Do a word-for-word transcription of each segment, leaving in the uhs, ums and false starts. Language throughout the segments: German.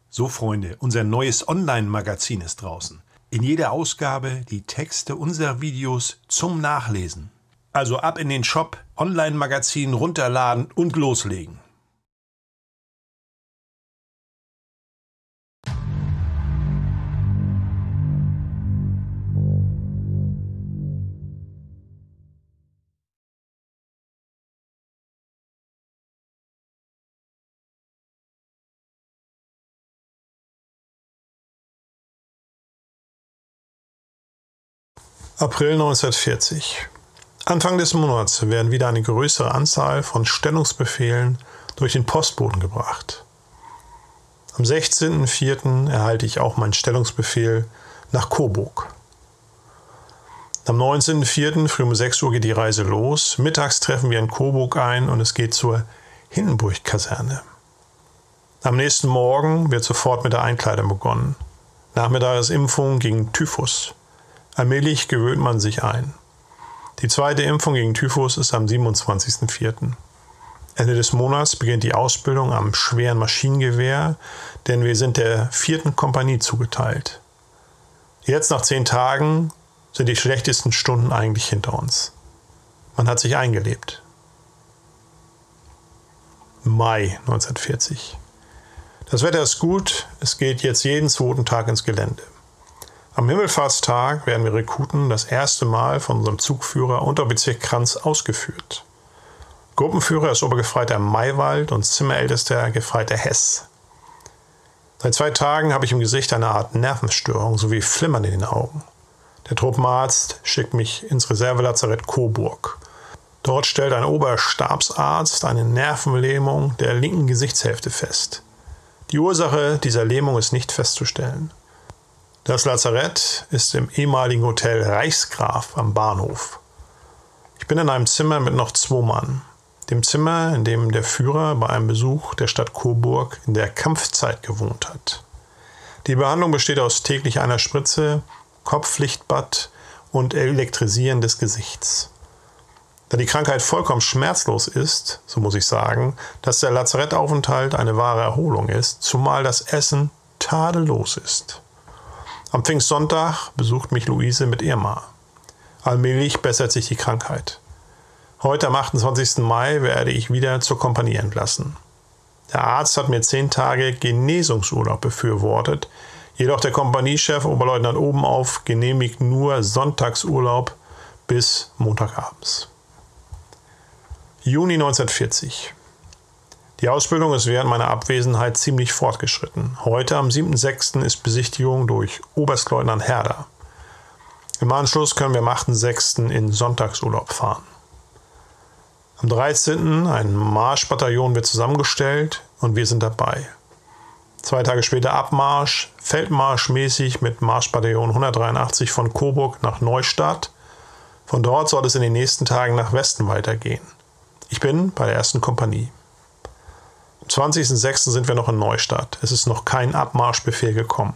So Freunde, unser neues Online-Magazin ist draußen. In jeder Ausgabe die Texte unserer Videos zum Nachlesen. Also ab in den Shop, Online-Magazin runterladen und loslegen. April neunzehnhundertvierzig. Anfang des Monats werden wieder eine größere Anzahl von Stellungsbefehlen durch den Postboten gebracht. Am sechzehnten vierten erhalte ich auch meinen Stellungsbefehl nach Coburg. Am neunzehnten vierten früh um sechs Uhr geht die Reise los. Mittags treffen wir in Coburg ein und es geht zur Hindenburg-Kaserne. Am nächsten Morgen wird sofort mit der Einkleidung begonnen. Nachmittags Impfung gegen Typhus. Allmählich gewöhnt man sich ein. Die zweite Impfung gegen Typhus ist am siebenundzwanzigsten vierten Ende des Monats beginnt die Ausbildung am schweren Maschinengewehr, denn wir sind der vierten Kompanie zugeteilt. Jetzt nach zehn Tagen sind die schlechtesten Stunden eigentlich hinter uns. Man hat sich eingelebt. Mai neunzehnhundertvierzig. Das Wetter ist gut, es geht jetzt jeden zweiten Tag ins Gelände. Am Himmelfahrtstag werden wir Rekruten das erste Mal von unserem Zugführer Unteroffizier Kranz ausgeführt. Gruppenführer ist Obergefreiter Maywald und Zimmerältester Gefreiter Hess. Seit zwei Tagen habe ich im Gesicht eine Art Nervenstörung sowie Flimmern in den Augen. Der Truppenarzt schickt mich ins Reservelazarett Coburg. Dort stellt ein Oberstabsarzt eine Nervenlähmung der linken Gesichtshälfte fest. Die Ursache dieser Lähmung ist nicht festzustellen. Das Lazarett ist im ehemaligen Hotel Reichsgraf am Bahnhof. Ich bin in einem Zimmer mit noch zwei Mann. Dem Zimmer, in dem der Führer bei einem Besuch der Stadt Coburg in der Kampfzeit gewohnt hat. Die Behandlung besteht aus täglich einer Spritze, Kopflichtbad und Elektrisieren des Gesichts. Da die Krankheit vollkommen schmerzlos ist, so muss ich sagen, dass der Lazarettaufenthalt eine wahre Erholung ist, zumal das Essen tadellos ist. Am Pfingstsonntag besucht mich Luise mit Irma. Allmählich bessert sich die Krankheit. Heute am achtundzwanzigsten Mai werde ich wieder zur Kompanie entlassen. Der Arzt hat mir zehn Tage Genesungsurlaub befürwortet, jedoch der Kompaniechef Oberleutnant Obenauf genehmigt nur Sonntagsurlaub bis Montagabends. Juni neunzehnhundertvierzig. Die Ausbildung ist während meiner Abwesenheit ziemlich fortgeschritten. Heute am siebten sechsten ist Besichtigung durch Oberstleutnant Herder. Im Anschluss können wir am achten sechsten in Sonntagsurlaub fahren. Am dreizehnten ein Marschbataillon wird zusammengestellt und wir sind dabei. Zwei Tage später Abmarsch, feldmarschmäßig mit Marschbataillon hundertdreiundachtzig von Coburg nach Neustadt. Von dort soll es in den nächsten Tagen nach Westen weitergehen. Ich bin bei der ersten Kompanie. Am zwanzigsten sechsten sind wir noch in Neustadt. Es ist noch kein Abmarschbefehl gekommen.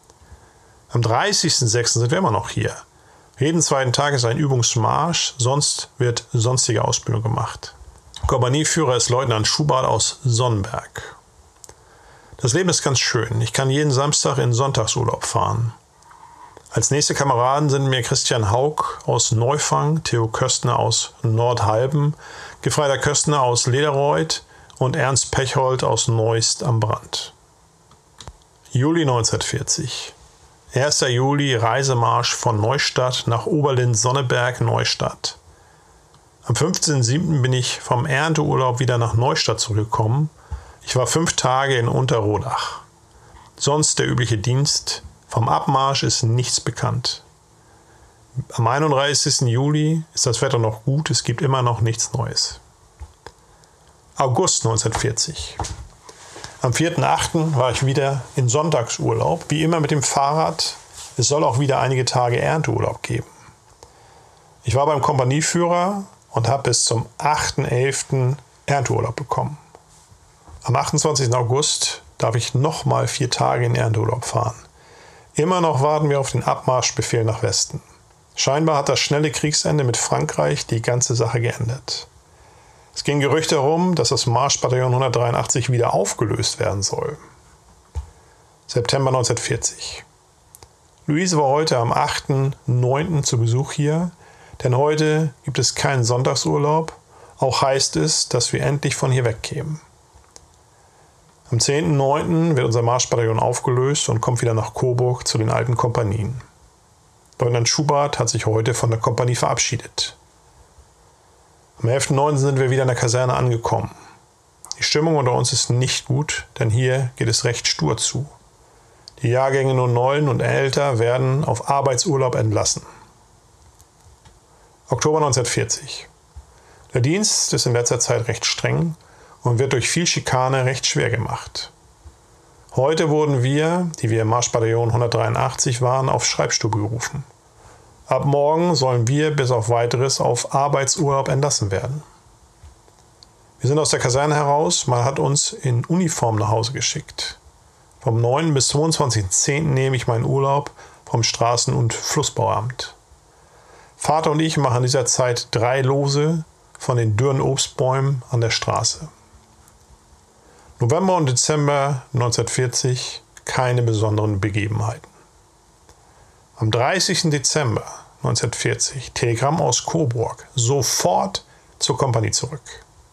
Am dreißigsten sechsten sind wir immer noch hier. Jeden zweiten Tag ist ein Übungsmarsch, sonst wird sonstige Ausbildung gemacht. Kompanieführer ist Leutnant Schubert aus Sonnenberg. Das Leben ist ganz schön. Ich kann jeden Samstag in Sonntagsurlaub fahren. Als nächste Kameraden sind mir Christian Haug aus Neufang, Theo Köstner aus Nordhalben, Gefreiter Köstner aus Lederreuth und Ernst Pechhold aus Neust am Brand. Juli neunzehnhundertvierzig. erster Juli Reisemarsch von Neustadt nach Oberlind-Sonneberg-Neustadt. Am fünfzehnten siebten bin ich vom Ernteurlaub wieder nach Neustadt zurückgekommen. Ich war fünf Tage in Unterrodach. Sonst der übliche Dienst. Vom Abmarsch ist nichts bekannt. Am einunddreißigsten Juli ist das Wetter noch gut, es gibt immer noch nichts Neues. August neunzehnhundertvierzig. Am vierten achten war ich wieder in Sonntagsurlaub, wie immer mit dem Fahrrad. Es soll auch wieder einige Tage Ernteurlaub geben. Ich war beim Kompanieführer und habe bis zum achten elften Ernteurlaub bekommen. Am achtundzwanzigsten August darf ich nochmal vier Tage in Ernteurlaub fahren. Immer noch warten wir auf den Abmarschbefehl nach Westen. Scheinbar hat das schnelle Kriegsende mit Frankreich die ganze Sache geändert. Es ging Gerüchte herum, dass das Marschbataillon hundertdreiundachtzig wieder aufgelöst werden soll. September neunzehnhundertvierzig. Luise war heute am achten neunten zu Besuch hier, denn heute gibt es keinen Sonntagsurlaub, auch heißt es, dass wir endlich von hier wegkämen. Am zehnten neunten wird unser Marschbataillon aufgelöst und kommt wieder nach Coburg zu den alten Kompanien. Leutnant Schubert hat sich heute von der Kompanie verabschiedet. Am elften neunten sind wir wieder in der Kaserne angekommen. Die Stimmung unter uns ist nicht gut, denn hier geht es recht stur zu. Die Jahrgänge null neun und älter werden auf Arbeitsurlaub entlassen. Oktober neunzehnhundertvierzig. Der Dienst ist in letzter Zeit recht streng und wird durch viel Schikane recht schwer gemacht. Heute wurden wir, die wir im Marschbataillon hundertdreiundachtzig waren, auf Schreibstube gerufen. Ab morgen sollen wir bis auf Weiteres auf Arbeitsurlaub entlassen werden. Wir sind aus der Kaserne heraus, man hat uns in Uniform nach Hause geschickt. Vom neunten bis zweiundzwanzigsten zehnten nehme ich meinen Urlaub vom Straßen- und Flussbauamt. Vater und ich machen in dieser Zeit drei Lose von den dürren Obstbäumen an der Straße. November und Dezember neunzehnhundertvierzig keine besonderen Begebenheiten. Am dreißigsten Dezember neunzehnhundertvierzig Telegramm aus Coburg, sofort zur Kompanie zurück.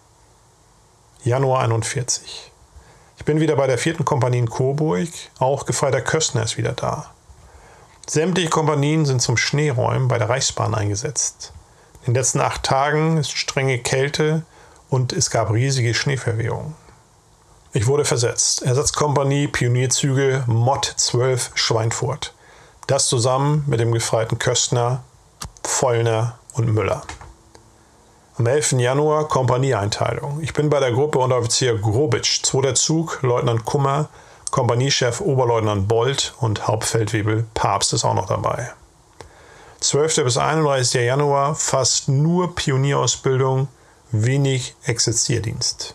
Januar einundvierzig. Ich bin wieder bei der vierten Kompanie in Coburg, auch Gefreiter Köstner ist wieder da. Sämtliche Kompanien sind zum Schneeräumen bei der Reichsbahn eingesetzt. In den letzten acht Tagen ist strenge Kälte und es gab riesige Schneeverwehungen. Ich wurde versetzt. Ersatzkompanie Pionierzüge Mod zwölf Schweinfurt. Das zusammen mit dem Gefreiten Köstner, Vollner und Müller. Am elften Januar Kompanieeinteilung. Ich bin bei der Gruppe Unteroffizier Grobitsch, zweiter Zug, Leutnant Kummer, Kompaniechef Oberleutnant Bold und Hauptfeldwebel Papst ist auch noch dabei. zwölfter bis einunddreißigster Januar fast nur Pionierausbildung, wenig Exerzierdienst.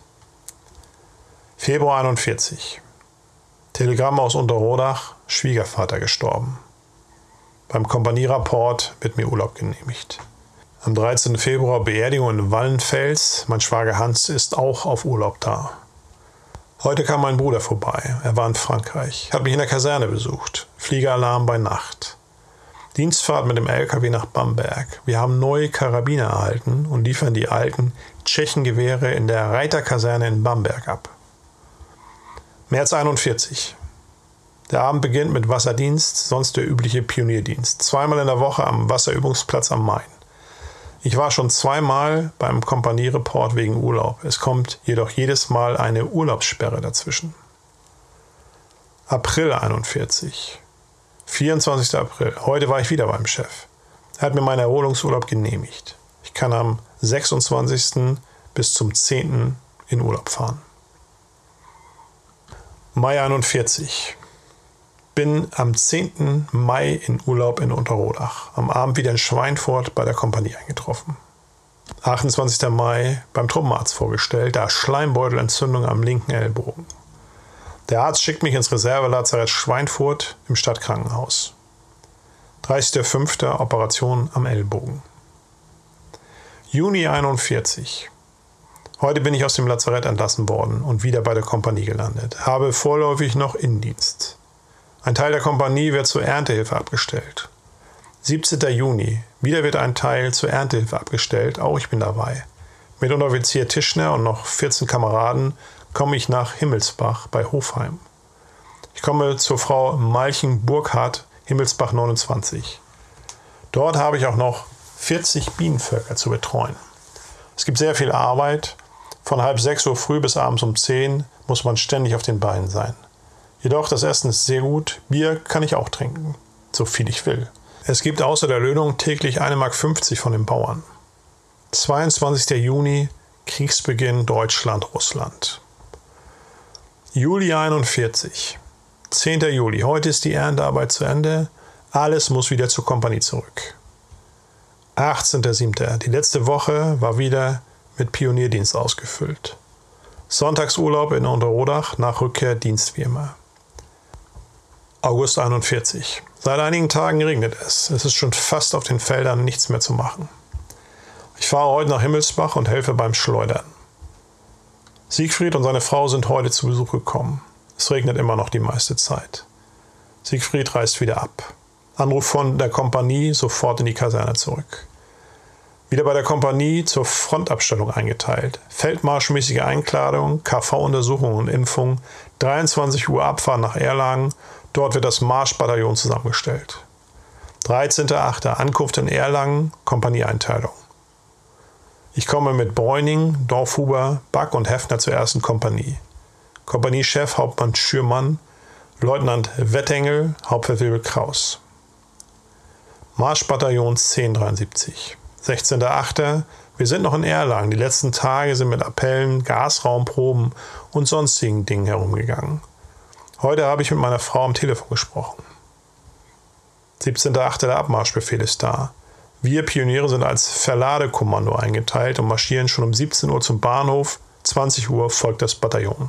Februar einundvierzig. Telegramm aus Unterrodach, Schwiegervater gestorben. Beim Kompanierapport wird mir Urlaub genehmigt. Am dreizehnten Februar Beerdigung in Wallenfels. Mein Schwager Hans ist auch auf Urlaub da. Heute kam mein Bruder vorbei. Er war in Frankreich. Hat mich in der Kaserne besucht. Fliegeralarm bei Nacht. Dienstfahrt mit dem L K W nach Bamberg. Wir haben neue Karabiner erhalten und liefern die alten Tschechengewehre in der Reiterkaserne in Bamberg ab. März einundvierzig. Der Abend beginnt mit Wasserdienst, sonst der übliche Pionierdienst. Zweimal in der Woche am Wasserübungsplatz am Main. Ich war schon zweimal beim Kompanieereport wegen Urlaub. Es kommt jedoch jedes Mal eine Urlaubssperre dazwischen. April einundvierzig. vierundzwanzigster April. Heute war ich wieder beim Chef. Er hat mir meinen Erholungsurlaub genehmigt. Ich kann am sechsundzwanzigsten bis zum zehnten in Urlaub fahren. Mai einundvierzig. Bin am zehnten Mai in Urlaub in Unterrodach. Am Abend wieder in Schweinfurt bei der Kompanie eingetroffen. achtundzwanzigster Mai beim Truppenarzt vorgestellt, da Schleimbeutelentzündung am linken Ellbogen. Der Arzt schickt mich ins Reservelazarett Schweinfurt im Stadtkrankenhaus. dreißigster fünfter Operation am Ellbogen. Juni einundvierzig. Heute bin ich aus dem Lazarett entlassen worden und wieder bei der Kompanie gelandet. Habe vorläufig noch Innendienst. Ein Teil der Kompanie wird zur Erntehilfe abgestellt. siebzehnter Juni. Wieder wird ein Teil zur Erntehilfe abgestellt. Auch ich bin dabei. Mit Unteroffizier Tischner und noch vierzehn Kameraden komme ich nach Himmelsbach bei Hofheim. Ich komme zur Frau Malchen-Burkhardt, Himmelsbach neunundzwanzig. Dort habe ich auch noch vierzig Bienenvölker zu betreuen. Es gibt sehr viel Arbeit. Von halb sechs Uhr früh bis abends um zehn muss man ständig auf den Beinen sein. Jedoch, das Essen ist sehr gut. Bier kann ich auch trinken, so viel ich will. Es gibt außer der Löhnung täglich eine Mark fünfzig von den Bauern. zweiundzwanzigster Juni, Kriegsbeginn Deutschland-Russland. Juli einundvierzig. zehnter Juli. Heute ist die Erntearbeit zu Ende. Alles muss wieder zur Kompanie zurück. achtzehnter siebter. Die letzte Woche war wieder mit Pionierdienst ausgefüllt. Sonntagsurlaub in Unterrodach, nach Rückkehr Dienst wie immer. August einundvierzig. Seit einigen Tagen regnet es. Es ist schon fast auf den Feldern nichts mehr zu machen. Ich fahre heute nach Himmelsbach und helfe beim Schleudern. Siegfried und seine Frau sind heute zu Besuch gekommen. Es regnet immer noch die meiste Zeit. Siegfried reist wieder ab. Anruf von der Kompanie, sofort in die Kaserne zurück. Wieder bei der Kompanie zur Frontabstellung eingeteilt. Feldmarschmäßige Einkleidung, K V-Untersuchung und Impfung. dreiundzwanzig Uhr Abfahrt nach Erlangen. Dort wird das Marschbataillon zusammengestellt. dreizehnter achter Ankunft in Erlangen, Kompanieeinteilung. Ich komme mit Bräuning, Dorfhuber, Back und Heffner zur ersten Kompanie. Kompaniechef Hauptmann Schürmann, Leutnant Wettengel, Hauptfeldwebel Kraus. Marschbataillon zehn dreiundsiebzig. sechzehnter achter Wir sind noch in Erlangen. Die letzten Tage sind mit Appellen, Gasraumproben und sonstigen Dingen herumgegangen. Heute habe ich mit meiner Frau am Telefon gesprochen. siebzehnter achter Der Abmarschbefehl ist da. Wir Pioniere sind als Verladekommando eingeteilt und marschieren schon um siebzehn Uhr zum Bahnhof. zwanzig Uhr folgt das Bataillon.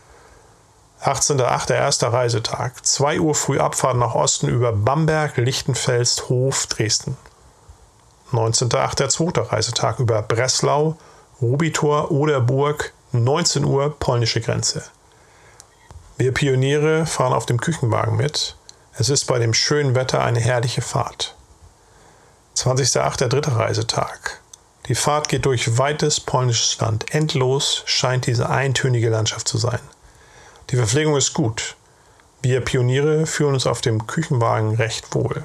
achtzehnter achter Erster Reisetag. zwei Uhr früh Abfahrt nach Osten über Bamberg, Lichtenfels, Hof, Dresden. neunzehnter achter Zweiter Reisetag über Breslau, Rubitor, Oderburg, neunzehn Uhr polnische Grenze. Wir Pioniere fahren auf dem Küchenwagen mit. Es ist bei dem schönen Wetter eine herrliche Fahrt. zwanzigster achter Dritter Reisetag. Die Fahrt geht durch weites polnisches Land. Endlos scheint diese eintönige Landschaft zu sein. Die Verpflegung ist gut. Wir Pioniere fühlen uns auf dem Küchenwagen recht wohl.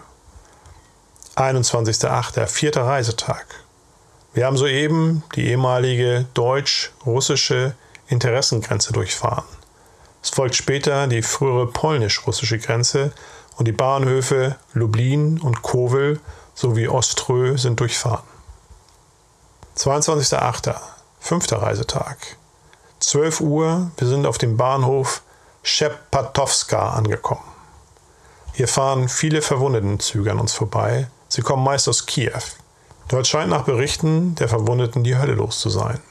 einundzwanzigster achter Vierter Reisetag. Wir haben soeben die ehemalige deutsch-russische Interessengrenze durchfahren. Es folgt später die frühere polnisch-russische Grenze und die Bahnhöfe Lublin und Kowel sowie Oströ sind durchfahren. zweiundzwanzigster achter Fünfter Reisetag. zwölf Uhr, wir sind auf dem Bahnhof Szepatowska angekommen. Hier fahren viele Verwundetenzüge an uns vorbei. Sie kommen meist aus Kiew. Dort scheint nach Berichten der Verwundeten die Hölle los zu sein.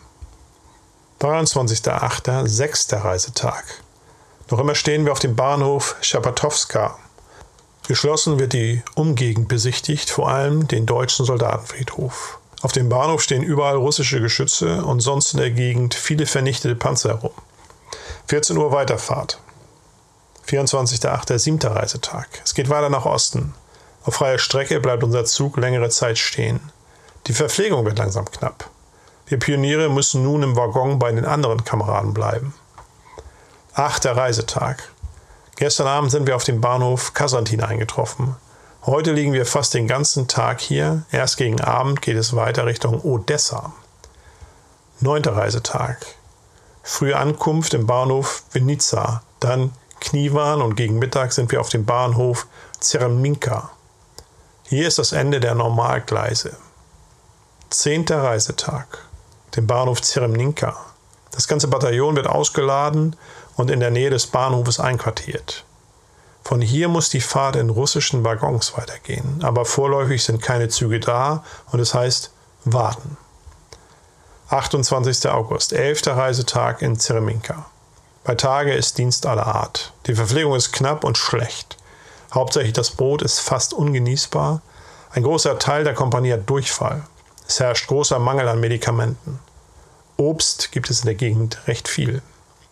dreiundzwanzigster achter Sechster Reisetag. Noch immer stehen wir auf dem Bahnhof Szepatowska. Geschlossen wird die Umgegend besichtigt, vor allem den deutschen Soldatenfriedhof. Auf dem Bahnhof stehen überall russische Geschütze und sonst in der Gegend viele vernichtete Panzer herum. vierzehn Uhr Weiterfahrt. vierundzwanzigster achter Siebter Reisetag. Es geht weiter nach Osten. Auf freier Strecke bleibt unser Zug längere Zeit stehen. Die Verpflegung wird langsam knapp. Wir Pioniere müssen nun im Waggon bei den anderen Kameraden bleiben. Achter Reisetag. Gestern Abend sind wir auf dem Bahnhof Kasantin eingetroffen. Heute liegen wir fast den ganzen Tag hier. Erst gegen Abend geht es weiter Richtung Odessa. Neunter Reisetag. Frühe Ankunft im Bahnhof Vinica, dann Kniewan und gegen Mittag sind wir auf dem Bahnhof Zeremninka. Hier ist das Ende der Normalgleise. Zehnter Reisetag. Den Bahnhof Zeremninka. Das ganze Bataillon wird ausgeladen und in der Nähe des Bahnhofes einquartiert. Von hier muss die Fahrt in russischen Waggons weitergehen, aber vorläufig sind keine Züge da und es heißt warten. achtundzwanzigster August, elfter Reisetag in Zeremninka. Bei Tage ist Dienst aller Art. Die Verpflegung ist knapp und schlecht. Hauptsächlich das Brot ist fast ungenießbar. Ein großer Teil der Kompanie hat Durchfall. Es herrscht großer Mangel an Medikamenten. Obst gibt es in der Gegend recht viel.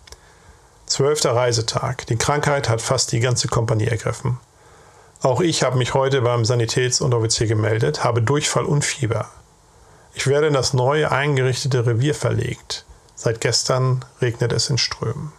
Zwölfter Reisetag. Die Krankheit hat fast die ganze Kompanie ergriffen. Auch ich habe mich heute beim Sanitätsunteroffizier gemeldet, habe Durchfall und Fieber. Ich werde in das neu eingerichtete Revier verlegt. Seit gestern regnet es in Strömen.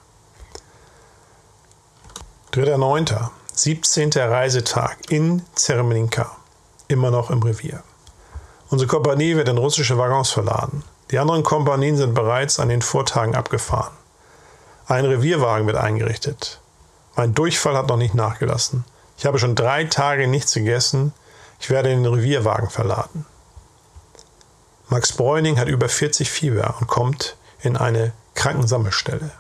dritter neunter siebzehnter Reisetag in Zeremninka. Immer noch im Revier. Unsere Kompanie wird in russische Waggons verladen. Die anderen Kompanien sind bereits an den Vortagen abgefahren. Ein Revierwagen wird eingerichtet. Mein Durchfall hat noch nicht nachgelassen. Ich habe schon drei Tage nichts gegessen. Ich werde in den Revierwagen verladen. Max Bräuning hat über vierzig Fieber und kommt in eine Krankensammelstelle.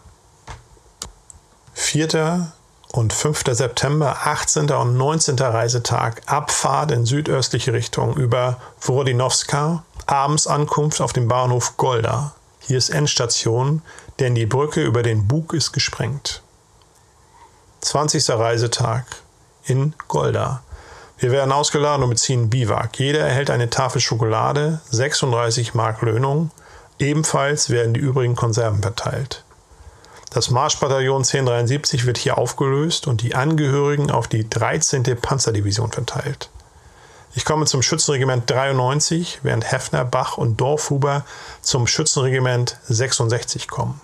vierter und fünfter September, achtzehnter und neunzehnter Reisetag, Abfahrt in südöstliche Richtung über Wrodinowska, abends Ankunft auf dem Bahnhof Golda. Hier ist Endstation, denn die Brücke über den Bug ist gesprengt. zwanzigster Reisetag in Golda. Wir werden ausgeladen und beziehen Biwak. Jeder erhält eine Tafel Schokolade, sechsunddreißig Mark Löhnung. Ebenfalls werden die übrigen Konserven verteilt. Das Marschbataillon zehn dreiundsiebzig wird hier aufgelöst und die Angehörigen auf die dreizehnte Panzerdivision verteilt. Ich komme zum Schützenregiment dreiundneunzig, während Heffner, Bach und Dorfhuber zum Schützenregiment sechsundsechzig kommen.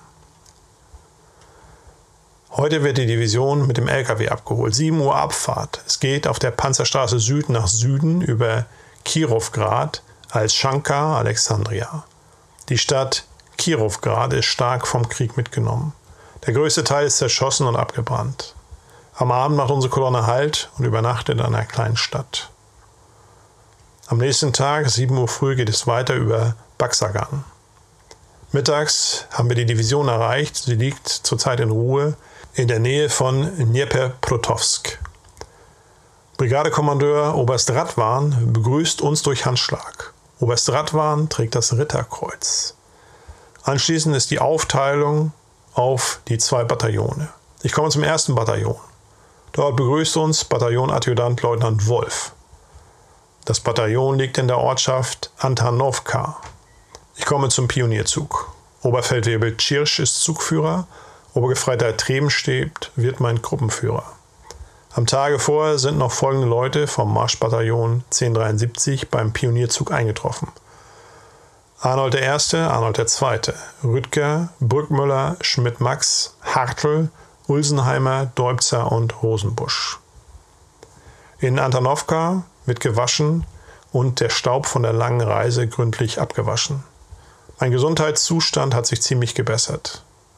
Heute wird die Division mit dem L K W abgeholt. sieben Uhr Abfahrt. Es geht auf der Panzerstraße Süd nach Süden über Kirovgrad als Shankar Alexandria. Die Stadt Kirovgrad ist stark vom Krieg mitgenommen. Der größte Teil ist zerschossen und abgebrannt. Am Abend macht unsere Kolonne Halt und übernachtet in einer kleinen Stadt. Am nächsten Tag, sieben Uhr früh, geht es weiter über Baksagan. Mittags haben wir die Division erreicht. Sie liegt zurzeit in Ruhe in der Nähe von Dnieperprotowsk. Brigadekommandeur Oberst Radwan begrüßt uns durch Handschlag. Oberst Radwan trägt das Ritterkreuz. Anschließend ist die Aufteilung auf die zwei Bataillone. Ich komme zum ersten Bataillon. Dort begrüßt uns Bataillonadjutant Leutnant Wolf. Das Bataillon liegt in der Ortschaft Antonovka. Ich komme zum Pionierzug. Oberfeldwebel Tschirsch ist Zugführer. Obergefreiter Trebenstedt wird mein Gruppenführer. Am Tage vorher sind noch folgende Leute vom Marschbataillon zehn dreiundsiebzig beim Pionierzug eingetroffen. Arnold der Erste, Arnold der Zweite, Rüttger, Brückmüller, Schmidt-Max, Hartl, Ulsenheimer, Deubzer und Rosenbusch. In Antonovka wird gewaschen und der Staub von der langen Reise gründlich abgewaschen. Mein Gesundheitszustand hat sich ziemlich gebessert.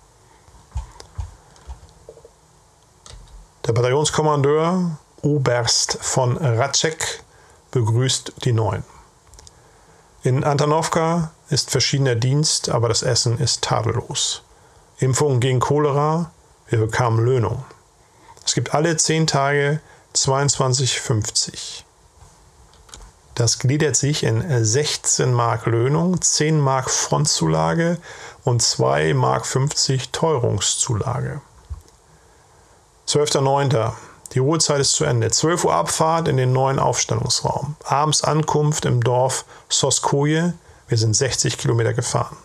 Der Bataillonskommandeur Oberst von Ratschek begrüßt die Neuen. In Antonovka ist verschiedener Dienst, aber das Essen ist tadellos. Impfung gegen Cholera, wir bekamen Löhnung. Es gibt alle zehn Tage zweiundzwanzig fünfzig. Das gliedert sich in sechzehn Mark Löhnung, zehn Mark Frontzulage und zwei Mark fünfzig Teuerungszulage. zwölfter neunter Die Ruhezeit ist zu Ende. zwölf Uhr Abfahrt in den neuen Aufstellungsraum. Abends Ankunft im Dorf Soskoje. Wir sind sechzig Kilometer gefahren.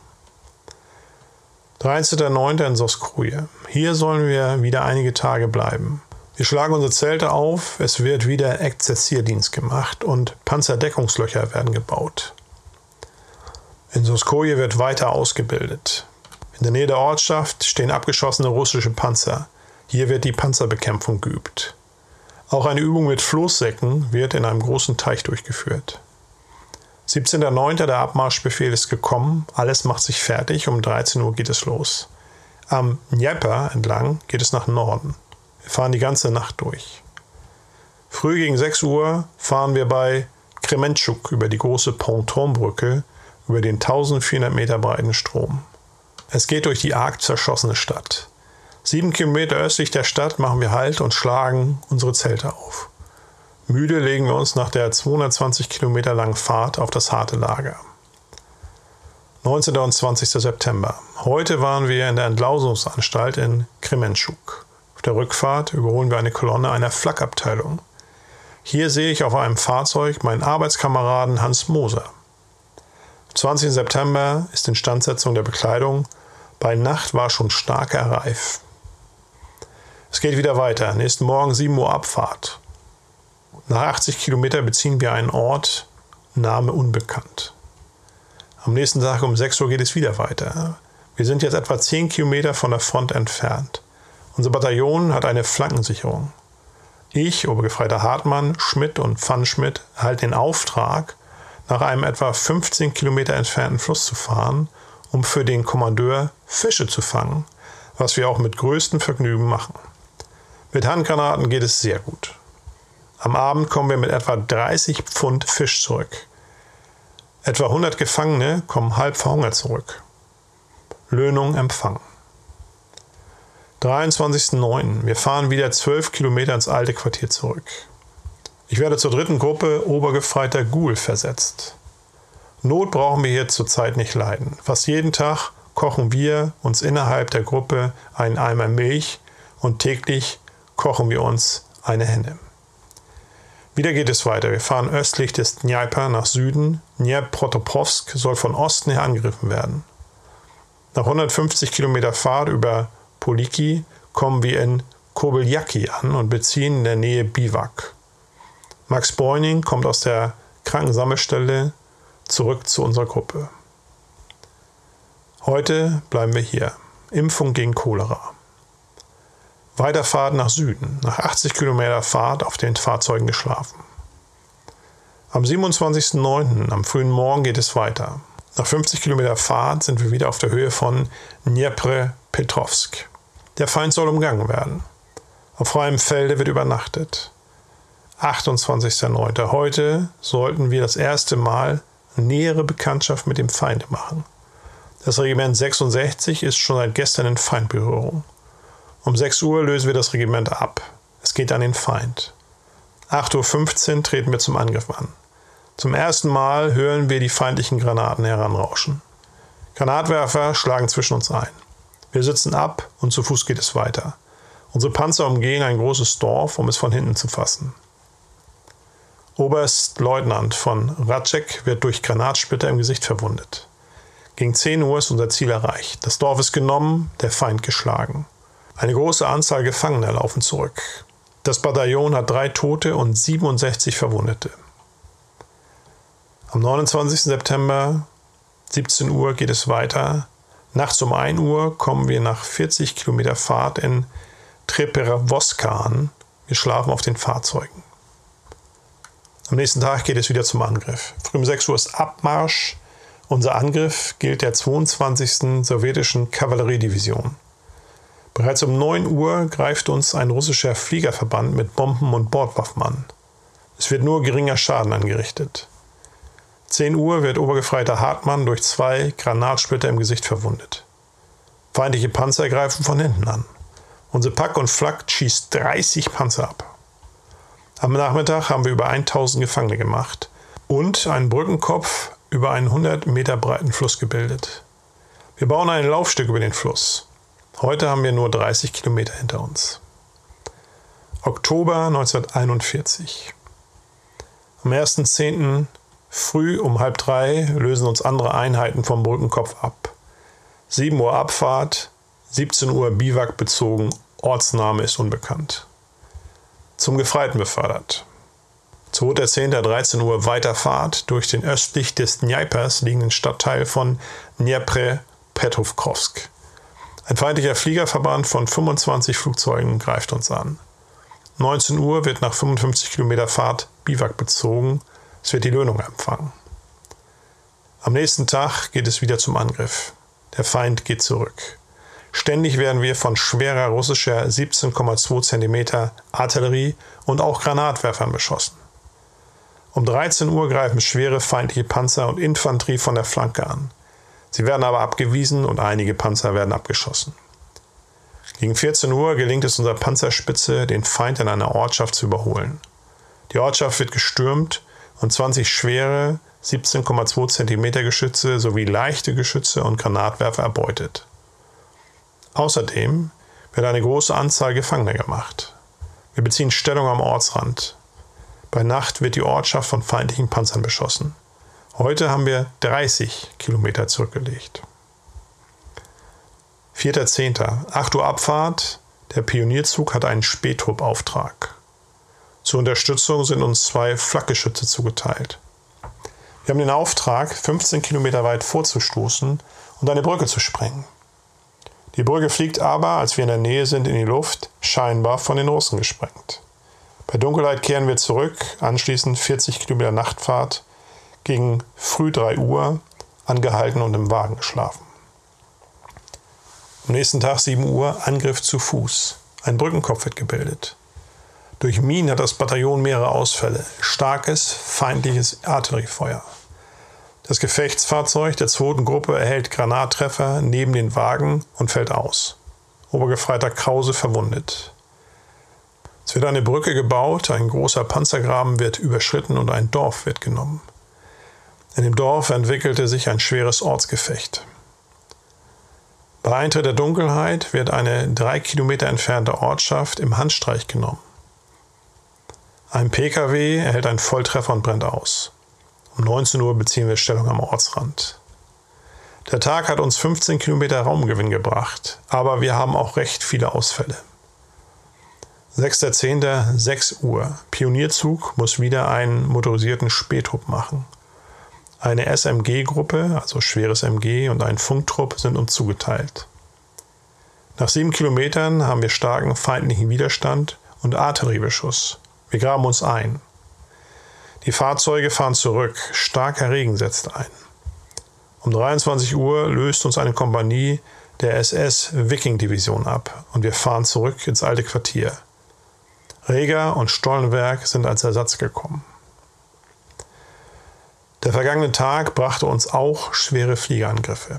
dreizehnter neunter in Soskoje. Hier sollen wir wieder einige Tage bleiben. Wir schlagen unsere Zelte auf, es wird wieder Exerzierdienst gemacht und Panzerdeckungslöcher werden gebaut. In Soskoje wird weiter ausgebildet. In der Nähe der Ortschaft stehen abgeschossene russische Panzer. Hier wird die Panzerbekämpfung geübt. Auch eine Übung mit Floßsäcken wird in einem großen Teich durchgeführt. siebzehnter neunter Der Abmarschbefehl ist gekommen, alles macht sich fertig, um dreizehn Uhr geht es los. Am Dnieper entlang geht es nach Norden. Wir fahren die ganze Nacht durch. Früh gegen sechs Uhr fahren wir bei Krementschuk über die große Pontonbrücke über den eintausendvierhundert Meter breiten Strom. Es geht durch die arg zerschossene Stadt. Sieben Kilometer östlich der Stadt machen wir Halt und schlagen unsere Zelte auf. Müde legen wir uns nach der zweihundertzwanzig Kilometer langen Fahrt auf das harte Lager. neunzehnter und zwanzigster September. Heute waren wir in der Entlausungsanstalt in Krementschuk. Auf der Rückfahrt überholen wir eine Kolonne einer Flakabteilung. Hier sehe ich auf einem Fahrzeug meinen Arbeitskameraden Hans Moser. Am zwanzigsten September ist Instandsetzung der Bekleidung. Bei Nacht war schon starker Reif. Es geht wieder weiter. Nächsten Morgen sieben Uhr Abfahrt. Nach achtzig Kilometer beziehen wir einen Ort, Name unbekannt. Am nächsten Tag um sechs Uhr geht es wieder weiter. Wir sind jetzt etwa zehn Kilometer von der Front entfernt. Unser Bataillon hat eine Flankensicherung. Ich, Obergefreiter Hartmann, Schmidt und Pfannschmidt erhalten den Auftrag, nach einem etwa fünfzehn Kilometer entfernten Fluss zu fahren, um für den Kommandeur Fische zu fangen, was wir auch mit größtem Vergnügen machen. Mit Handgranaten geht es sehr gut. Am Abend kommen wir mit etwa dreißig Pfund Fisch zurück. Etwa hundert Gefangene kommen halb verhungert zurück. Löhnung empfangen. dreiundzwanzigster neunter Wir fahren wieder zwölf Kilometer ins alte Quartier zurück. Ich werde zur dritten Gruppe Obergefreiter Guhl versetzt. Not brauchen wir hier zurzeit nicht leiden. Fast jeden Tag kochen wir uns innerhalb der Gruppe einen Eimer Milch und täglich kochen wir uns eine Henne. Wieder geht es weiter. Wir fahren östlich des Dnieper nach Süden. Dnieprotopowsk soll von Osten her angegriffen werden. Nach hundertfünfzig Kilometer Fahrt über Poliki kommen wir in Kobyljaki an und beziehen in der Nähe Biwak. Max Bräuning kommt aus der Krankensammelstelle zurück zu unserer Gruppe. Heute bleiben wir hier. Impfung gegen Cholera. Weiterfahrt nach Süden. Nach achtzig Kilometer Fahrt auf den Fahrzeugen geschlafen. Am siebenundzwanzigsten neunten am frühen Morgen geht es weiter. Nach fünfzig Kilometer Fahrt sind wir wieder auf der Höhe von Dnepropetrovsk. Der Feind soll umgangen werden. Auf freiem Felde wird übernachtet. achtundzwanzigsten neunten Heute sollten wir das erste Mal nähere Bekanntschaft mit dem Feind machen. Das Regiment sechsundsechzig ist schon seit gestern in Feindberührung. Um sechs Uhr lösen wir das Regiment ab. Es geht an den Feind. acht Uhr fünfzehn treten wir zum Angriff an. Zum ersten Mal hören wir die feindlichen Granaten heranrauschen. Granatwerfer schlagen zwischen uns ein. Wir sitzen ab und zu Fuß geht es weiter. Unsere Panzer umgehen ein großes Dorf, um es von hinten zu fassen. Oberstleutnant von Racek wird durch Granatsplitter im Gesicht verwundet. Gegen zehn Uhr ist unser Ziel erreicht. Das Dorf ist genommen, der Feind geschlagen. Eine große Anzahl Gefangener laufen zurück. Das Bataillon hat drei Tote und siebenundsechzig Verwundete. Am neunundzwanzigsten September, siebzehn Uhr, geht es weiter. Nachts um ein Uhr kommen wir nach vierzig Kilometer Fahrt in Treperowoska an. Wir schlafen auf den Fahrzeugen. Am nächsten Tag geht es wieder zum Angriff. Früh um sechs Uhr ist Abmarsch. Unser Angriff gilt der zweiundzwanzigsten sowjetischen Kavalleriedivision. Bereits um neun Uhr greift uns ein russischer Fliegerverband mit Bomben und Bordwaffen an. Es wird nur geringer Schaden angerichtet. zehn Uhr wird Obergefreiter Hartmann durch zwei Granatsplitter im Gesicht verwundet. Feindliche Panzer greifen von hinten an. Unser Pack und Flak schießt dreißig Panzer ab. Am Nachmittag haben wir über tausend Gefangene gemacht und einen Brückenkopf über einen hundert Meter breiten Fluss gebildet. Wir bauen ein Laufstück über den Fluss. Heute haben wir nur dreißig Kilometer hinter uns. Oktober neunzehnhunderteinundvierzig. Am ersten zehnten früh um halb drei lösen uns andere Einheiten vom Brückenkopf ab. sieben Uhr Abfahrt, siebzehn Uhr Biwak bezogen, Ortsname ist unbekannt. Zum Gefreiten befördert. zweiter zehnter dreizehn Uhr Weiterfahrt durch den östlich des Dnipers liegenden Stadtteil von Dnepropetrovsk. Ein feindlicher Fliegerverband von fünfundzwanzig Flugzeugen greift uns an. neunzehn Uhr wird nach fünfundfünfzig Kilometer Fahrt Biwak bezogen. Es wird die Löhnung empfangen. Am nächsten Tag geht es wieder zum Angriff. Der Feind geht zurück. Ständig werden wir von schwerer russischer siebzehn Komma zwei Zentimeter Artillerie und auch Granatwerfern beschossen. Um dreizehn Uhr greifen schwere feindliche Panzer und Infanterie von der Flanke an. Sie werden aber abgewiesen und einige Panzer werden abgeschossen. Gegen vierzehn Uhr gelingt es unserer Panzerspitze, den Feind in einer Ortschaft zu überholen. Die Ortschaft wird gestürmt und zwanzig schwere siebzehn Komma zwei Zentimeter Geschütze sowie leichte Geschütze und Granatwerfer erbeutet. Außerdem wird eine große Anzahl Gefangener gemacht. Wir beziehen Stellung am Ortsrand. Bei Nacht wird die Ortschaft von feindlichen Panzern beschossen. Heute haben wir dreißig Kilometer zurückgelegt. vierter zehnter acht Uhr Abfahrt. Der Pionierzug hat einen Spähtrupp-Auftrag. Zur Unterstützung sind uns zwei Flakgeschütze zugeteilt. Wir haben den Auftrag, fünfzehn Kilometer weit vorzustoßen und eine Brücke zu sprengen. Die Brücke fliegt aber, als wir in der Nähe sind, in die Luft, scheinbar von den Russen gesprengt. Bei Dunkelheit kehren wir zurück, anschließend vierzig Kilometer Nachtfahrt, gegen früh drei Uhr, angehalten und im Wagen geschlafen. Am nächsten Tag sieben Uhr, Angriff zu Fuß. Ein Brückenkopf wird gebildet. Durch Minen hat das Bataillon mehrere Ausfälle. Starkes, feindliches Artilleriefeuer. Das Gefechtsfahrzeug der zweiten Gruppe erhält Granattreffer neben den Wagen und fällt aus. Obergefreiter Krause verwundet. Es wird eine Brücke gebaut, ein großer Panzergraben wird überschritten und ein Dorf wird genommen. In dem Dorf entwickelte sich ein schweres Ortsgefecht. Bei Eintritt der Dunkelheit wird eine drei Kilometer entfernte Ortschaft im Handstreich genommen. Ein P K W erhält einen Volltreffer und brennt aus. Um neunzehn Uhr beziehen wir Stellung am Ortsrand. Der Tag hat uns fünfzehn Kilometer Raumgewinn gebracht, aber wir haben auch recht viele Ausfälle. sechster zehnter sechs Uhr. Pionierzug muss wieder einen motorisierten Spähtrupp machen. Eine S M G-Gruppe, also schweres M G, und ein Funktrupp sind uns zugeteilt. Nach sieben Kilometern haben wir starken feindlichen Widerstand und Artilleriebeschuss. Wir graben uns ein. Die Fahrzeuge fahren zurück. Starker Regen setzt ein. Um dreiundzwanzig Uhr löst uns eine Kompanie der S S Viking-Division ab und wir fahren zurück ins alte Quartier. Reger und Stollenberg sind als Ersatz gekommen. Der vergangene Tag brachte uns auch schwere Fliegerangriffe.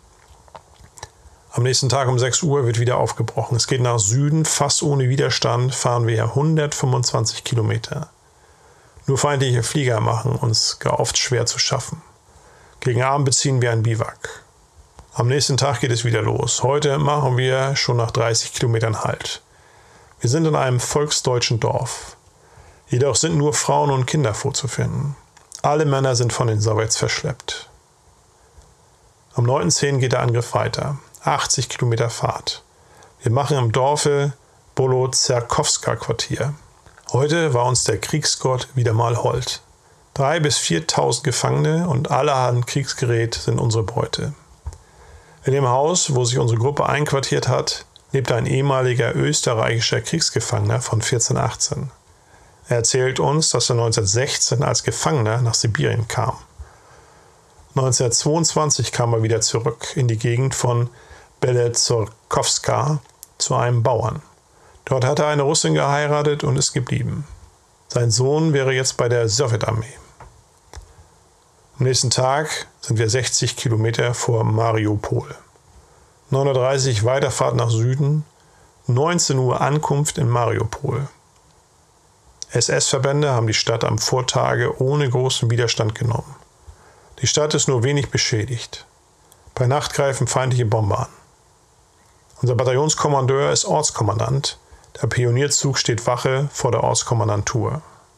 Am nächsten Tag um sechs Uhr wird wieder aufgebrochen. Es geht nach Süden, fast ohne Widerstand fahren wir hundertfünfundzwanzig Kilometer. Nur feindliche Flieger machen uns gar oft schwer zu schaffen. Gegen Abend beziehen wir ein Biwak. Am nächsten Tag geht es wieder los. Heute machen wir schon nach dreißig Kilometern Halt. Wir sind in einem volksdeutschen Dorf. Jedoch sind nur Frauen und Kinder vorzufinden. Alle Männer sind von den Sowjets verschleppt. Am neunten zehnten geht der Angriff weiter. achtzig Kilometer Fahrt. Wir machen im Dorfe Bolozerkowska-Quartier. Heute war uns der Kriegsgott wieder mal hold. Drei bis viertausend Gefangene und allerhand Kriegsgerät sind unsere Beute. In dem Haus, wo sich unsere Gruppe einquartiert hat, lebt ein ehemaliger österreichischer Kriegsgefangener von vierzehnhundertachtzehn. Er erzählt uns, dass er neunzehnhundertsechzehn als Gefangener nach Sibirien kam. neunzehnhundertzweiundzwanzig kam er wieder zurück in die Gegend von Belezorkowska zu einem Bauern. Dort hat er eine Russin geheiratet und ist geblieben. Sein Sohn wäre jetzt bei der Sowjetarmee. Am nächsten Tag sind wir sechzig Kilometer vor Mariupol. neun Uhr dreißig Weiterfahrt nach Süden, neunzehn Uhr Ankunft in Mariupol. S S-Verbände haben die Stadt am Vortage ohne großen Widerstand genommen. Die Stadt ist nur wenig beschädigt. Bei Nacht greifen feindliche Bomber an. Unser Bataillonskommandeur ist Ortskommandant. Der Pionierzug steht Wache vor der Ortskommandantur.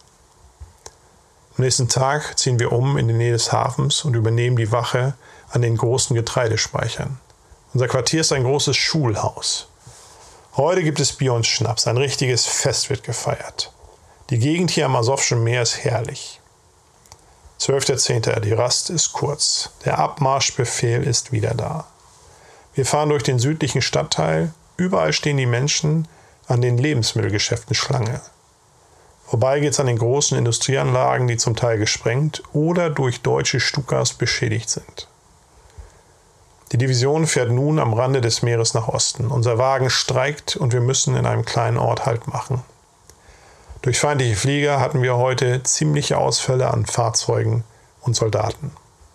Am nächsten Tag ziehen wir um in die Nähe des Hafens und übernehmen die Wache an den großen Getreidespeichern. Unser Quartier ist ein großes Schulhaus. Heute gibt es Bier und Schnaps. Ein richtiges Fest wird gefeiert. Die Gegend hier am Asowschen Meer ist herrlich. zwölfter zehnter Die Rast ist kurz. Der Abmarschbefehl ist wieder da. Wir fahren durch den südlichen Stadtteil. Überall stehen die Menschen an den Lebensmittelgeschäften Schlange. Vorbei geht's an den großen Industrieanlagen, die zum Teil gesprengt oder durch deutsche Stukas beschädigt sind. Die Division fährt nun am Rande des Meeres nach Osten. Unser Wagen streikt und wir müssen in einem kleinen Ort Halt machen. Durch feindliche Flieger hatten wir heute ziemliche Ausfälle an Fahrzeugen und Soldaten.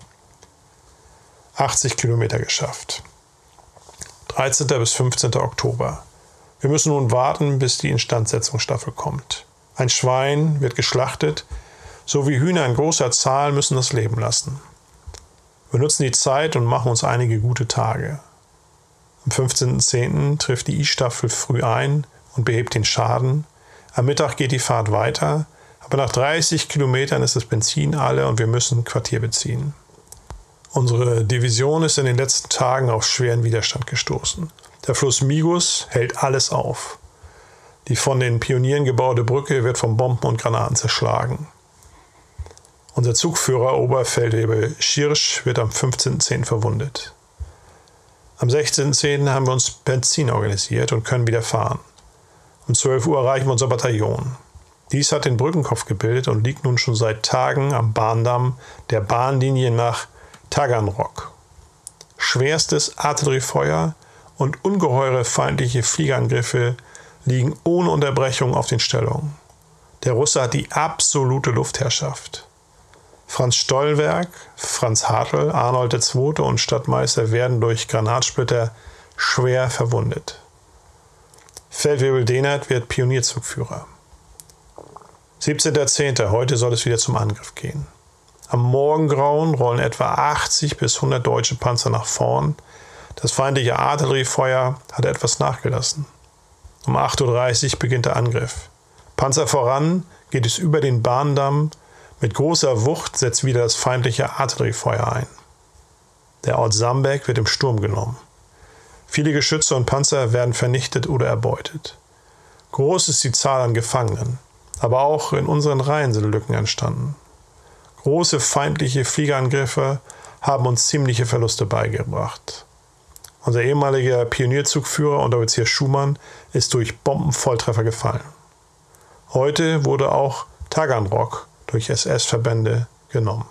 achtzig Kilometer geschafft. dreizehnter bis fünfzehnter Oktober. Wir müssen nun warten, bis die Instandsetzungsstaffel kommt. Ein Schwein wird geschlachtet, sowie Hühner in großer Zahl müssen das Leben lassen. Wir nutzen die Zeit und machen uns einige gute Tage. Am fünfzehnten zehnten trifft die I-Staffel früh ein und behebt den Schaden. Am Mittag geht die Fahrt weiter, aber nach dreißig Kilometern ist das Benzin alle und wir müssen Quartier beziehen. Unsere Division ist in den letzten Tagen auf schweren Widerstand gestoßen. Der Fluss Migus hält alles auf. Die von den Pionieren gebaute Brücke wird von Bomben und Granaten zerschlagen. Unser Zugführer Oberfeldwebel Schirsch wird am fünfzehnten zehnten verwundet. Am sechzehnten zehnten haben wir uns Benzin organisiert und können wieder fahren. Um zwölf Uhr erreichen wir unser Bataillon. Dies hat den Brückenkopf gebildet und liegt nun schon seit Tagen am Bahndamm der Bahnlinie nach Taganrog. Schwerstes Artilleriefeuer und ungeheure feindliche Fliegerangriffe liegen ohne Unterbrechung auf den Stellungen. Der Russe hat die absolute Luftherrschaft. Franz Stollenberg, Franz Hartl, Arnold der Zweite und Stadtmeister werden durch Granatsplitter schwer verwundet. Feldwebel Dehnert wird Pionierzugführer. siebzehnter zehnter Heute soll es wieder zum Angriff gehen. Am Morgengrauen rollen etwa achtzig bis hundert deutsche Panzer nach vorn. Das feindliche Artilleriefeuer hat etwas nachgelassen. Um acht Uhr dreißig beginnt der Angriff. Panzer voran geht es über den Bahndamm. Mit großer Wucht setzt wieder das feindliche Artilleriefeuer ein. Der Ort Sambeck wird im Sturm genommen. Viele Geschütze und Panzer werden vernichtet oder erbeutet. Groß ist die Zahl an Gefangenen, aber auch in unseren Reihen sind Lücken entstanden. Große feindliche Fliegerangriffe haben uns ziemliche Verluste beigebracht. Unser ehemaliger Pionierzugführer Unteroffizier Schumann ist durch Bombenvolltreffer gefallen. Heute wurde auch Taganrog durch S S-Verbände genommen.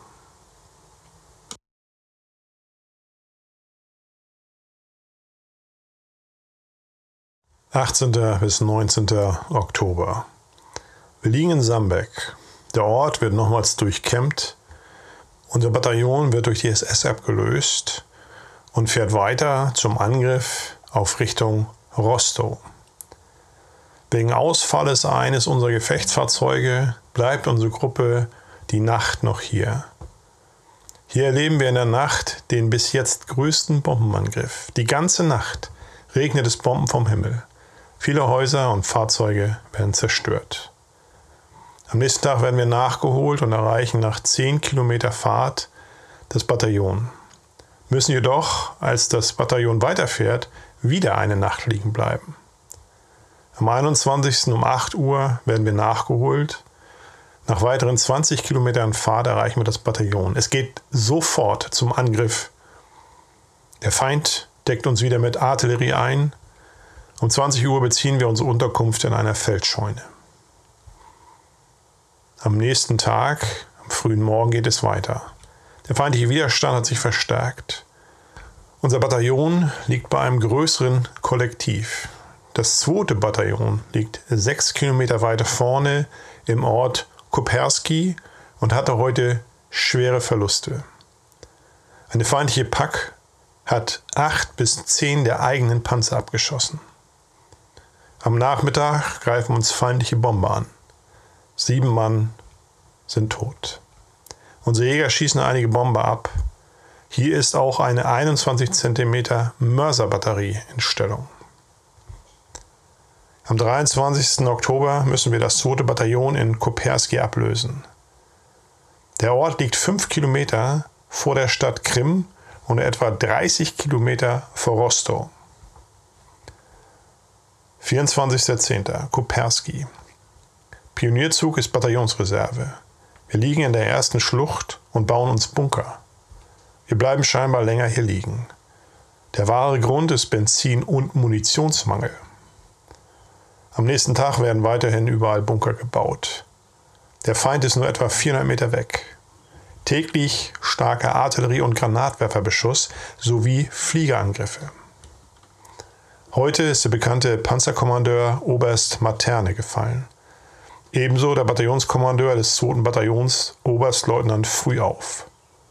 achtzehnten bis neunzehnten Oktober. Wir liegen in Sambeck. Der Ort wird nochmals durchkämmt. Unser Bataillon wird durch die S S abgelöst und fährt weiter zum Angriff auf Richtung Rostow. Wegen Ausfalles eines unserer Gefechtsfahrzeuge bleibt unsere Gruppe die Nacht noch hier. Hier erleben wir in der Nacht den bis jetzt größten Bombenangriff. Die ganze Nacht regnet es Bomben vom Himmel. Viele Häuser und Fahrzeuge werden zerstört. Am nächsten Tag werden wir nachgeholt und erreichen nach zehn Kilometer Fahrt das Bataillon. Müssen jedoch, als das Bataillon weiterfährt, wieder eine Nacht liegen bleiben. Am einundzwanzigsten um acht Uhr werden wir nachgeholt. Nach weiteren zwanzig Kilometern Fahrt erreichen wir das Bataillon. Es geht sofort zum Angriff. Der Feind deckt uns wieder mit Artillerie ein. Um zwanzig Uhr beziehen wir unsere Unterkunft in einer Feldscheune. Am nächsten Tag, am frühen Morgen, geht es weiter. Der feindliche Widerstand hat sich verstärkt. Unser Bataillon liegt bei einem größeren Kollektiv. Das zweite Bataillon liegt sechs Kilometer weiter vorne im Ort Koperski und hatte heute schwere Verluste. Eine feindliche Pack hat acht bis zehn der eigenen Panzer abgeschossen. Am Nachmittag greifen uns feindliche Bomber an. Sieben Mann sind tot. Unsere Jäger schießen einige Bomber ab. Hier ist auch eine einundzwanzig Zentimeter Mörserbatterie in Stellung. Am dreiundzwanzigsten Oktober müssen wir das zweite Bataillon in Koperski ablösen. Der Ort liegt fünf Kilometer vor der Stadt Krim und etwa dreißig Kilometer vor Rostow. vierundzwanzigster zehnter Koperski. Pionierzug ist Bataillonsreserve. Wir liegen in der ersten Schlucht und bauen uns Bunker. Wir bleiben scheinbar länger hier liegen. Der wahre Grund ist Benzin- und Munitionsmangel. Am nächsten Tag werden weiterhin überall Bunker gebaut. Der Feind ist nur etwa vierhundert Meter weg. Täglich starker Artillerie- und Granatwerferbeschuss sowie Fliegerangriffe. Heute ist der bekannte Panzerkommandeur Oberst Materne gefallen. Ebenso der Bataillonskommandeur des zweiten Bataillons, Oberstleutnant Frühauf.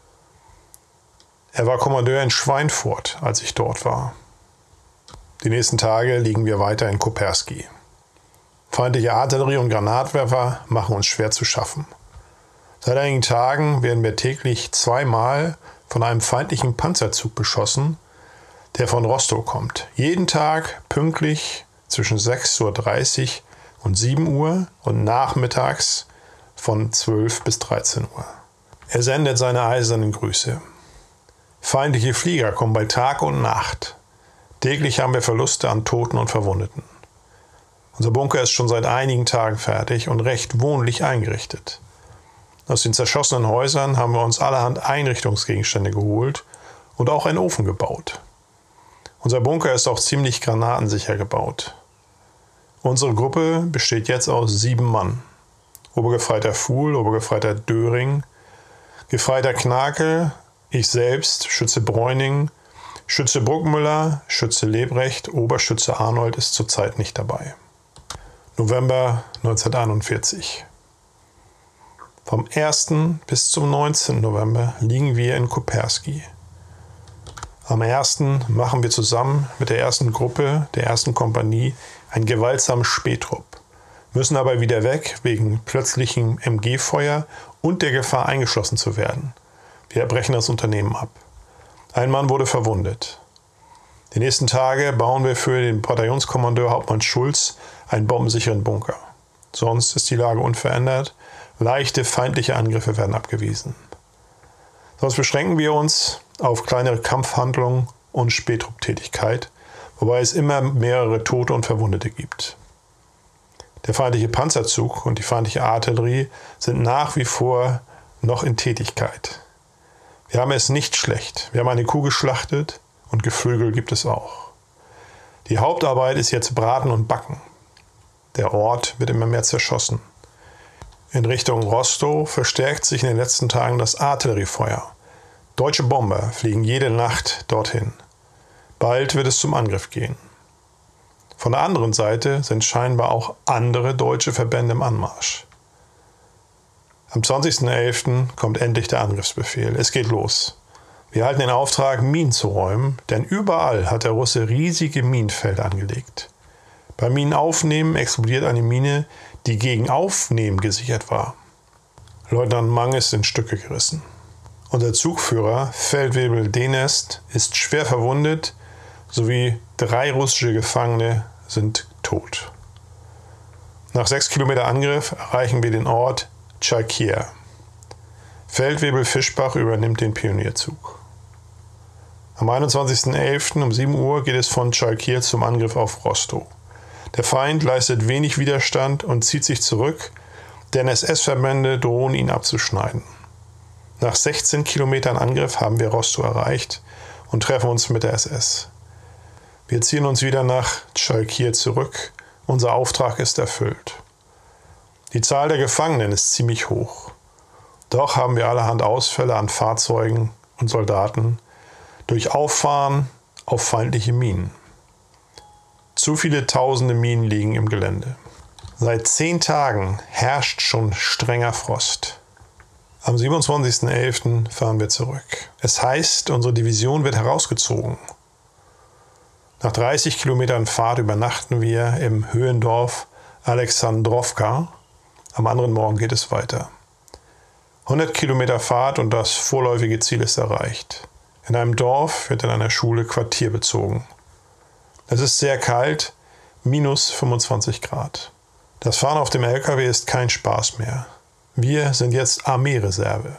Er war Kommandeur in Schweinfurt, als ich dort war. Die nächsten Tage liegen wir weiter in Koperski. Feindliche Artillerie und Granatwerfer machen uns schwer zu schaffen. Seit einigen Tagen werden wir täglich zweimal von einem feindlichen Panzerzug beschossen, der von Rostow kommt. Jeden Tag pünktlich zwischen sechs Uhr dreißig und sieben Uhr und nachmittags von zwölf bis dreizehn Uhr. Er sendet seine eisernen Grüße. Feindliche Flieger kommen bei Tag und Nacht. Täglich haben wir Verluste an Toten und Verwundeten. Unser Bunker ist schon seit einigen Tagen fertig und recht wohnlich eingerichtet. Aus den zerschossenen Häusern haben wir uns allerhand Einrichtungsgegenstände geholt und auch einen Ofen gebaut. Unser Bunker ist auch ziemlich granatensicher gebaut. Unsere Gruppe besteht jetzt aus sieben Mann. Obergefreiter Fuhl, Obergefreiter Döring, Gefreiter Knakel, ich selbst, Schütze Bräuning, Schütze Bruckmüller, Schütze Lebrecht, Oberschütze Arnold ist zurzeit nicht dabei. November neunzehnhunderteinundvierzig. Vom ersten bis zum neunzehnten November liegen wir in Koperski. Am ersten machen wir zusammen mit der ersten Gruppe, der ersten Kompanie, einen gewaltsamen Spähtrupp, müssen aber wieder weg wegen plötzlichem M G-Feuer und der Gefahr, eingeschlossen zu werden. Wir brechen das Unternehmen ab. Ein Mann wurde verwundet. Die nächsten Tage bauen wir für den Bataillonskommandeur Hauptmann Schulz einen bombensicheren Bunker. Sonst ist die Lage unverändert. Leichte feindliche Angriffe werden abgewiesen. Sonst beschränken wir uns auf kleinere Kampfhandlungen und Spähtrupptätigkeit, wobei es immer mehrere Tote und Verwundete gibt. Der feindliche Panzerzug und die feindliche Artillerie sind nach wie vor noch in Tätigkeit. Wir haben es nicht schlecht. Wir haben eine Kuh geschlachtet und Geflügel gibt es auch. Die Hauptarbeit ist jetzt Braten und Backen. Der Ort wird immer mehr zerschossen. In Richtung Rostow verstärkt sich in den letzten Tagen das Artilleriefeuer. Deutsche Bomber fliegen jede Nacht dorthin. Bald wird es zum Angriff gehen. Von der anderen Seite sind scheinbar auch andere deutsche Verbände im Anmarsch. Am zwanzigsten elften kommt endlich der Angriffsbefehl. Es geht los. Wir halten den Auftrag, Minen zu räumen, denn überall hat der Russe riesige Minenfelder angelegt. Beim Minenaufnehmen explodiert eine Mine, die gegen Aufnehmen gesichert war. Leutnant Mang ist in Stücke gerissen. Unser Zugführer, Feldwebel Denest, ist schwer verwundet, sowie drei russische Gefangene sind tot. Nach sechs Kilometer Angriff erreichen wir den Ort Chalkir. Feldwebel Fischbach übernimmt den Pionierzug. Am einundzwanzigsten elften um sieben Uhr geht es von Chalkir zum Angriff auf Rostow. Der Feind leistet wenig Widerstand und zieht sich zurück, denn S S-Verbände drohen ihn abzuschneiden. Nach sechzehn Kilometern Angriff haben wir Rostow erreicht und treffen uns mit der S S. Wir ziehen uns wieder nach Chalkir zurück. Unser Auftrag ist erfüllt. Die Zahl der Gefangenen ist ziemlich hoch. Doch haben wir allerhand Ausfälle an Fahrzeugen und Soldaten durch Auffahren auf feindliche Minen. Zu viele tausende Minen liegen im Gelände. Seit zehn Tagen herrscht schon strenger Frost. Am siebenundzwanzigsten elften fahren wir zurück. Es heißt, unsere Division wird herausgezogen. Nach dreißig Kilometern Fahrt übernachten wir im Höhendorf Alexandrowka. Am anderen Morgen geht es weiter. hundert Kilometer Fahrt und das vorläufige Ziel ist erreicht. In einem Dorf wird in einer Schule Quartier bezogen. Es ist sehr kalt, minus fünfundzwanzig Grad. Das Fahren auf dem L K W ist kein Spaß mehr. Wir sind jetzt Armeereserve.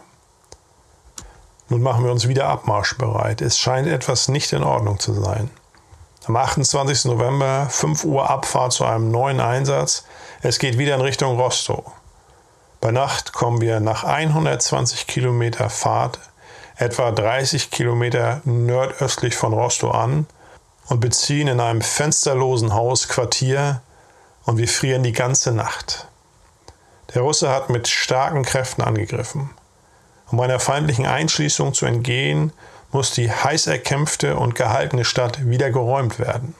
Nun machen wir uns wieder abmarschbereit. Es scheint etwas nicht in Ordnung zu sein. Am achtundzwanzigsten November, fünf Uhr Abfahrt zu einem neuen Einsatz. Es geht wieder in Richtung Rostow. Bei Nacht kommen wir nach hundertzwanzig Kilometer Fahrt etwa dreißig Kilometer nordöstlich von Rostow an und beziehen in einem fensterlosen Haus Quartier und wir frieren die ganze Nacht. Der Russe hat mit starken Kräften angegriffen. Um einer feindlichen Einschließung zu entgehen, muss die heiß erkämpfte und gehaltene Stadt wieder geräumt werden.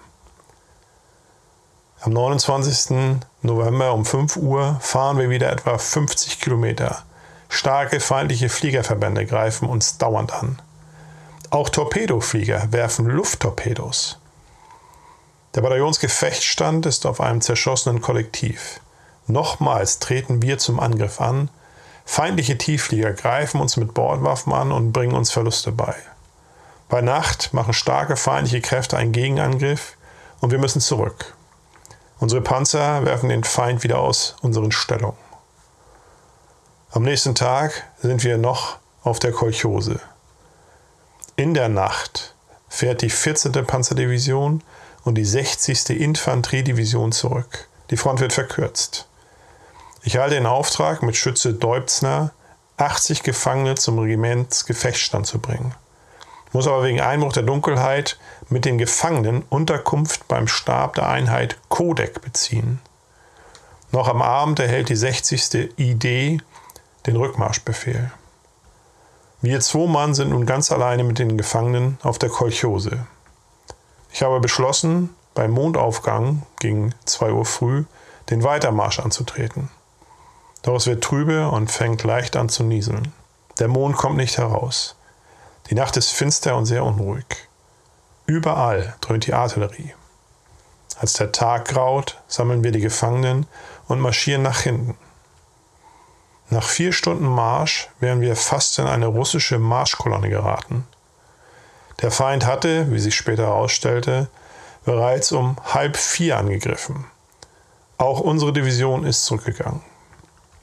Am neunundzwanzigsten November um fünf Uhr fahren wir wieder etwa fünfzig Kilometer. Starke feindliche Fliegerverbände greifen uns dauernd an. Auch Torpedoflieger werfen Lufttorpedos. Der Bataillonsgefechtsstand ist auf einem zerschossenen Kollektiv. Nochmals treten wir zum Angriff an. Feindliche Tiefflieger greifen uns mit Bordwaffen an und bringen uns Verluste bei. Bei Nacht machen starke feindliche Kräfte einen Gegenangriff und wir müssen zurück. Unsere Panzer werfen den Feind wieder aus unseren Stellungen. Am nächsten Tag sind wir noch auf der Kolchose. In der Nacht fährt die vierzehnte Panzerdivision und die sechzigste Infanteriedivision zurück. Die Front wird verkürzt. Ich halte den Auftrag, mit Schütze Deubzner achtzig Gefangene zum Regimentsgefechtsstand zu bringen. Muss aber wegen Einbruch der Dunkelheit mit den Gefangenen Unterkunft beim Stab der Einheit Kodek beziehen. Noch am Abend erhält die sechzigste I D den Rückmarschbefehl. Wir zwei Mann sind nun ganz alleine mit den Gefangenen auf der Kolchose. Ich habe beschlossen, beim Mondaufgang gegen zwei Uhr früh den Weitermarsch anzutreten. Doch es wird trübe und fängt leicht an zu nieseln. Der Mond kommt nicht heraus. Die Nacht ist finster und sehr unruhig. Überall dröhnt die Artillerie. Als der Tag graut, sammeln wir die Gefangenen und marschieren nach hinten. Nach vier Stunden Marsch wären wir fast in eine russische Marschkolonne geraten. Der Feind hatte, wie sich später herausstellte, bereits um halb vier angegriffen. Auch unsere Division ist zurückgegangen.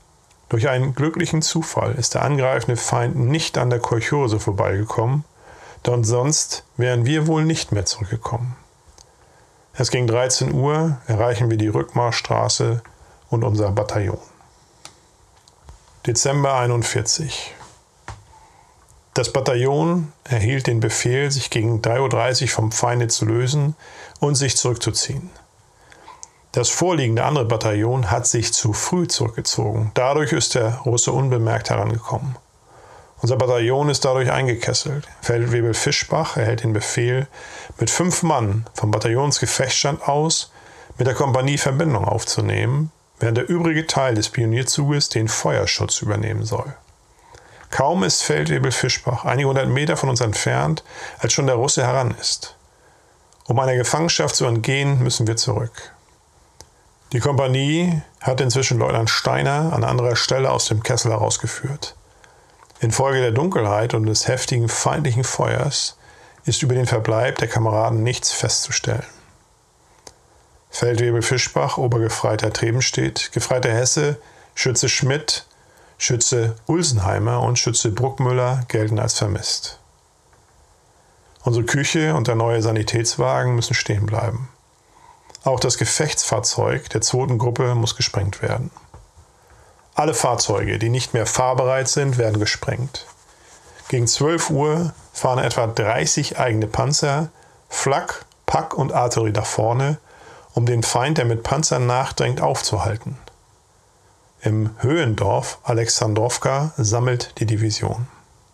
Durch einen glücklichen Zufall ist der angreifende Feind nicht an der Kolchose vorbeigekommen, denn sonst wären wir wohl nicht mehr zurückgekommen. Es ging dreizehn Uhr, erreichen wir die Rückmarschstraße und unser Bataillon. Dezember einundvierzig. Das Bataillon erhielt den Befehl, sich gegen drei Uhr dreißig vom Feinde zu lösen und sich zurückzuziehen. Das vorliegende andere Bataillon hat sich zu früh zurückgezogen. Dadurch ist der Russe unbemerkt herangekommen. Unser Bataillon ist dadurch eingekesselt. Feldwebel Fischbach erhält den Befehl, mit fünf Mann vom Bataillonsgefechtsstand aus mit der Kompanie Verbindung aufzunehmen, während der übrige Teil des Pionierzuges den Feuerschutz übernehmen soll. Kaum ist Feldwebel Fischbach einige hundert Meter von uns entfernt, als schon der Russe heran ist. Um einer Gefangenschaft zu entgehen, müssen wir zurück. Die Kompanie hat inzwischen Leutnant Steiner an anderer Stelle aus dem Kessel herausgeführt. Infolge der Dunkelheit und des heftigen feindlichen Feuers ist über den Verbleib der Kameraden nichts festzustellen. Feldwebel Fischbach, Obergefreiter Trebenstedt, Gefreiter Hesse, Schütze Schmidt, Schütze Ulsenheimer und Schütze Bruckmüller gelten als vermisst. Unsere Küche und der neue Sanitätswagen müssen stehen bleiben. Auch das Gefechtsfahrzeug der zweiten Gruppe muss gesprengt werden. Alle Fahrzeuge, die nicht mehr fahrbereit sind, werden gesprengt. Gegen zwölf Uhr fahren etwa dreißig eigene Panzer, Flak, Pack und Artillerie nach vorne, um den Feind, der mit Panzern nachdrängt, aufzuhalten. Im Höhendorf Alexandrowka sammelt die Division.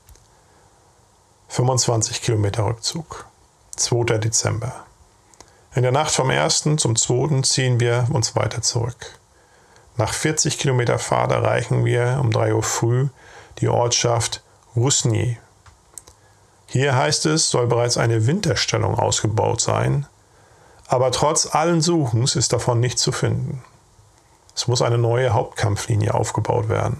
fünfundzwanzig Kilometer Rückzug. zweiter Dezember. In der Nacht vom ersten zum zweiten ziehen wir uns weiter zurück. Nach vierzig Kilometer Fahrt erreichen wir um drei Uhr früh die Ortschaft Rusny. Hier heißt es, soll bereits eine Winterstellung ausgebaut sein, aber trotz allen Suchens ist davon nichts zu finden. Es muss eine neue Hauptkampflinie aufgebaut werden.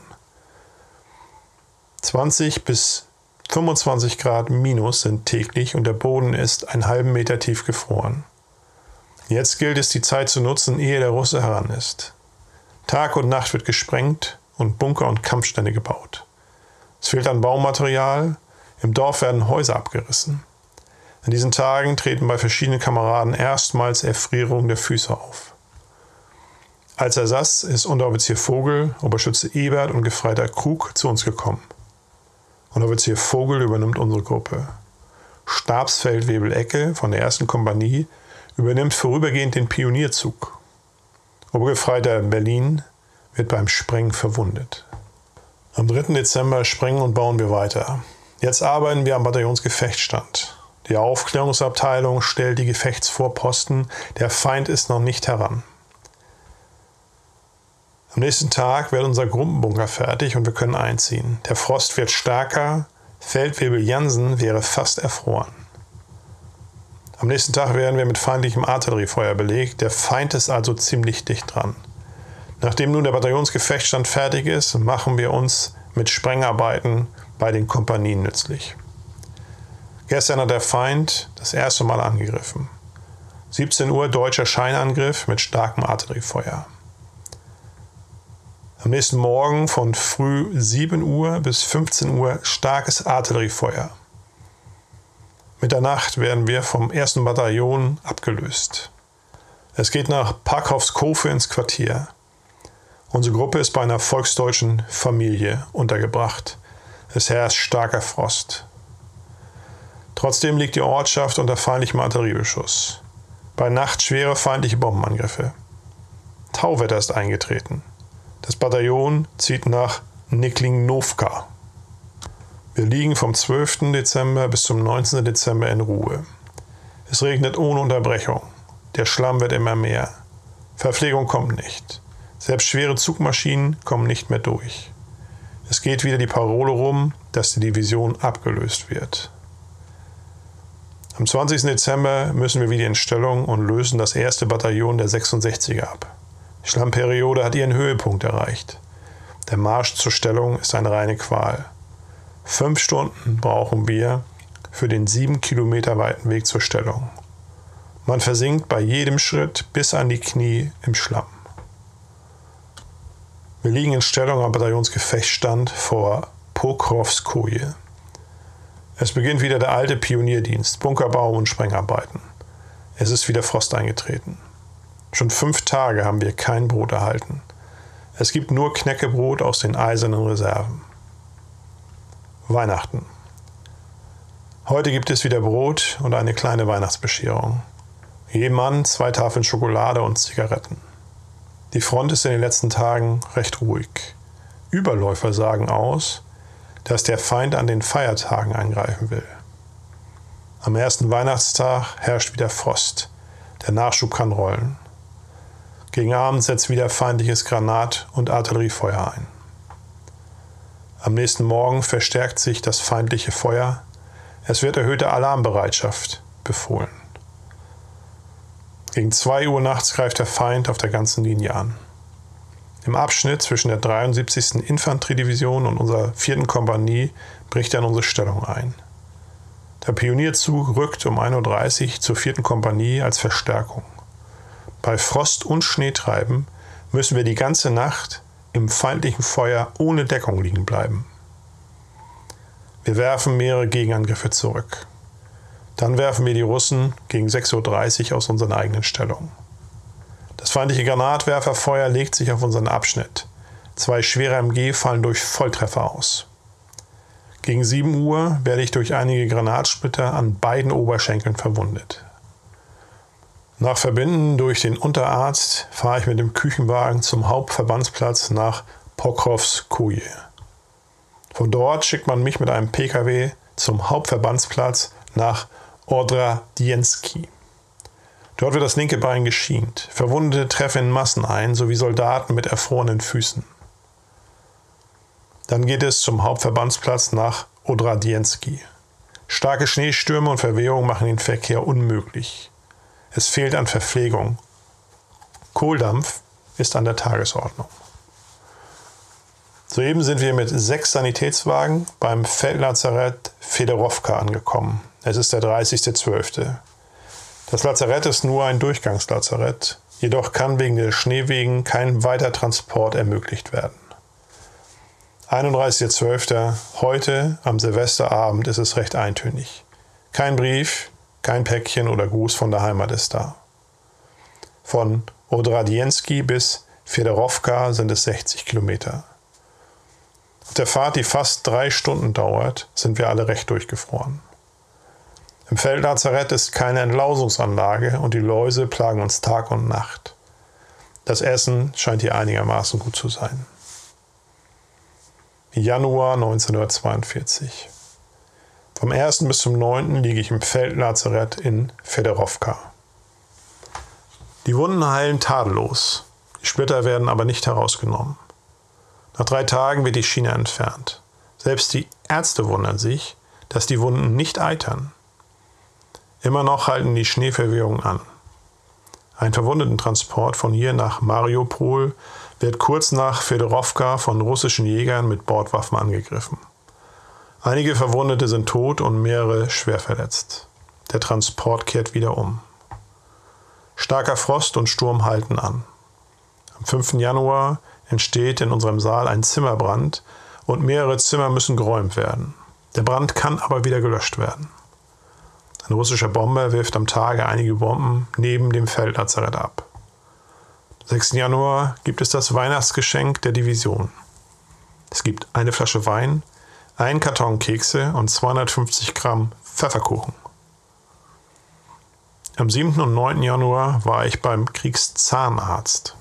zwanzig bis fünfundzwanzig Grad minus sind täglich und der Boden ist einen halben Meter tief gefroren. Jetzt gilt es, die Zeit zu nutzen, ehe der Russe heran ist. Tag und Nacht wird gesprengt und Bunker und Kampfstände gebaut. Es fehlt an Baumaterial, im Dorf werden Häuser abgerissen. In diesen Tagen treten bei verschiedenen Kameraden erstmals Erfrierungen der Füße auf. Als Ersatz ist Unteroffizier Vogel, Oberschütze Ebert und Gefreiter Krug zu uns gekommen. Unteroffizier Vogel übernimmt unsere Gruppe. Stabsfeldwebel Ecke von der ersten Kompanie übernimmt vorübergehend den Pionierzug. Obergefreiter Berlin wird beim Sprengen verwundet. Am dritten Dezember sprengen und bauen wir weiter. Jetzt arbeiten wir am Bataillonsgefechtsstand. Die Aufklärungsabteilung stellt die Gefechtsvorposten, der Feind ist noch nicht heran. Am nächsten Tag wird unser Gruppenbunker fertig und wir können einziehen. Der Frost wird stärker, Feldwebel Jansen wäre fast erfroren. Am nächsten Tag werden wir mit feindlichem Artilleriefeuer belegt, der Feind ist also ziemlich dicht dran. Nachdem nun der Bataillonsgefechtsstand fertig ist, machen wir uns mit Sprengarbeiten bei den Kompanien nützlich. Gestern hat der Feind das erste Mal angegriffen. siebzehn Uhr deutscher Scheinangriff mit starkem Artilleriefeuer. Am nächsten Morgen von früh sieben Uhr bis fünfzehn Uhr starkes Artilleriefeuer. Mitternacht werden wir vom ersten Bataillon abgelöst. Es geht nach Parkhoffskofe ins Quartier. Unsere Gruppe ist bei einer volksdeutschen Familie untergebracht. Es herrscht starker Frost. Trotzdem liegt die Ortschaft unter feindlichem Artilleriebeschuss. Bei Nacht schwere feindliche Bombenangriffe. Tauwetter ist eingetreten. Das Bataillon zieht nach Niklinowka. Wir liegen vom zwölften Dezember bis zum neunzehnten Dezember in Ruhe. Es regnet ohne Unterbrechung. Der Schlamm wird immer mehr. Verpflegung kommt nicht. Selbst schwere Zugmaschinen kommen nicht mehr durch. Es geht wieder die Parole rum, dass die Division abgelöst wird. Am zwanzigsten Dezember müssen wir wieder in Stellung und lösen das erste Bataillon der sechsundsechziger ab. Die Schlammperiode hat ihren Höhepunkt erreicht. Der Marsch zur Stellung ist eine reine Qual. Fünf Stunden brauchen wir für den sieben Kilometer weiten Weg zur Stellung. Man versinkt bei jedem Schritt bis an die Knie im Schlamm. Wir liegen in Stellung am Bataillonsgefechtsstand vor Pokrovskoje. Es beginnt wieder der alte Pionierdienst, Bunkerbau und Sprengarbeiten. Es ist wieder Frost eingetreten. Schon fünf Tage haben wir kein Brot erhalten. Es gibt nur Knäckebrot aus den eisernen Reserven. Weihnachten. Heute gibt es wieder Brot und eine kleine Weihnachtsbescherung. Jedem Mann zwei Tafeln Schokolade und Zigaretten. Die Front ist in den letzten Tagen recht ruhig. Überläufer sagen aus, dass der Feind an den Feiertagen angreifen will. Am ersten Weihnachtstag herrscht wieder Frost. Der Nachschub kann rollen. Gegen Abend setzt wieder feindliches Granat- und Artilleriefeuer ein. Am nächsten Morgen verstärkt sich das feindliche Feuer. Es wird erhöhte Alarmbereitschaft befohlen. Gegen zwei Uhr nachts greift der Feind auf der ganzen Linie an. Im Abschnitt zwischen der dreiundsiebzigsten Infanteriedivision und unserer vierten Kompanie bricht er in unsere Stellung ein. Der Pionierzug rückt um ein Uhr dreißig zur vierten Kompanie als Verstärkung. Bei Frost und Schneetreiben müssen wir die ganze Nacht im feindlichen Feuer ohne Deckung liegen bleiben. Wir werfen mehrere Gegenangriffe zurück. Dann werfen wir die Russen gegen sechs Uhr dreißig aus unseren eigenen Stellungen. Das feindliche Granatwerferfeuer legt sich auf unseren Abschnitt. Zwei schwere M G fallen durch Volltreffer aus. Gegen sieben Uhr werde ich durch einige Granatsplitter an beiden Oberschenkeln verwundet. Nach Verbinden durch den Unterarzt fahre ich mit dem Küchenwagen zum Hauptverbandsplatz nach Pokrovskoje. Von dort schickt man mich mit einem P K W zum Hauptverbandsplatz nach Odra-Dienski. Dort wird das linke Bein geschient. Verwundete treffen in Massen ein, sowie Soldaten mit erfrorenen Füßen. Dann geht es zum Hauptverbandsplatz nach Odra-Dienski. Starke Schneestürme und Verwehungen machen den Verkehr unmöglich. Es fehlt an Verpflegung. Kohldampf ist an der Tagesordnung. Soeben sind wir mit sechs Sanitätswagen beim Feldlazarett Fedorowka angekommen. Es ist der dreißigste zwölfte Das Lazarett ist nur ein Durchgangslazarett, jedoch kann wegen der Schneewegen kein Weitertransport ermöglicht werden. einunddreißigster zwölfter Heute am Silvesterabend ist es recht eintönig. Kein Brief, kein Päckchen oder Gruß von der Heimat ist da. Von Odra-Dienski bis Fedorowka sind es sechzig Kilometer. Auf der Fahrt, die fast drei Stunden dauert, sind wir alle recht durchgefroren. Im Feldlazarett ist keine Entlausungsanlage und die Läuse plagen uns Tag und Nacht. Das Essen scheint hier einigermaßen gut zu sein. Januar neunzehnhundertzweiundvierzig. Vom ersten bis zum neunten liege ich im Feldlazarett in Fedorowka. Die Wunden heilen tadellos, die Splitter werden aber nicht herausgenommen. Nach drei Tagen wird die Schiene entfernt. Selbst die Ärzte wundern sich, dass die Wunden nicht eitern. Immer noch halten die Schneeverwehungen an. Ein Verwundetentransport von hier nach Mariupol wird kurz nach Fedorowka von russischen Jägern mit Bordwaffen angegriffen. Einige Verwundete sind tot und mehrere schwer verletzt. Der Transport kehrt wieder um. Starker Frost und Sturm halten an. Am fünften Januar entsteht in unserem Saal ein Zimmerbrand und mehrere Zimmer müssen geräumt werden. Der Brand kann aber wieder gelöscht werden. Ein russischer Bomber wirft am Tage einige Bomben neben dem Feldlazarett ab. Am sechsten Januar gibt es das Weihnachtsgeschenk der Division. Es gibt eine Flasche Wein, ein Karton Kekse und zweihundertfünfzig Gramm Pfefferkuchen. Am siebten und neunten Januar war ich beim Kriegszahnarzt.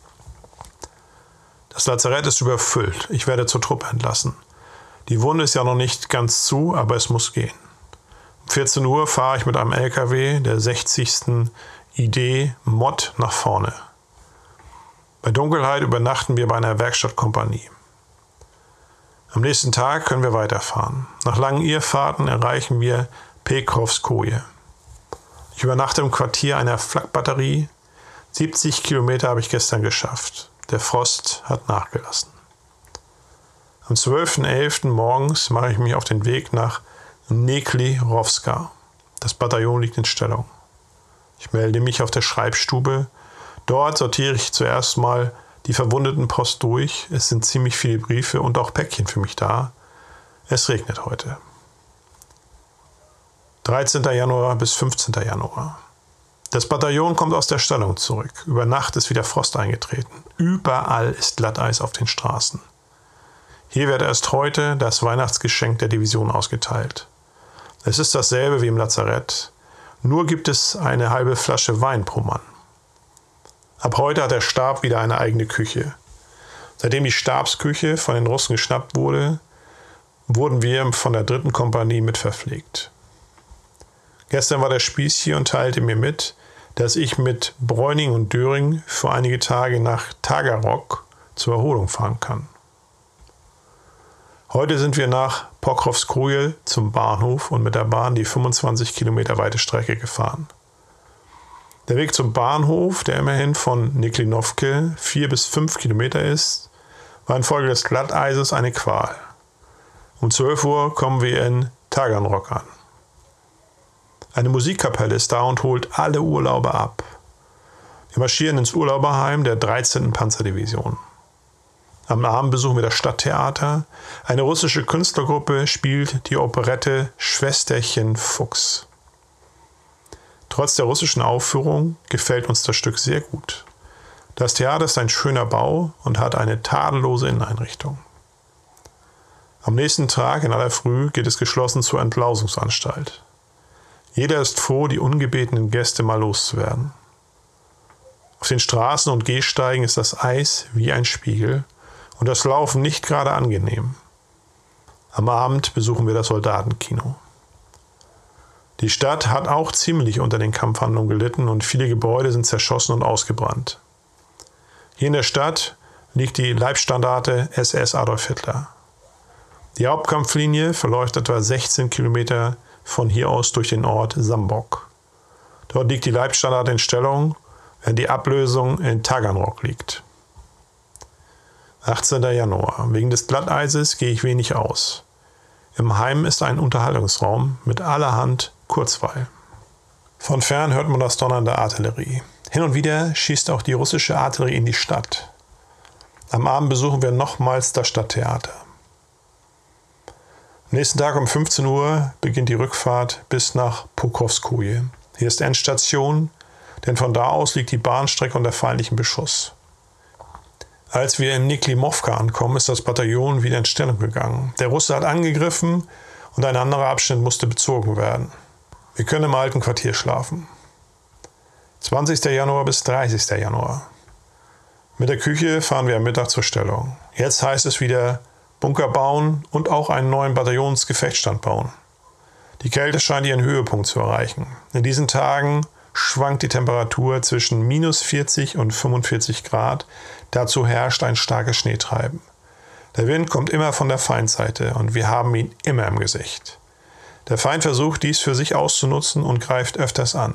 Das Lazarett ist überfüllt. Ich werde zur Truppe entlassen. Die Wunde ist ja noch nicht ganz zu, aber es muss gehen. Um vierzehn Uhr fahre ich mit einem L K W der sechzigsten I D Mod nach vorne. Bei Dunkelheit übernachten wir bei einer Werkstattkompanie. Am nächsten Tag können wir weiterfahren. Nach langen Irrfahrten erreichen wir Pokrovskoje. Ich übernachte im Quartier einer Flakbatterie. siebzig Kilometer habe ich gestern geschafft. Der Frost hat nachgelassen. Am zwölften elften morgens mache ich mich auf den Weg nach Neklirovska. Das Bataillon liegt in Stellung. Ich melde mich auf der Schreibstube. Dort sortiere ich zuerst mal die Verwundetenpost durch. Es sind ziemlich viele Briefe und auch Päckchen für mich da. Es regnet heute. dreizehnter Januar bis fünfzehnter Januar. Das Bataillon kommt aus der Stellung zurück. Über Nacht ist wieder Frost eingetreten. Überall ist Glatteis auf den Straßen. Hier wird erst heute das Weihnachtsgeschenk der Division ausgeteilt. Es ist dasselbe wie im Lazarett, nur gibt es eine halbe Flasche Wein pro Mann. Ab heute hat der Stab wieder eine eigene Küche. Seitdem die Stabsküche von den Russen geschnappt wurde, wurden wir von der dritten Kompanie mitverpflegt. Gestern war der Spieß hier und teilte mir mit, dass ich mit Breuning und Döring für einige Tage nach Tagarok zur Erholung fahren kann. Heute sind wir nach Pokrovskoje zum Bahnhof und mit der Bahn die fünfundzwanzig Kilometer weite Strecke gefahren. Der Weg zum Bahnhof, der immerhin von Niklinovke vier bis fünf Kilometer ist, war infolge des Glatteises eine Qual. Um zwölf Uhr kommen wir in Taganrog an. Eine Musikkapelle ist da und holt alle Urlauber ab. Wir marschieren ins Urlauberheim der dreizehnten Panzerdivision. Am Abend besuchen wir das Stadttheater. Eine russische Künstlergruppe spielt die Operette Schwesterchen Fuchs. Trotz der russischen Aufführung gefällt uns das Stück sehr gut. Das Theater ist ein schöner Bau und hat eine tadellose Inneneinrichtung. Am nächsten Tag in aller Früh geht es geschlossen zur Entlausungsanstalt. Jeder ist froh, die ungebetenen Gäste mal loszuwerden. Auf den Straßen und Gehsteigen ist das Eis wie ein Spiegel und das Laufen nicht gerade angenehm. Am Abend besuchen wir das Soldatenkino. Die Stadt hat auch ziemlich unter den Kampfhandlungen gelitten und viele Gebäude sind zerschossen und ausgebrannt. Hier in der Stadt liegt die Leibstandarte S S Adolf Hitler. Die Hauptkampflinie verläuft etwa sechzehn Kilometer von hier aus durch den Ort Sambok. Dort liegt die Leibstandarte in Stellung, während die Ablösung in Taganrog liegt. achtzehnter Januar. Wegen des Glatteises gehe ich wenig aus. Im Heim ist ein Unterhaltungsraum mit allerhand Kurzweil. Von fern hört man das Donnern der Artillerie. Hin und wieder schießt auch die russische Artillerie in die Stadt. Am Abend besuchen wir nochmals das Stadttheater. Am nächsten Tag um fünfzehn Uhr beginnt die Rückfahrt bis nach Pokrovskoje. Hier ist Endstation, denn von da aus liegt die Bahnstrecke unter feindlichem Beschuss. Als wir in Niklimovka ankommen, ist das Bataillon wieder in Stellung gegangen. Der Russe hat angegriffen und ein anderer Abschnitt musste bezogen werden. Wir können im alten Quartier schlafen. zwanzigster Januar bis dreißigster Januar. Mit der Küche fahren wir am Mittag zur Stellung. Jetzt heißt es wieder Bunker bauen und auch einen neuen Bataillonsgefechtsstand bauen. Die Kälte scheint ihren Höhepunkt zu erreichen. In diesen Tagen schwankt die Temperatur zwischen minus vierzig und fünfundvierzig Grad. Dazu herrscht ein starkes Schneetreiben. Der Wind kommt immer von der Feindseite und wir haben ihn immer im Gesicht. Der Feind versucht, dies für sich auszunutzen und greift öfters an.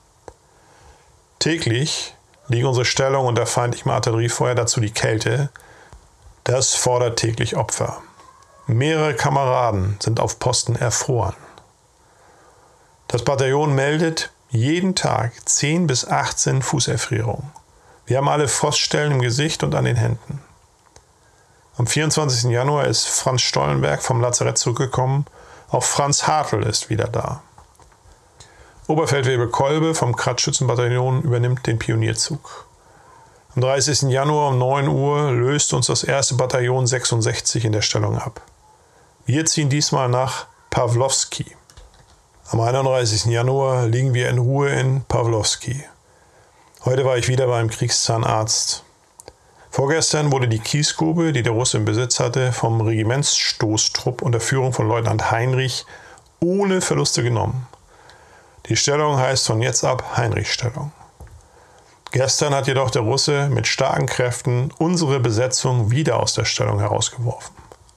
Täglich liegen unsere Stellung unter feindlichem Artilleriefeuer, dazu die Kälte. Das fordert täglich Opfer. Mehrere Kameraden sind auf Posten erfroren. Das Bataillon meldet jeden Tag zehn bis achtzehn Fußerfrierungen. Wir haben alle Froststellen im Gesicht und an den Händen. Am vierundzwanzigsten Januar ist Franz Stollenberg vom Lazarett zurückgekommen. Auch Franz Hartl ist wieder da. Oberfeldwebel Kolbe vom Kratzschützenbataillon übernimmt den Pionierzug. Am dreißigsten Januar um neun Uhr löst uns das erste Bataillon sechsundsechzig in der Stellung ab. Wir ziehen diesmal nach Pawlowski. Am einunddreißigsten Januar liegen wir in Ruhe in Pawlowski. Heute war ich wieder beim Kriegszahnarzt. Vorgestern wurde die Kiesgrube, die der Russe im Besitz hatte, vom Regimentsstoßtrupp unter Führung von Leutnant Heinrich ohne Verluste genommen. Die Stellung heißt von jetzt ab Heinrich-Stellung. Gestern hat jedoch der Russe mit starken Kräften unsere Besetzung wieder aus der Stellung herausgeworfen.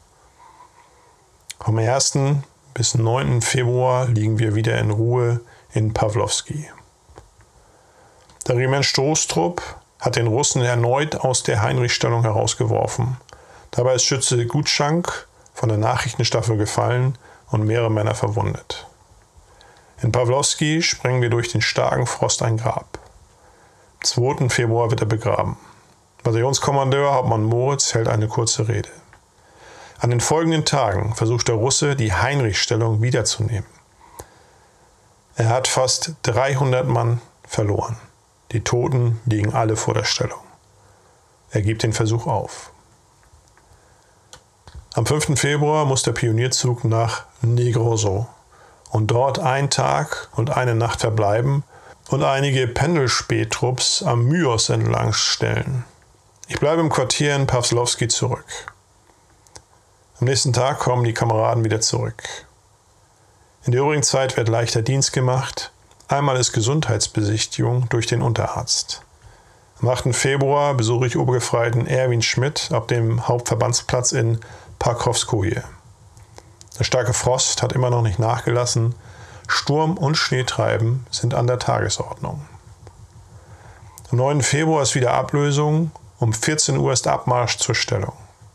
Vom ersten bis neunten Februar liegen wir wieder in Ruhe in Pawlowski. Der Regimentsstoßtrupp hat den Russen erneut aus der Heinrich-Stellung herausgeworfen. Dabei ist Schütze Gutschank von der Nachrichtenstaffel gefallen und mehrere Männer verwundet. In Pawlowski sprengen wir durch den starken Frost ein Grab. Am zweiten Februar wird er begraben. Bataillonskommandeur Hauptmann Moritz hält eine kurze Rede. An den folgenden Tagen versucht der Russe, die Heinrichsstellung wiederzunehmen. Er hat fast dreihundert Mann verloren. Die Toten liegen alle vor der Stellung. Er gibt den Versuch auf. Am fünften Februar muss der Pionierzug nach Negroso und dort einen Tag und eine Nacht verbleiben und einige Pendelspähtrupps am Myos entlang stellen. Ich bleibe im Quartier in Pawlowski zurück. Am nächsten Tag kommen die Kameraden wieder zurück. In der übrigen Zeit wird leichter Dienst gemacht. Einmal ist Gesundheitsbesichtigung durch den Unterarzt. Am achten Februar besuche ich Obergefreiten Erwin Schmidt auf dem Hauptverbandsplatz in Pakrovskoje. Der starke Frost hat immer noch nicht nachgelassen. Sturm und Schneetreiben sind an der Tagesordnung. Am neunten Februar ist wieder Ablösung. Um vierzehn Uhr ist Abmarsch zur Stellung.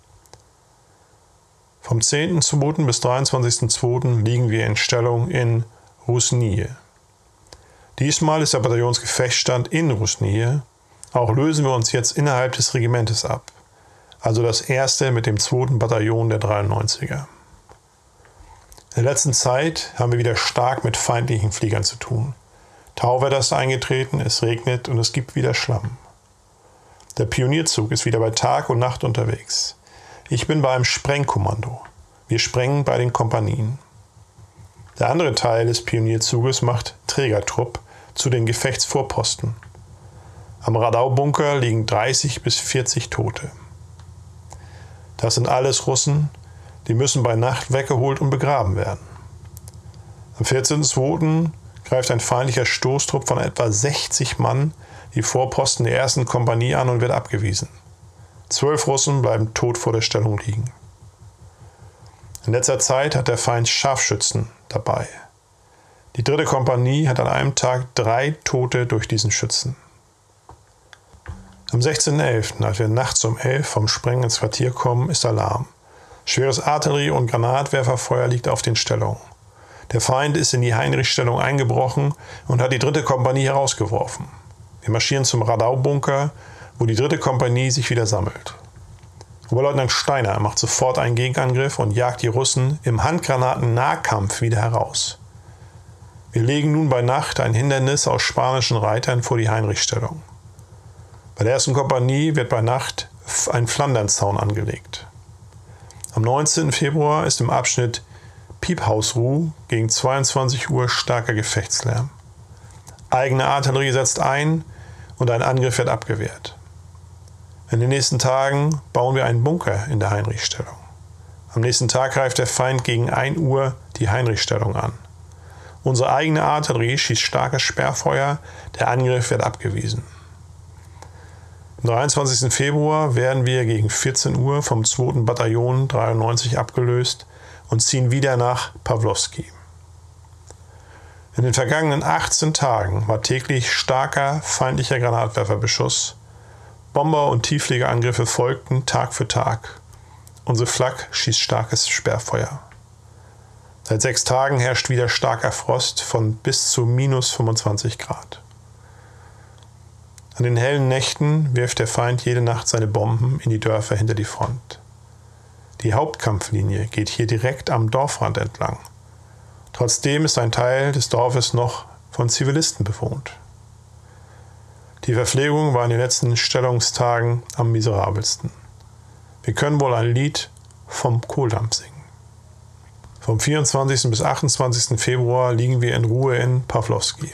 Vom zehnten zweiten bis dreiundzwanzigsten zweiten liegen wir in Stellung in Rusnie. Diesmal ist der Bataillonsgefechtsstand in Rusnie. Auch lösen wir uns jetzt innerhalb des Regimentes ab. Also das erste mit dem zweiten Bataillon der dreiundneunziger. In der letzten Zeit haben wir wieder stark mit feindlichen Fliegern zu tun. Tauwetter ist eingetreten, es regnet und es gibt wieder Schlamm. Der Pionierzug ist wieder bei Tag und Nacht unterwegs. Ich bin bei einem Sprengkommando. Wir sprengen bei den Kompanien. Der andere Teil des Pionierzuges macht Trägertrupp zu den Gefechtsvorposten. Am Radau-Bunker liegen dreißig bis vierzig Tote. Das sind alles Russen, die müssen bei Nacht weggeholt und begraben werden. Am vierzehnten zweiten greift ein feindlicher Stoßtrupp von etwa sechzig Mann die Vorposten der ersten Kompanie an und wird abgewiesen. Zwölf Russen bleiben tot vor der Stellung liegen. In letzter Zeit hat der Feind Scharfschützen dabei. Die dritte Kompanie hat an einem Tag drei Tote durch diesen Schützen. Am sechzehnten elften, als wir nachts um elf vom Sprengen ins Quartier kommen, ist Alarm. Schweres Artillerie- und Granatwerferfeuer liegt auf den Stellungen. Der Feind ist in die Heinrichsstellung eingebrochen und hat die dritte Kompanie herausgeworfen. Wir marschieren zum Radau-Bunker, wo die dritte Kompanie sich wieder sammelt. Oberleutnant Steiner macht sofort einen Gegenangriff und jagt die Russen im Handgranaten-Nahkampf wieder heraus. Wir legen nun bei Nacht ein Hindernis aus spanischen Reitern vor die Heinrichsstellung. Bei der ersten Kompanie wird bei Nacht ein Flandernzaun angelegt. Am neunzehnten Februar ist im Abschnitt Piephausruh gegen zweiundzwanzig Uhr starker Gefechtslärm. Eigene Artillerie setzt ein und ein Angriff wird abgewehrt. In den nächsten Tagen bauen wir einen Bunker in der Heinrichsstellung. Am nächsten Tag greift der Feind gegen ein Uhr die Heinrichsstellung an. Unsere eigene Artillerie schießt starkes Sperrfeuer, der Angriff wird abgewiesen. Am dreiundzwanzigsten Februar werden wir gegen vierzehn Uhr vom zweiten Bataillon dreiundneunzig abgelöst und ziehen wieder nach Pawlowski. In den vergangenen achtzehn Tagen war täglich starker feindlicher Granatwerferbeschuss. Bomber- und Tieffliegerangriffe folgten Tag für Tag. Unsere Flak schießt starkes Sperrfeuer. Seit sechs Tagen herrscht wieder starker Frost von bis zu minus fünfundzwanzig Grad. An den hellen Nächten wirft der Feind jede Nacht seine Bomben in die Dörfer hinter die Front. Die Hauptkampflinie geht hier direkt am Dorfrand entlang. Trotzdem ist ein Teil des Dorfes noch von Zivilisten bewohnt. Die Verpflegung war in den letzten Stellungstagen am miserabelsten. Wir können wohl ein Lied vom Kohldampf singen. Vom vierundzwanzigsten bis achtundzwanzigsten Februar liegen wir in Ruhe in Pawlowski.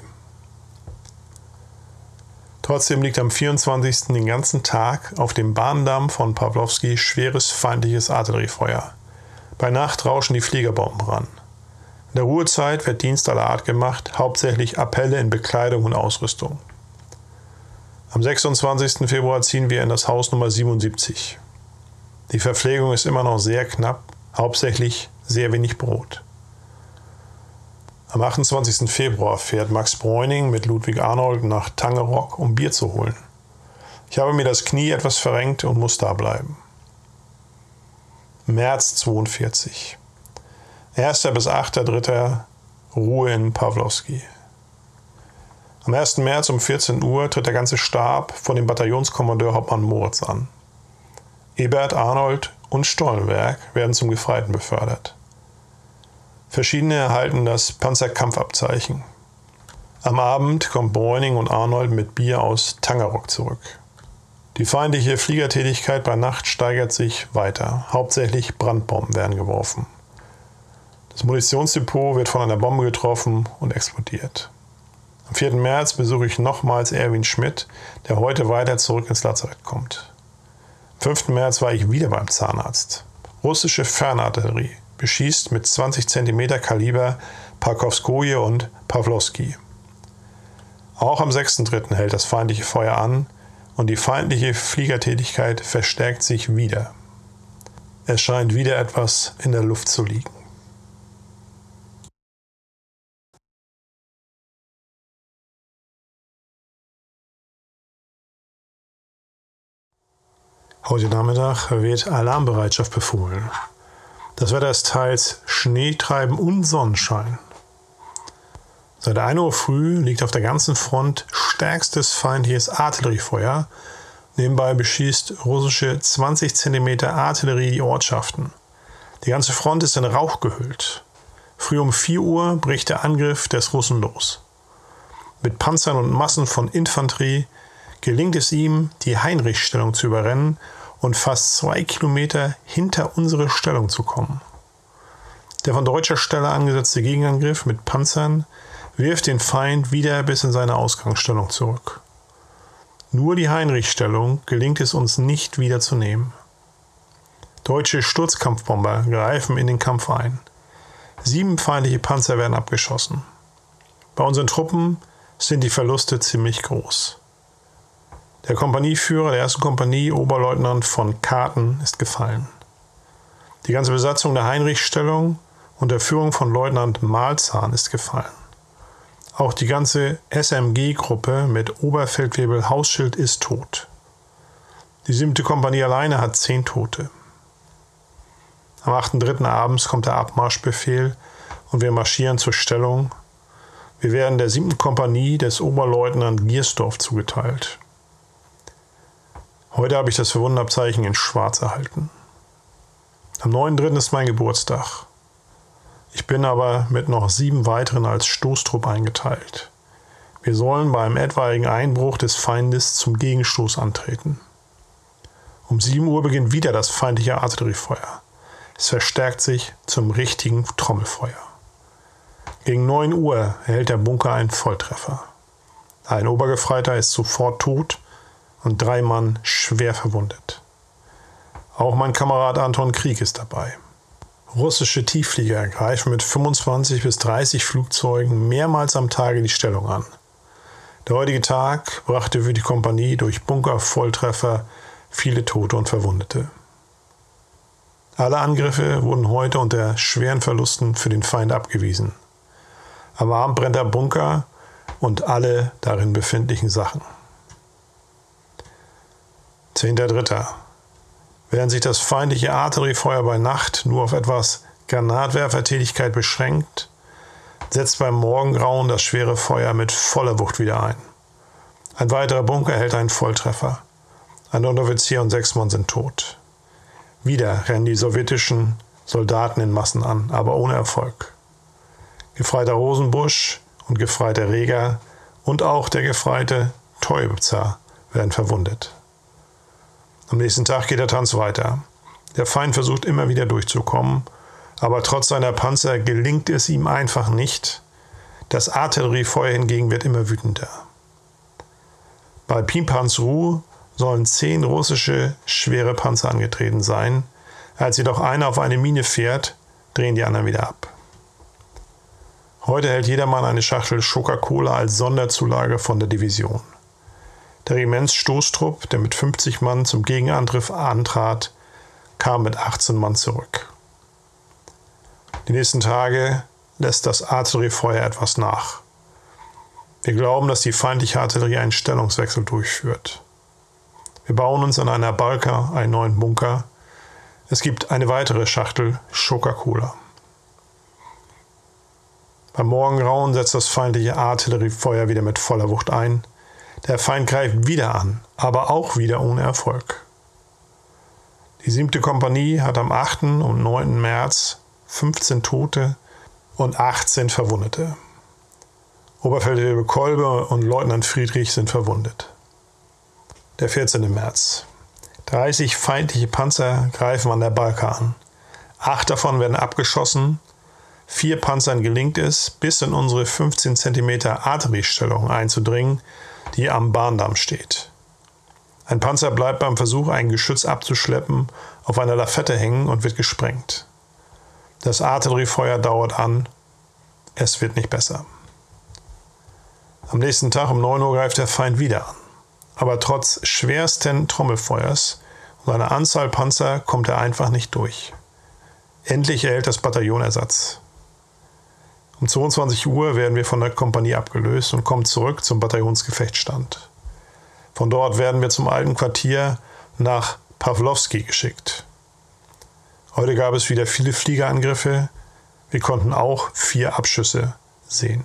Trotzdem liegt am vierundzwanzigsten den ganzen Tag auf dem Bahndamm von Pawlowski schweres feindliches Artilleriefeuer. Bei Nacht rauschen die Fliegerbomben ran. In der Ruhezeit wird Dienst aller Art gemacht, hauptsächlich Appelle in Bekleidung und Ausrüstung. Am sechsundzwanzigsten Februar ziehen wir in das Haus Nummer siebenundsiebzig. Die Verpflegung ist immer noch sehr knapp, hauptsächlich sehr wenig Brot. Am achtundzwanzigsten Februar fährt Max Bräuning mit Ludwig Arnold nach Tangerock, um Bier zu holen. Ich habe mir das Knie etwas verrenkt und muss da bleiben. März zweiundvierzig. erster bis achter dritter Ruhe in Pawlowski. Am ersten März um vierzehn Uhr tritt der ganze Stab von dem Bataillonskommandeur Hauptmann Moritz an. Ebert, Arnold und Stollenberg werden zum Gefreiten befördert. Verschiedene erhalten das Panzerkampfabzeichen. Am Abend kommt Bräuning und Arnold mit Bier aus Tangerock zurück. Die feindliche Fliegertätigkeit bei Nacht steigert sich weiter. Hauptsächlich Brandbomben werden geworfen. Das Munitionsdepot wird von einer Bombe getroffen und explodiert. Am vierten März besuche ich nochmals Erwin Schmidt, der heute weiter zurück ins Lazarett kommt. Am fünften März war ich wieder beim Zahnarzt. Russische Fernartillerie beschießt mit zwanzig Zentimeter Kaliber Pakrovskoje und Pawlowski. Auch am sechsten dritten hält das feindliche Feuer an und die feindliche Fliegertätigkeit verstärkt sich wieder. Es scheint wieder etwas in der Luft zu liegen. Heute Nachmittag wird Alarmbereitschaft befohlen. Das Wetter ist teils Schneetreiben und Sonnenschein. Seit ein Uhr früh liegt auf der ganzen Front stärkstes feindliches Artilleriefeuer. Nebenbei beschießt russische zwanzig Zentimeter Artillerie die Ortschaften. Die ganze Front ist in Rauch gehüllt. Früh um vier Uhr bricht der Angriff des Russen los. Mit Panzern und Massen von Infanterie gelingt es ihm, die Heinrichstellung zu überrennen und fast zwei Kilometer hinter unsere Stellung zu kommen. Der von deutscher Stelle angesetzte Gegenangriff mit Panzern wirft den Feind wieder bis in seine Ausgangsstellung zurück. Nur die Heinrichstellung gelingt es uns nicht wieder zu nehmen. Deutsche Sturzkampfbomber greifen in den Kampf ein. Sieben feindliche Panzer werden abgeschossen. Bei unseren Truppen sind die Verluste ziemlich groß. Der Kompanieführer der ersten Kompanie, Oberleutnant von Karten, ist gefallen. Die ganze Besatzung der Heinrichstellung unter Führung von Leutnant Malzahn ist gefallen. Auch die ganze S M G-Gruppe mit Oberfeldwebel Hausschild ist tot. Die siebte Kompanie alleine hat zehn Tote. Am achten dritten abends kommt der Abmarschbefehl und wir marschieren zur Stellung. Wir werden der siebten Kompanie des Oberleutnant Giersdorf zugeteilt. Heute habe ich das Verwundenabzeichen in Schwarz erhalten. Am neunten dritten ist mein Geburtstag. Ich bin aber mit noch sieben weiteren als Stoßtrupp eingeteilt. Wir sollen beim etwaigen Einbruch des Feindes zum Gegenstoß antreten. Um sieben Uhr beginnt wieder das feindliche Artilleriefeuer. Es verstärkt sich zum richtigen Trommelfeuer. Gegen neun Uhr erhält der Bunker einen Volltreffer. Ein Obergefreiter ist sofort tot und drei Mann schwer verwundet. Auch mein Kamerad Anton Krieg ist dabei. Russische Tiefflieger greifen mit fünfundzwanzig bis dreißig Flugzeugen mehrmals am Tage die Stellung an. Der heutige Tag brachte für die Kompanie durch Bunker-Volltreffer viele Tote und Verwundete. Alle Angriffe wurden heute unter schweren Verlusten für den Feind abgewiesen. Am Abend brennt der Bunker und alle darin befindlichen Sachen. zehnter dritter Während sich das feindliche Artilleriefeuer bei Nacht nur auf etwas Granatwerfertätigkeit beschränkt, setzt beim Morgengrauen das schwere Feuer mit voller Wucht wieder ein. Ein weiterer Bunker erhält einen Volltreffer. Ein Unteroffizier und sechs Mann sind tot. Wieder rennen die sowjetischen Soldaten in Massen an, aber ohne Erfolg. Gefreiter Rosenbusch und Gefreiter Reger und auch der Gefreite Teubitzer werden verwundet. Am nächsten Tag geht der Tanz weiter. Der Feind versucht immer wieder durchzukommen, aber trotz seiner Panzer gelingt es ihm einfach nicht. Das Artilleriefeuer hingegen wird immer wütender. Bei Pimpansruh sollen zehn russische schwere Panzer angetreten sein. Als jedoch einer auf eine Mine fährt, drehen die anderen wieder ab. Heute hält jedermann eine Schachtel Coca-Cola als Sonderzulage von der Division. Der Regimentsstoßtrupp, der mit fünfzig Mann zum Gegenangriff antrat, kam mit achtzehn Mann zurück. Die nächsten Tage lässt das Artilleriefeuer etwas nach. Wir glauben, dass die feindliche Artillerie einen Stellungswechsel durchführt. Wir bauen uns an einer Balka einen neuen Bunker. Es gibt eine weitere Schachtel Coca-Cola. Beim Morgengrauen setzt das feindliche Artilleriefeuer wieder mit voller Wucht ein. Der Feind greift wieder an, aber auch wieder ohne Erfolg. Die siebte Kompanie hat am achten und neunten März fünfzehn Tote und achtzehn Verwundete. Oberfeldwebel Kolbe und Leutnant Friedrich sind verwundet. Der vierzehnte März. dreißig feindliche Panzer greifen an der Balka an. Acht davon werden abgeschossen. Vier Panzern gelingt es, bis in unsere fünfzehn Zentimeter Artilleriestellung einzudringen, die am Bahndamm steht. Ein Panzer bleibt beim Versuch, ein Geschütz abzuschleppen, auf einer Lafette hängen und wird gesprengt. Das Artilleriefeuer dauert an. Es wird nicht besser. Am nächsten Tag um neun Uhr greift der Feind wieder an. Aber trotz schwersten Trommelfeuers und einer Anzahl Panzer kommt er einfach nicht durch. Endlich erhält das Bataillon Ersatz. Um zweiundzwanzig Uhr werden wir von der Kompanie abgelöst und kommen zurück zum Bataillonsgefechtsstand. Von dort werden wir zum alten Quartier nach Pawlowski geschickt. Heute gab es wieder viele Fliegerangriffe. Wir konnten auch vier Abschüsse sehen.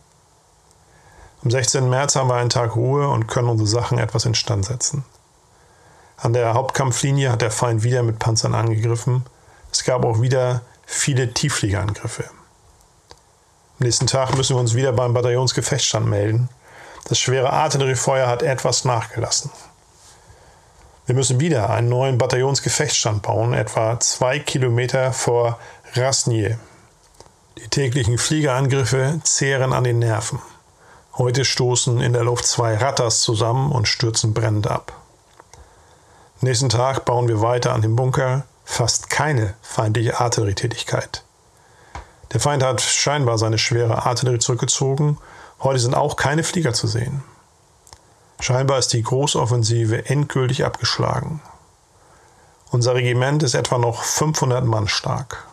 Am sechzehnten März haben wir einen Tag Ruhe und können unsere Sachen etwas instand setzen. An der Hauptkampflinie hat der Feind wieder mit Panzern angegriffen. Es gab auch wieder viele Tieffliegerangriffe. Am nächsten Tag müssen wir uns wieder beim Bataillonsgefechtsstand melden. Das schwere Artilleriefeuer hat etwas nachgelassen. Wir müssen wieder einen neuen Bataillonsgefechtsstand bauen, etwa zwei Kilometer vor Rasnier. Die täglichen Fliegerangriffe zehren an den Nerven. Heute stoßen in der Luft zwei Ratters zusammen und stürzen brennend ab. Am nächsten Tag bauen wir weiter an dem Bunker. Fast keine feindliche Artillerietätigkeit. Der Feind hat scheinbar seine schwere Artillerie zurückgezogen. Heute sind auch keine Flieger zu sehen. Scheinbar ist die Großoffensive endgültig abgeschlagen. Unser Regiment ist etwa noch fünfhundert Mann stark.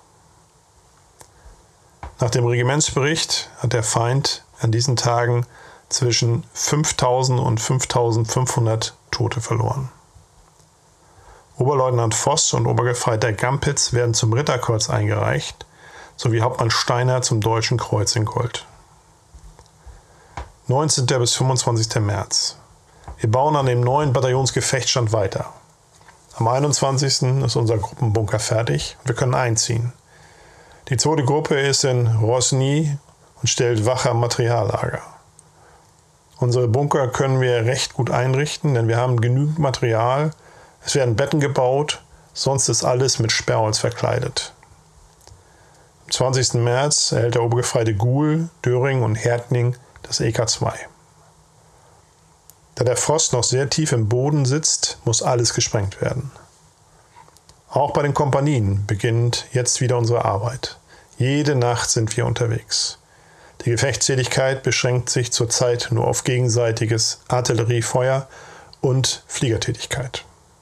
Nach dem Regimentsbericht hat der Feind an diesen Tagen zwischen fünftausend und fünftausendfünfhundert Tote verloren. Oberleutnant Voss und Obergefreiter Gampitz werden zum Ritterkreuz eingereicht, sowie Hauptmann Steiner zum Deutschen Kreuz in Gold. neunzehnten bis fünfundzwanzigsten März. Wir bauen an dem neuen Bataillonsgefechtsstand weiter. Am einundzwanzigsten ist unser Gruppenbunker fertig und wir können einziehen. Die zweite Gruppe ist in Rosny und stellt Wache am Materiallager. Unsere Bunker können wir recht gut einrichten, denn wir haben genügend Material. Es werden Betten gebaut, sonst ist alles mit Sperrholz verkleidet. Am zwanzigsten März erhält der Obergefreite Guhl, Döring und Hertning das E K zwei. Da der Frost noch sehr tief im Boden sitzt, muss alles gesprengt werden. Auch bei den Kompanien beginnt jetzt wieder unsere Arbeit. Jede Nacht sind wir unterwegs. Die Gefechtstätigkeit beschränkt sich zurzeit nur auf gegenseitiges Artilleriefeuer und Fliegertätigkeit.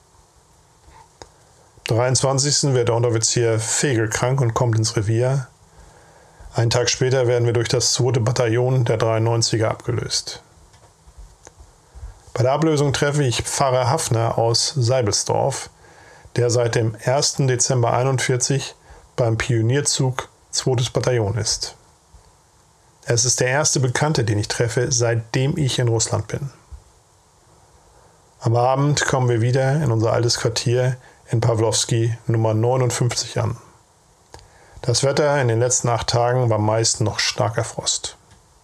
Am dreiundzwanzigsten wird der Unteroffizier Fegel krank und kommt ins Revier. Einen Tag später werden wir durch das zweite Bataillon der dreiundneunziger abgelöst. Bei der Ablösung treffe ich Pfarrer Haffner aus Seibelsdorf, der seit dem ersten Dezember einundvierzig beim Pionierzug zweites Bataillon ist. Es ist der erste Bekannte, den ich treffe, seitdem ich in Russland bin. Am Abend kommen wir wieder in unser altes Quartier in Pawlowski Nummer neunundfünfzig an. Das Wetter in den letzten acht Tagen war meist noch starker Frost.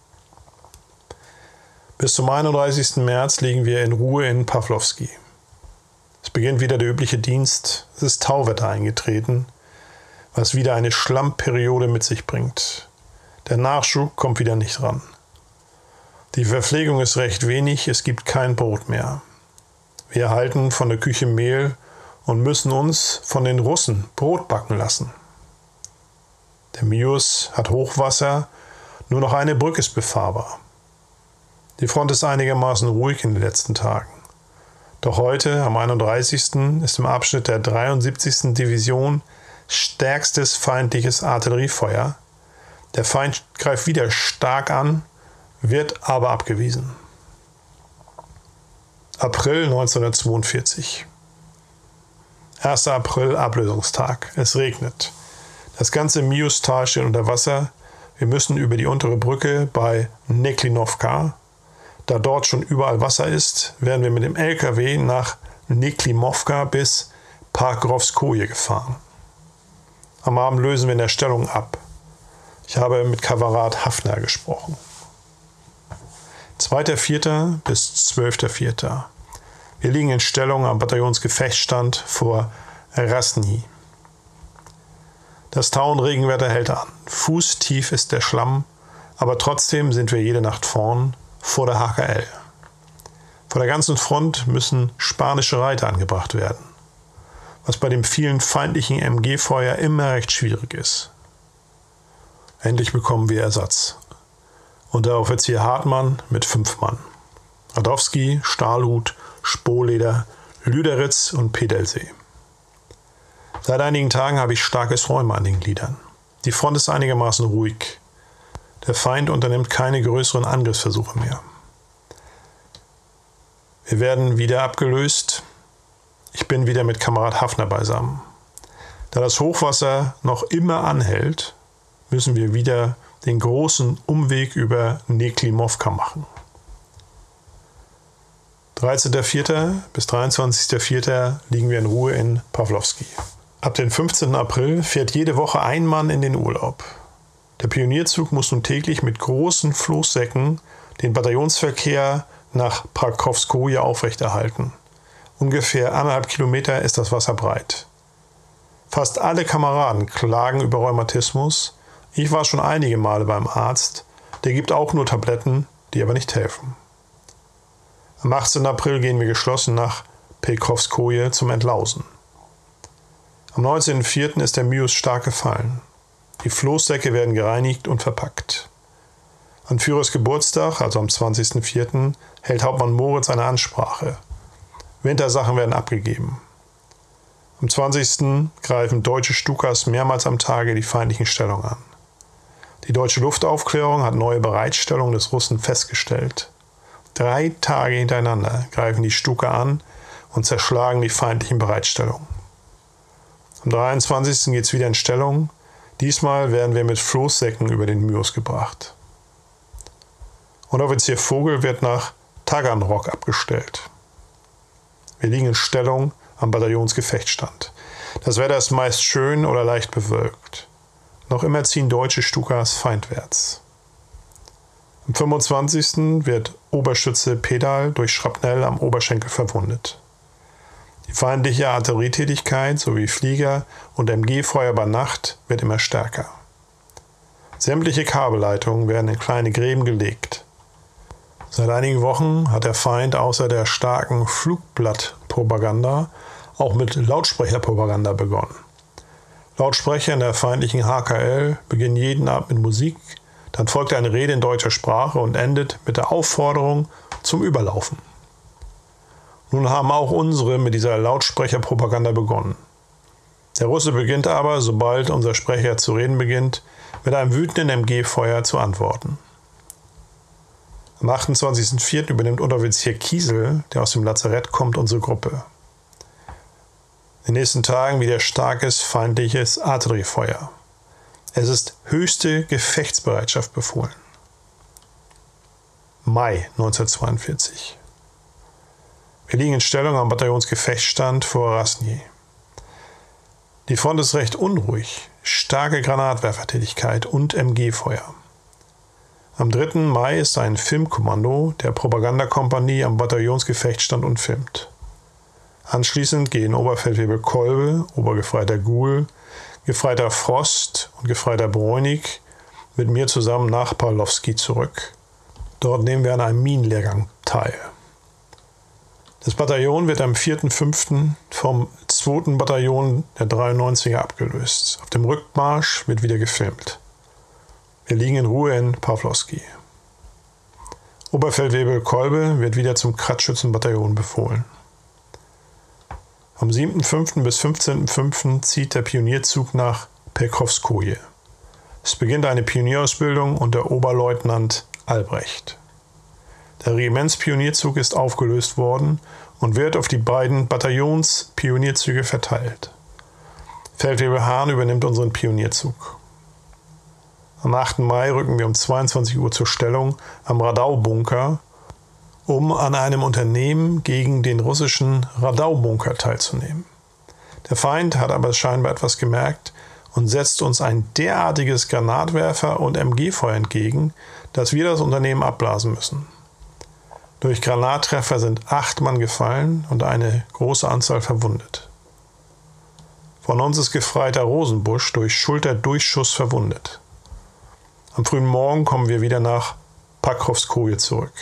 Bis zum einunddreißigsten März liegen wir in Ruhe in Pawlowski. Es beginnt wieder der übliche Dienst. Es ist Tauwetter eingetreten, was wieder eine Schlammperiode mit sich bringt. Der Nachschub kommt wieder nicht ran. Die Verpflegung ist recht wenig, es gibt kein Brot mehr. Wir erhalten von der Küche Mehl und müssen uns von den Russen Brot backen lassen. Der Mius hat Hochwasser, nur noch eine Brücke ist befahrbar. Die Front ist einigermaßen ruhig in den letzten Tagen. Doch heute, am einunddreißigsten ist im Abschnitt der dreiundsiebzigsten Division stärkstes feindliches Artilleriefeuer. Der Feind greift wieder stark an, wird aber abgewiesen. April neunzehnhundertzweiundvierzig. erster April, Ablösungstag. Es regnet. Das ganze Miustal steht unter Wasser. Wir müssen über die untere Brücke bei Neklinovka. Da dort schon überall Wasser ist, werden wir mit dem L K W nach Neklimovka bis Pokrovskoje gefahren. Am Abend lösen wir in der Stellung ab. Ich habe mit Kamerad Hafner gesprochen. zweiter vierter bis zwölfter vierter Wir liegen in Stellung am Bataillonsgefechtsstand vor Rasny. Das Tauenregenwetter hält an. Fußtief ist der Schlamm, aber trotzdem sind wir jede Nacht vorn vor der H K L. Vor der ganzen Front müssen spanische Reiter angebracht werden, was bei dem vielen feindlichen M G-Feuer immer recht schwierig ist. Endlich bekommen wir Ersatz. Unteroffizier Hartmann mit fünf Mann. Radowski, Stahlhut, Spohleder, Lüderitz und Pedelsee. Seit einigen Tagen habe ich starkes Rheuma an den Gliedern. Die Front ist einigermaßen ruhig. Der Feind unternimmt keine größeren Angriffsversuche mehr. Wir werden wieder abgelöst. Ich bin wieder mit Kamerad Hafner beisammen. Da das Hochwasser noch immer anhält, müssen wir wieder den großen Umweg über Neklimovka machen. dreizehnter vierter bis dreiundzwanzigster vierter liegen wir in Ruhe in Pawlowski. Ab dem fünfzehnten April fährt jede Woche ein Mann in den Urlaub. Der Pionierzug muss nun täglich mit großen Floßsäcken den Bataillonsverkehr nach Pokrovskoje aufrechterhalten. Ungefähr anderthalb Kilometer ist das Wasser breit. Fast alle Kameraden klagen über Rheumatismus. Ich war schon einige Male beim Arzt. Der gibt auch nur Tabletten, die aber nicht helfen. Am achtzehnten April gehen wir geschlossen nach Pokrovskoje zum Entlausen. Am neunzehnten vierten ist der Myos stark gefallen. Die Floßsäcke werden gereinigt und verpackt. An Führers Geburtstag, also am zwanzigsten vierten, hält Hauptmann Moritz eine Ansprache. Wintersachen werden abgegeben. Am zwanzigsten greifen deutsche Stukas mehrmals am Tage die feindlichen Stellungen an. Die deutsche Luftaufklärung hat neue Bereitstellungen des Russen festgestellt. Drei Tage hintereinander greifen die Stuka an und zerschlagen die feindlichen Bereitstellungen. Am dreiundzwanzigsten geht es wieder in Stellung. Diesmal werden wir mit Floßsäcken über den Myos gebracht. Unteroffizier Vogel wird nach Taganrog abgestellt. Wir liegen in Stellung am Bataillonsgefechtsstand. Das Wetter ist meist schön oder leicht bewölkt. Noch immer ziehen deutsche Stukas feindwärts. Am fünfundzwanzigsten wird Oberschütze Pedal durch Schrapnell am Oberschenkel verwundet. Die feindliche Artillerietätigkeit sowie Flieger- und M G-Feuer bei Nacht wird immer stärker. Sämtliche Kabelleitungen werden in kleine Gräben gelegt. Seit einigen Wochen hat der Feind außer der starken Flugblattpropaganda auch mit Lautsprecherpropaganda begonnen. Lautsprecher in der feindlichen H K L beginnen jeden Abend mit Musik, dann folgt eine Rede in deutscher Sprache und endet mit der Aufforderung zum Überlaufen. Nun haben auch unsere mit dieser Lautsprecherpropaganda begonnen. Der Russe beginnt aber, sobald unser Sprecher zu reden beginnt, mit einem wütenden M G-Feuer zu antworten. Am achtundzwanzigsten vierten übernimmt Unteroffizier Kiesel, der aus dem Lazarett kommt, unsere Gruppe. In den nächsten Tagen wieder starkes feindliches Artilleriefeuer. Es ist höchste Gefechtsbereitschaft befohlen. Mai neunzehnhundertzweiundvierzig. Wir liegen in Stellung am Bataillonsgefechtsstand vor Rasny. Die Front ist recht unruhig, starke Granatwerfertätigkeit und M G-Feuer. Am dritten Mai ist ein Filmkommando der Propagandakompanie am Bataillonsgefechtsstand und filmt. Anschließend gehen Oberfeldwebel Kolbe, Obergefreiter Guhl, Gefreiter Frost und Gefreiter Bräunig mit mir zusammen nach Pawlowski zurück. Dort nehmen wir an einem Minenlehrgang teil. Das Bataillon wird am vierten fünften vom zweiten Bataillon der dreiundneunziger abgelöst. Auf dem Rückmarsch wird wieder gefilmt. Wir liegen in Ruhe in Pawlowski. Oberfeldwebel Kolbe wird wieder zum Kratzschützenbataillon befohlen. Vom siebten fünften bis fünfzehnten fünften zieht der Pionierzug nach Pokrovskoje. Es beginnt eine Pionierausbildung unter Oberleutnant Albrecht. Der Regimentspionierzug ist aufgelöst worden und wird auf die beiden Am achten Mai rücken wir um zweiundzwanzig Uhr zur Stellung am Radau-Bunker, um an einem Unternehmen gegen den russischen Radau-Bunker teilzunehmen. Der Feind hat aber scheinbar etwas gemerkt und setzt uns ein derartiges Granatwerfer- und M G-Feuer entgegen, dass wir das Unternehmen abblasen müssen. Durch Granattreffer sind acht Mann gefallen und eine große Anzahl verwundet. Von uns ist Gefreiter Rosenbusch durch Schulterdurchschuss verwundet. Am frühen Morgen kommen wir wieder nach Pokrovskoje zurück.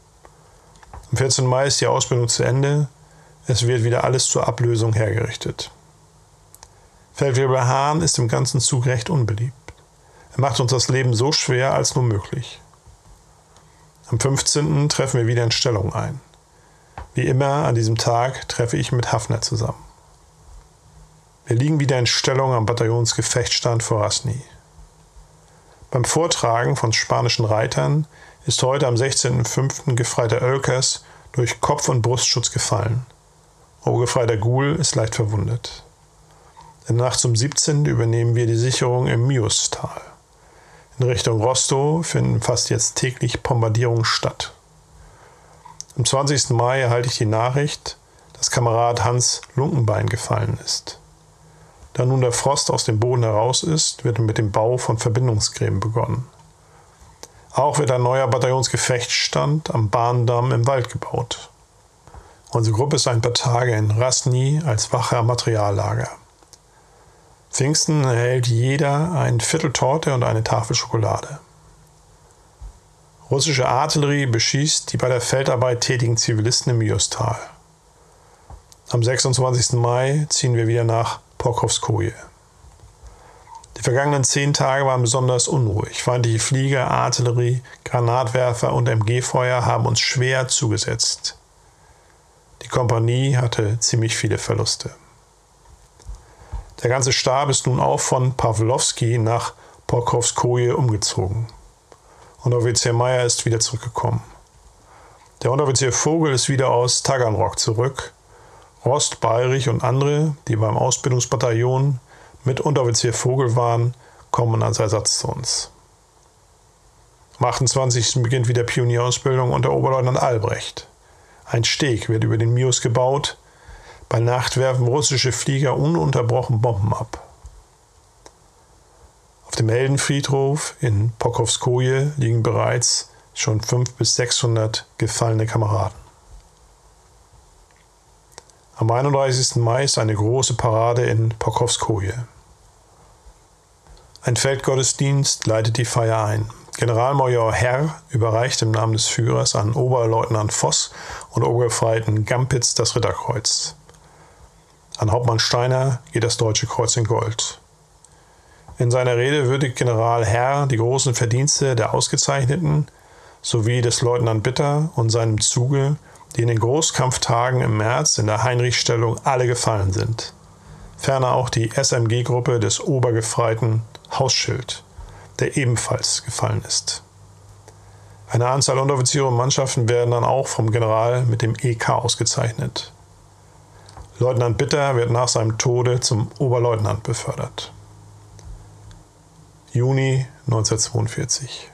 Am vierzehnten Mai ist die Ausbildung zu Ende. Es wird wieder alles zur Ablösung hergerichtet. Feldwebel Hahn ist im ganzen Zug recht unbeliebt. Er macht uns das Leben so schwer als nur möglich. Am fünfzehnten treffen wir wieder in Stellung ein. Wie immer an diesem Tag treffe ich mit Haffner zusammen. Wir liegen wieder in Stellung am Bataillonsgefechtsstand vor Rasny. Beim Vortragen von spanischen Reitern ist heute am sechzehnten fünften Gefreiter Oelkers durch Kopf- und Brustschutz gefallen. Obergefreiter Guhl ist leicht verwundet. In der Nacht zum siebzehnten übernehmen wir die Sicherung im Miustal. In Richtung Rostow finden fast jetzt täglich Bombardierungen statt. Am zwanzigsten Mai erhalte ich die Nachricht, dass Kamerad Hans Lunkenbein gefallen ist. Da nun der Frost aus dem Boden heraus ist, wird mit dem Bau von Verbindungsgräben begonnen. Auch wird ein neuer Bataillonsgefechtsstand am Bahndamm im Wald gebaut. Unsere Gruppe ist ein paar Tage in Rasny als Wache am Materiallager. Pfingsten erhält jeder ein Viertel Torte und eine Tafel Schokolade. Russische Artillerie beschießt die bei der Feldarbeit tätigen Zivilisten im Miustal. Am sechsundzwanzigsten Mai ziehen wir wieder nach Pokrovskoje. Die vergangenen zehn Tage waren besonders unruhig. Feindliche Flieger, Artillerie, Granatwerfer und M G-Feuer haben uns schwer zugesetzt. Die Kompanie hatte ziemlich viele Verluste. Der ganze Stab ist nun auch von Pawlowski nach Pokrovskoje umgezogen. Unteroffizier Meyer ist wieder zurückgekommen. Der Unteroffizier Vogel ist wieder aus Taganrog zurück. Rost, Bayrich und andere, die beim Ausbildungsbataillon mit Unteroffizier Vogel waren, kommen als Ersatz zu uns. Am achtundzwanzigsten beginnt wieder Pionierausbildung unter Oberleutnant Albrecht. Ein Steg wird über den Mius gebaut. Bei Nacht werfen russische Flieger ununterbrochen Bomben ab. Auf dem Heldenfriedhof in Pokrovskoje liegen bereits schon fünfhundert bis sechshundert gefallene Kameraden. Am einunddreißigsten Mai ist eine große Parade in Pokrovskoje. Ein Feldgottesdienst leitet die Feier ein. Generalmajor Herr überreicht im Namen des Führers an Oberleutnant Voss und Obergefreiten Gampitz das Ritterkreuz. An Hauptmann Steiner geht das Deutsche Kreuz in Gold. In seiner Rede würdigt General Herr die großen Verdienste der Ausgezeichneten sowie des Leutnant Bitter und seinem Zuge, die in den Großkampftagen im März in der Heinrichstellung alle gefallen sind. Ferner auch die S M G-Gruppe des Obergefreiten Hausschild, der ebenfalls gefallen ist. Eine Anzahl Unteroffiziere und Mannschaften werden dann auch vom General mit dem E K ausgezeichnet. Leutnant Bitter wird nach seinem Tode zum Oberleutnant befördert. Juni neunzehnhundertzweiundvierzig.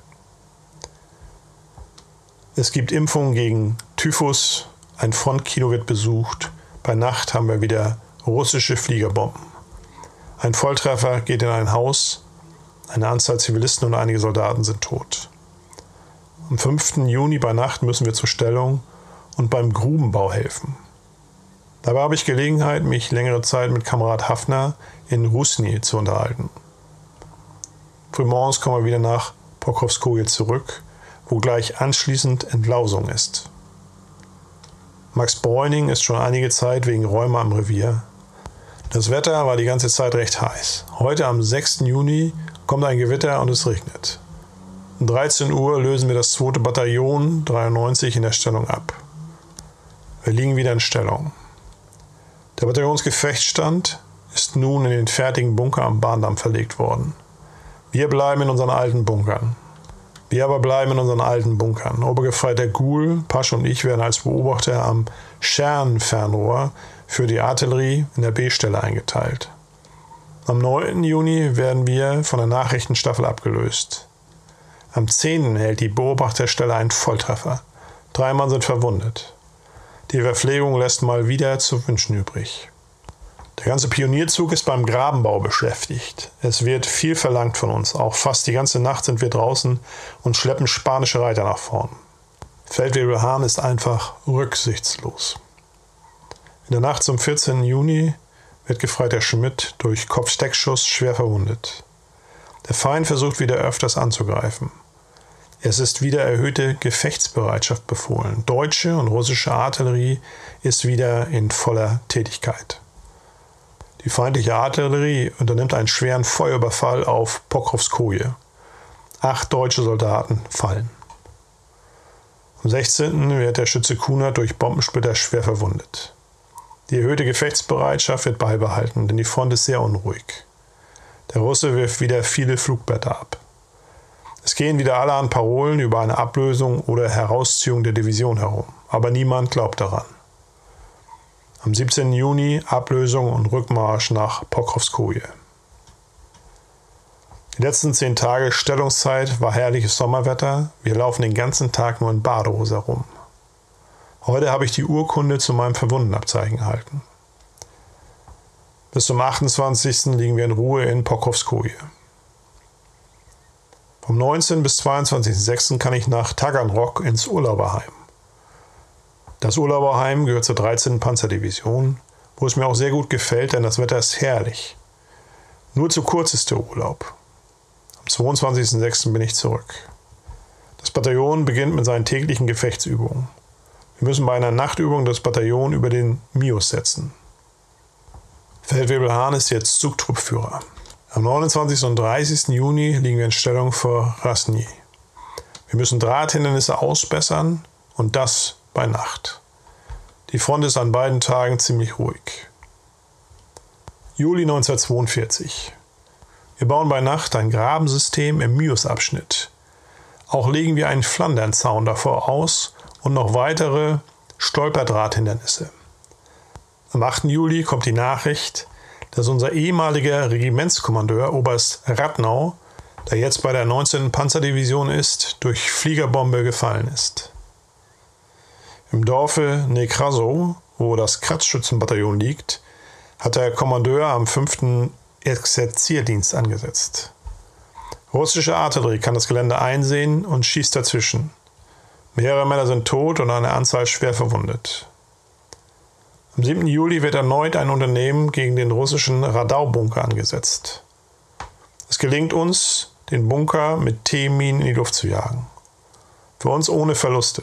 Es gibt Impfungen gegen Typhus, ein Frontkino wird besucht, bei Nacht haben wir wieder russische Fliegerbomben. Ein Volltreffer geht in ein Haus, eine Anzahl Zivilisten und einige Soldaten sind tot. Am fünften Juni bei Nacht müssen wir zur Stellung und beim Grubenbau helfen. Dabei habe ich Gelegenheit, mich längere Zeit mit Kamerad Haffner in Rusny zu unterhalten. Frühmorgens kommen wir wieder nach Pokrovskoje zurück, wo gleich anschließend Entlausung ist. Max Bräuning ist schon einige Zeit wegen Rheuma am Revier. Das Wetter war die ganze Zeit recht heiß. Heute am sechsten Juni kommt ein Gewitter und es regnet. Um dreizehn Uhr lösen wir das zweite Bataillon dreiundneunzig in der Stellung ab. Wir liegen wieder in Stellung. Der Bataillonsgefechtsstand ist nun in den fertigen Bunker am Bahndamm verlegt worden. Wir bleiben in unseren alten Bunkern. Wir aber bleiben in unseren alten Bunkern. Obergefreiter Guhl, Pasch und ich werden als Beobachter am Schernfernrohr für die Artillerie in der B-Stelle eingeteilt. Am neunten Juni werden wir von der Nachrichtenstaffel abgelöst. Am zehnten hält die Beobachterstelle einen Volltreffer. Drei Mann sind verwundet. Die Verpflegung lässt mal wieder zu wünschen übrig. Der ganze Pionierzug ist beim Grabenbau beschäftigt. Es wird viel verlangt von uns. Auch fast die ganze Nacht sind wir draußen und schleppen spanische Reiter nach vorn. Feldwebel Hahn ist einfach rücksichtslos. In der Nacht zum vierzehnten Juni wird Gefreiter Schmidt durch Kopfsteckschuss schwer verwundet. Der Feind versucht wieder öfters anzugreifen. Es ist wieder erhöhte Gefechtsbereitschaft befohlen. Deutsche und russische Artillerie ist wieder in voller Tätigkeit. Die feindliche Artillerie unternimmt einen schweren Feuerüberfall auf Pokrovskoje. Acht deutsche Soldaten fallen. Am sechzehnten wird der Schütze Kunert durch Bombensplitter schwer verwundet. Die erhöhte Gefechtsbereitschaft wird beibehalten, denn die Front ist sehr unruhig. Der Russe wirft wieder viele Flugblätter ab. Es gehen wieder allerhand Parolen über eine Ablösung oder Herausziehung der Division herum, aber niemand glaubt daran. Am siebzehnten Juni Ablösung und Rückmarsch nach Pokrovskoje. Die letzten zehn Tage Stellungszeit war herrliches Sommerwetter. Wir laufen den ganzen Tag nur in Badehose herum. Heute habe ich die Urkunde zu meinem Verwundenabzeichen erhalten. Bis zum achtundzwanzigsten liegen wir in Ruhe in Pokrovskoje. Vom neunzehnten bis zweiundzwanzigsten sechsten kann ich nach Taganrog ins Urlauberheim. Das Urlauberheim gehört zur dreizehnten Panzerdivision, wo es mir auch sehr gut gefällt, denn das Wetter ist herrlich. Nur zu kurz ist der Urlaub. Am zweiundzwanzigsten sechsten bin ich zurück. Das Bataillon beginnt mit seinen täglichen Gefechtsübungen. Wir müssen bei einer Nachtübung das Bataillon über den Mius setzen. Feldwebel Hahn ist jetzt Zugtruppführer. Am neunundzwanzigsten und dreißigsten Juni liegen wir in Stellung vor Rasny. Wir müssen Drahthindernisse ausbessern und das bei Nacht. Die Front ist an beiden Tagen ziemlich ruhig. Juli neunzehnhundertzweiundvierzig. Wir bauen bei Nacht ein Grabensystem im Mius-Abschnitt. Auch legen wir einen Flandernzaun davor aus und noch weitere Stolperdrahthindernisse. Am achten Juli kommt die Nachricht, dass unser ehemaliger Regimentskommandeur Oberst Radnau, der jetzt bei der neunzehnten Panzerdivision ist, durch Fliegerbombe gefallen ist. Im Dorfe Nekrasow, wo das Kratzschützenbataillon liegt, hat der Kommandeur am fünften Exerzierdienst angesetzt. Russische Artillerie kann das Gelände einsehen und schießt dazwischen. Mehrere Männer sind tot und eine Anzahl schwer verwundet. Am siebten Juli wird erneut ein Unternehmen gegen den russischen Radau-Bunker angesetzt. Es gelingt uns, den Bunker mit T-Minen in die Luft zu jagen. Für uns ohne Verluste.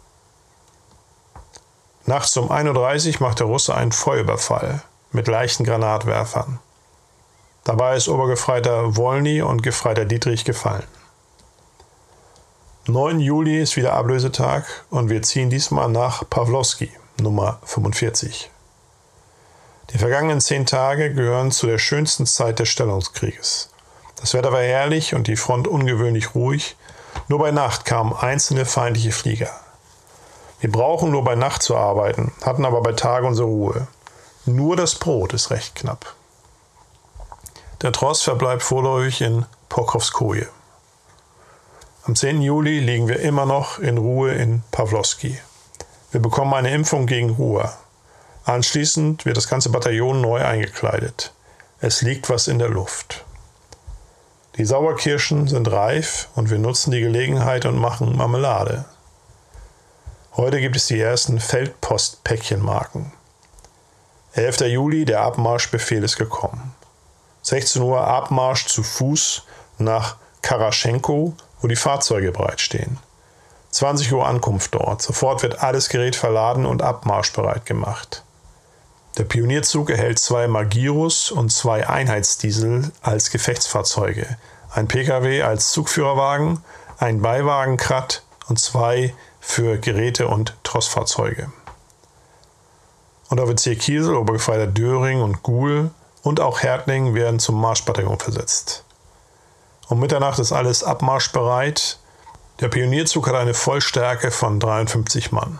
Nachts um ein Uhr dreißig macht der Russe einen Feuerüberfall mit leichten Granatwerfern. Dabei ist Obergefreiter Wolny und Gefreiter Dietrich gefallen. Am neunten Juli ist wieder Ablösetag und wir ziehen diesmal nach Pawlowski, Nummer fünfundvierzig. Die vergangenen zehn Tage gehören zu der schönsten Zeit des Stellungskrieges. Das Wetter war herrlich und die Front ungewöhnlich ruhig. Nur bei Nacht kamen einzelne feindliche Flieger. Wir brauchen nur bei Nacht zu arbeiten, hatten aber bei Tag unsere Ruhe. Nur das Brot ist recht knapp. Der Tross verbleibt vorläufig in Pokrovskoje. Am zehnten Juli liegen wir immer noch in Ruhe in Pawlowski. Wir bekommen eine Impfung gegen Ruhr. Anschließend wird das ganze Bataillon neu eingekleidet. Es liegt was in der Luft. Die Sauerkirschen sind reif und wir nutzen die Gelegenheit und machen Marmelade. Heute gibt es die ersten Feldpostpäckchenmarken. elfter Juli, der Abmarschbefehl ist gekommen. sechzehn Uhr Abmarsch zu Fuß nach Karaschenko, wo die Fahrzeuge bereitstehen. zwanzig Uhr Ankunft dort. Sofort wird alles Gerät verladen und abmarschbereit gemacht. Der Pionierzug erhält zwei Magirus und zwei Einheitsdiesel als Gefechtsfahrzeuge, ein P K W als Zugführerwagen, ein Beiwagenkrat und zwei für Geräte und Trossfahrzeuge. Unteroffizier Kiesel, Obergefreiter Döring und Guhl und auch Hertling werden zum Marschbataillon versetzt. Um Mitternacht ist alles abmarschbereit. Der Pionierzug hat eine Vollstärke von dreiundfünfzig Mann.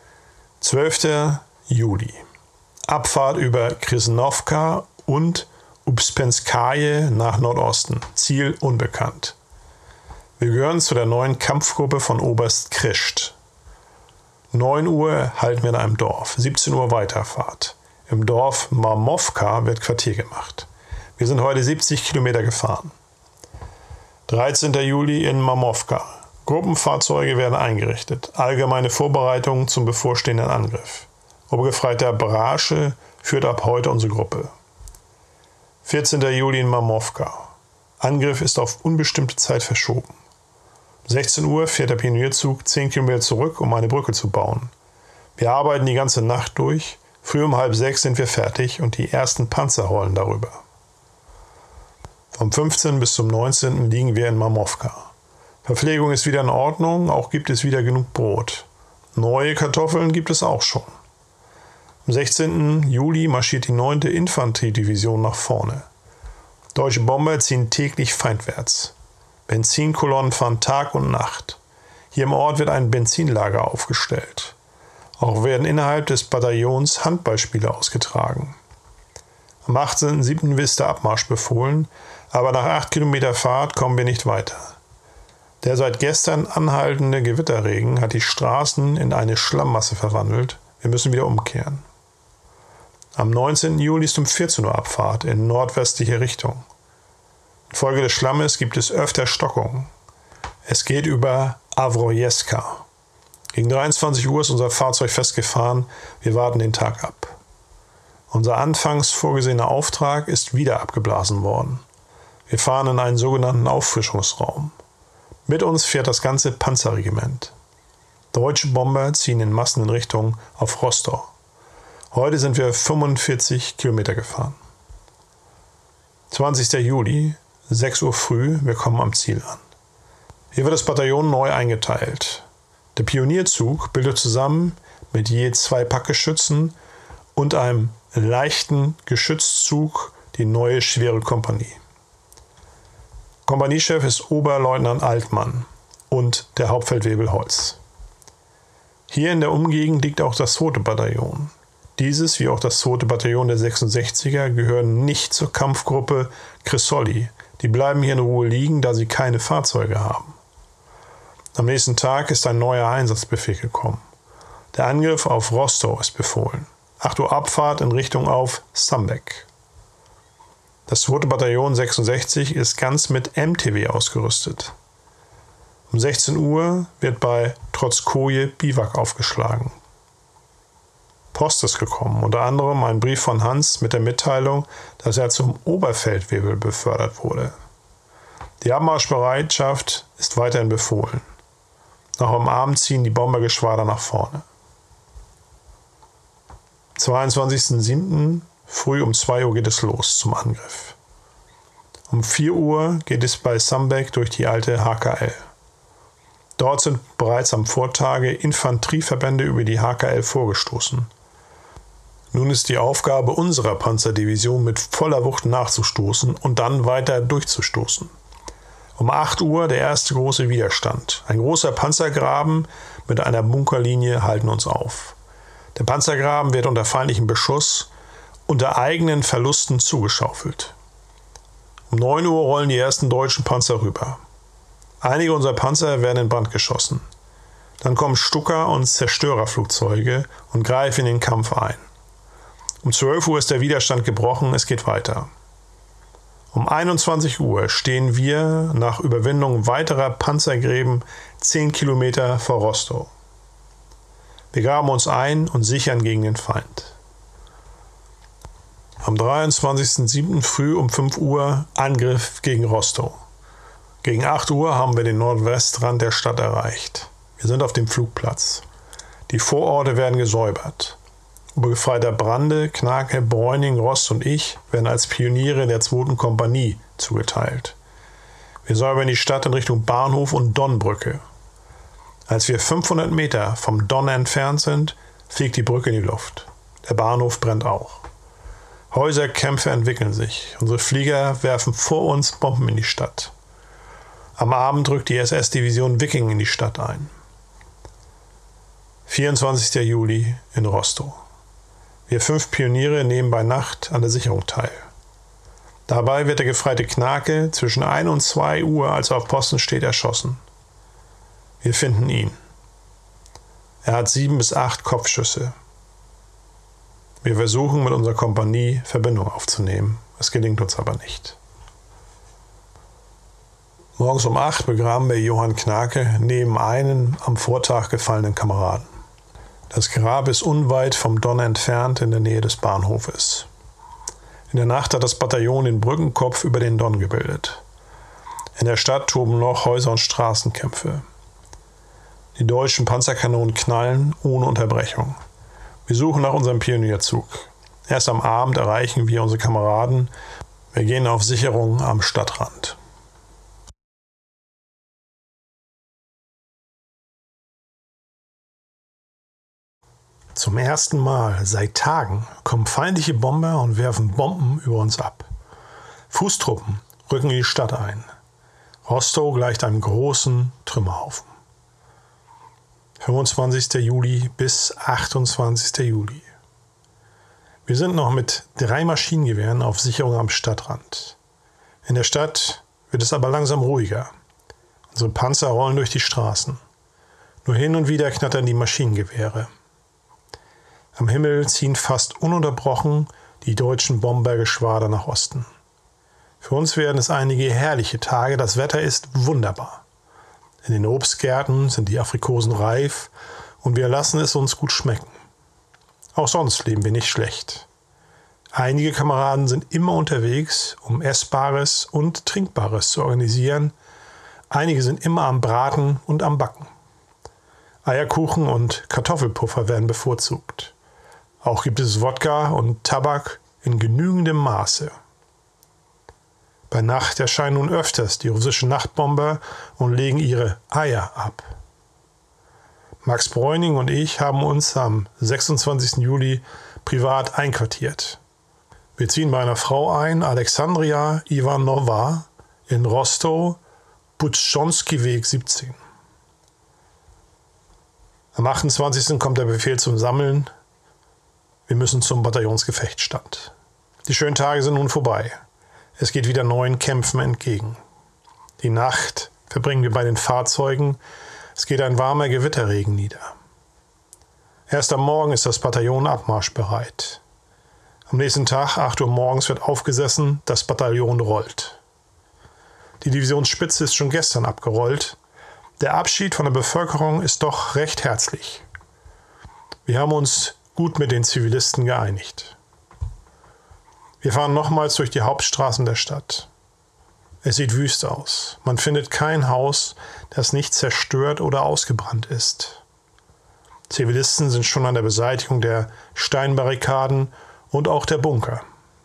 zwölfter Juli. Abfahrt über Krasnowka und Uspenskaje nach Nordosten. Ziel unbekannt. Wir gehören zu der neuen Kampfgruppe von Oberst Krischt. neun Uhr halten wir in einem Dorf. siebzehn Uhr Weiterfahrt. Im Dorf Marmowka wird Quartier gemacht. Wir sind heute siebzig Kilometer gefahren. dreizehnter Juli in Marmowka. Gruppenfahrzeuge werden eingerichtet. Allgemeine Vorbereitungen zum bevorstehenden Angriff. Obergefreiter Brasche führt ab heute unsere Gruppe. vierzehnter Juli in Marmowka. Angriff ist auf unbestimmte Zeit verschoben. Um sechzehn Uhr fährt der Pionierzug zehn Kilometer zurück, um eine Brücke zu bauen. Wir arbeiten die ganze Nacht durch. Früh um halb sechs sind wir fertig und die ersten Panzer rollen darüber. Vom fünfzehnten bis zum neunzehnten liegen wir in Marmowka. Verpflegung ist wieder in Ordnung, auch gibt es wieder genug Brot. Neue Kartoffeln gibt es auch schon. Am sechzehnten Juli marschiert die neunte Infanteriedivision nach vorne. Deutsche Bomber ziehen täglich feindwärts. Benzinkolonnen fahren Tag und Nacht. Hier im Ort wird ein Benzinlager aufgestellt. Auch werden innerhalb des Bataillons Handballspiele ausgetragen. Am achtzehnten siebten ist der Abmarsch befohlen, aber nach acht Kilometer Fahrt kommen wir nicht weiter. Der seit gestern anhaltende Gewitterregen hat die Straßen in eine Schlammmasse verwandelt. Wir müssen wieder umkehren. Am neunzehnten Juli ist um vierzehn Uhr Abfahrt in nordwestliche Richtung. Infolge des Schlammes gibt es öfter Stockungen. Es geht über Awrojewka. Gegen dreiundzwanzig Uhr ist unser Fahrzeug festgefahren. Wir warten den Tag ab. Unser anfangs vorgesehener Auftrag ist wieder abgeblasen worden. Wir fahren in einen sogenannten Auffrischungsraum. Mit uns fährt das ganze Panzerregiment. Deutsche Bomber ziehen in Massen in Richtung auf Rostow. Heute sind wir fünfundvierzig Kilometer gefahren. zwanzigster Juli, sechs Uhr früh, wir kommen am Ziel an. Hier wird das Bataillon neu eingeteilt. Der Pionierzug bildet zusammen mit je zwei Packgeschützen und einem leichten Geschützzug die neue schwere Kompanie. Kompaniechef ist Oberleutnant Altmann und der Hauptfeldwebel Holz. Hier in der Umgegend liegt auch das zweite Bataillon. Dieses, wie auch das zweite Bataillon der sechsundsechziger, gehören nicht zur Kampfgruppe Cresoli. Die bleiben hier in Ruhe liegen, da sie keine Fahrzeuge haben. Am nächsten Tag ist ein neuer Einsatzbefehl gekommen. Der Angriff auf Rostow ist befohlen. acht Uhr Abfahrt in Richtung auf Sambek. Das zweite Bataillon sechsundsechzig ist ganz mit M T W ausgerüstet. Um sechzehn Uhr wird bei Trotskoje Biwak aufgeschlagen. Post ist gekommen, unter anderem ein Brief von Hans mit der Mitteilung, dass er zum Oberfeldwebel befördert wurde. Die Abmarschbereitschaft ist weiterhin befohlen. Noch am Abend ziehen die Bombergeschwader nach vorne. zweiundzwanzigsten siebten früh um zwei Uhr geht es los zum Angriff. Um vier Uhr geht es bei Sambek durch die alte H K L. Dort sind bereits am Vortage Infanterieverbände über die H K L vorgestoßen. Nun ist die Aufgabe unserer Panzerdivision mit voller Wucht nachzustoßen und dann weiter durchzustoßen. Um acht Uhr der erste große Widerstand. Ein großer Panzergraben mit einer Bunkerlinie halten uns auf. Der Panzergraben wird unter feindlichem Beschuss unter eigenen Verlusten zugeschaufelt. Um neun Uhr rollen die ersten deutschen Panzer rüber. Einige unserer Panzer werden in Brand geschossen. Dann kommen Stuka und Zerstörerflugzeuge und greifen in den Kampf ein. Um zwölf Uhr ist der Widerstand gebrochen, es geht weiter. Um einundzwanzig Uhr stehen wir nach Überwindung weiterer Panzergräben zehn Kilometer vor Rostow. Wir graben uns ein und sichern gegen den Feind. Am dreiundzwanzigsten siebten früh um fünf Uhr Angriff gegen Rostow. Gegen acht Uhr haben wir den Nordwestrand der Stadt erreicht. Wir sind auf dem Flugplatz. Die Vororte werden gesäubert. Obergefreiter Brande, Knake, Bräuning, Rost und ich werden als Pioniere der zweiten Kompanie zugeteilt. Wir säubern die Stadt in Richtung Bahnhof und Donnbrücke. Als wir fünfhundert Meter vom Don entfernt sind, fliegt die Brücke in die Luft. Der Bahnhof brennt auch. Häuserkämpfe entwickeln sich. Unsere Flieger werfen vor uns Bomben in die Stadt. Am Abend rückt die S S-Division Wiking in die Stadt ein. vierundzwanzigster Juli in Rostow. Wir fünf Pioniere nehmen bei Nacht an der Sicherung teil. Dabei wird der Gefreite Knake zwischen ein und zwei Uhr, als er auf Posten steht, erschossen. Wir finden ihn. Er hat sieben bis acht Kopfschüsse. Wir versuchen mit unserer Kompanie Verbindung aufzunehmen. Es gelingt uns aber nicht. Morgens um acht begraben wir Johann Knake neben einen am Vortag gefallenen Kameraden. Das Grab ist unweit vom Don entfernt in der Nähe des Bahnhofes. In der Nacht hat das Bataillon den Brückenkopf über den Don gebildet. In der Stadt toben noch Häuser- und Straßenkämpfe. Die deutschen Panzerkanonen knallen ohne Unterbrechung. Wir suchen nach unserem Pionierzug. Erst am Abend erreichen wir unsere Kameraden. Wir gehen auf Sicherung am Stadtrand. Zum ersten Mal seit Tagen kommen feindliche Bomber und werfen Bomben über uns ab. Fußtruppen rücken in die Stadt ein. Rostow gleicht einem großen Trümmerhaufen. fünfundzwanzigster Juli bis achtundzwanzigster Juli. Wir sind noch mit drei Maschinengewehren auf Sicherung am Stadtrand. In der Stadt wird es aber langsam ruhiger. Unsere Panzer rollen durch die Straßen. Nur hin und wieder knattern die Maschinengewehre. Am Himmel ziehen fast ununterbrochen die deutschen Bombergeschwader nach Osten. Für uns werden es einige herrliche Tage, das Wetter ist wunderbar. In den Obstgärten sind die Aprikosen reif und wir lassen es uns gut schmecken. Auch sonst leben wir nicht schlecht. Einige Kameraden sind immer unterwegs, um Essbares und Trinkbares zu organisieren. Einige sind immer am Braten und am Backen. Eierkuchen und Kartoffelpuffer werden bevorzugt. Auch gibt es Wodka und Tabak in genügendem Maße. Bei Nacht erscheinen nun öfters die russischen Nachtbomber und legen ihre Eier ab. Max Bräuning und ich haben uns am sechsundzwanzigsten Juli privat einquartiert. Wir ziehen bei einer Frau ein, Alexandria Ivanova, in Rostow, Butschonski-Weg siebzehn. Am achtundzwanzigsten kommt der Befehl zum Sammeln. Wir müssen zum Bataillonsgefechtsstand. Die schönen Tage sind nun vorbei. Es geht wieder neuen Kämpfen entgegen. Die Nacht verbringen wir bei den Fahrzeugen. Es geht ein warmer Gewitterregen nieder. Erst am Morgen ist das Bataillon abmarschbereit. Am nächsten Tag, acht Uhr morgens, wird aufgesessen, das Bataillon rollt. Die Divisionsspitze ist schon gestern abgerollt. Der Abschied von der Bevölkerung ist doch recht herzlich. Wir haben uns gut mit den Zivilisten geeinigt. Wir fahren nochmals durch die Hauptstraßen der Stadt. Es sieht wüst aus. Man findet kein Haus, das nicht zerstört oder ausgebrannt ist. Zivilisten sind schon an der Beseitigung der Steinbarrikaden und auch der Bunker.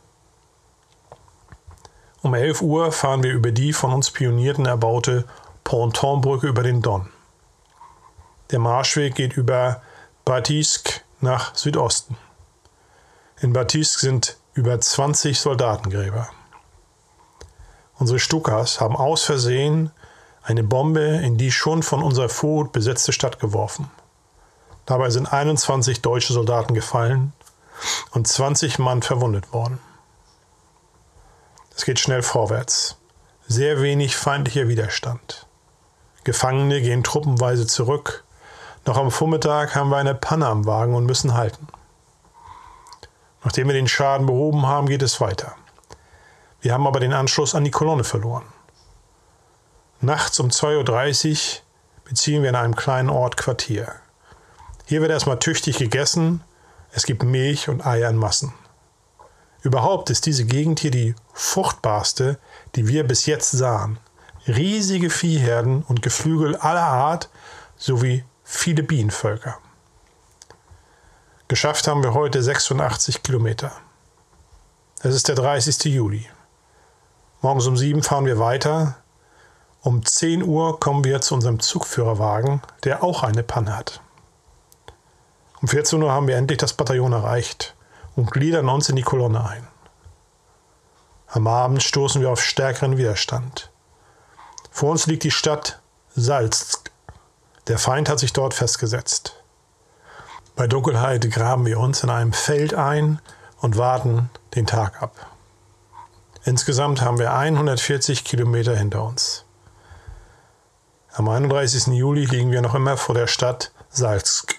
Um elf Uhr fahren wir über die von uns Pionierten erbaute Pontonbrücke über den Don. Der Marschweg geht über Batyjsk nach Südosten. In Batyjsk sind über zwanzig Soldatengräber. Unsere Stukas haben aus Versehen eine Bombe in die schon von unserer Vorhut besetzte Stadt geworfen. Dabei sind einundzwanzig deutsche Soldaten gefallen und zwanzig Mann verwundet worden. Es geht schnell vorwärts. Sehr wenig feindlicher Widerstand. Gefangene gehen truppenweise zurück. Noch am Vormittag haben wir eine Panne am Wagen und müssen halten. Nachdem wir den Schaden behoben haben, geht es weiter. Wir haben aber den Anschluss an die Kolonne verloren. Nachts um zwei Uhr dreißig beziehen wir in einem kleinen Ort Quartier. Hier wird erstmal tüchtig gegessen. Es gibt Milch und Eier in Massen. Überhaupt ist diese Gegend hier die fruchtbarste, die wir bis jetzt sahen. Riesige Viehherden und Geflügel aller Art sowie viele Bienenvölker. Geschafft haben wir heute sechsundachtzig Kilometer. Es ist der dreißigste Juli. Morgens um sieben fahren wir weiter. Um zehn Uhr kommen wir zu unserem Zugführerwagen, der auch eine Panne hat. Um vierzehn Uhr haben wir endlich das Bataillon erreicht und gliedern uns in die Kolonne ein. Am Abend stoßen wir auf stärkeren Widerstand. Vor uns liegt die Stadt Salzk. Der Feind hat sich dort festgesetzt. Bei Dunkelheit graben wir uns in einem Feld ein und warten den Tag ab. Insgesamt haben wir hundertvierzig Kilometer hinter uns. Am einunddreißigsten Juli liegen wir noch immer vor der Stadt Salsk.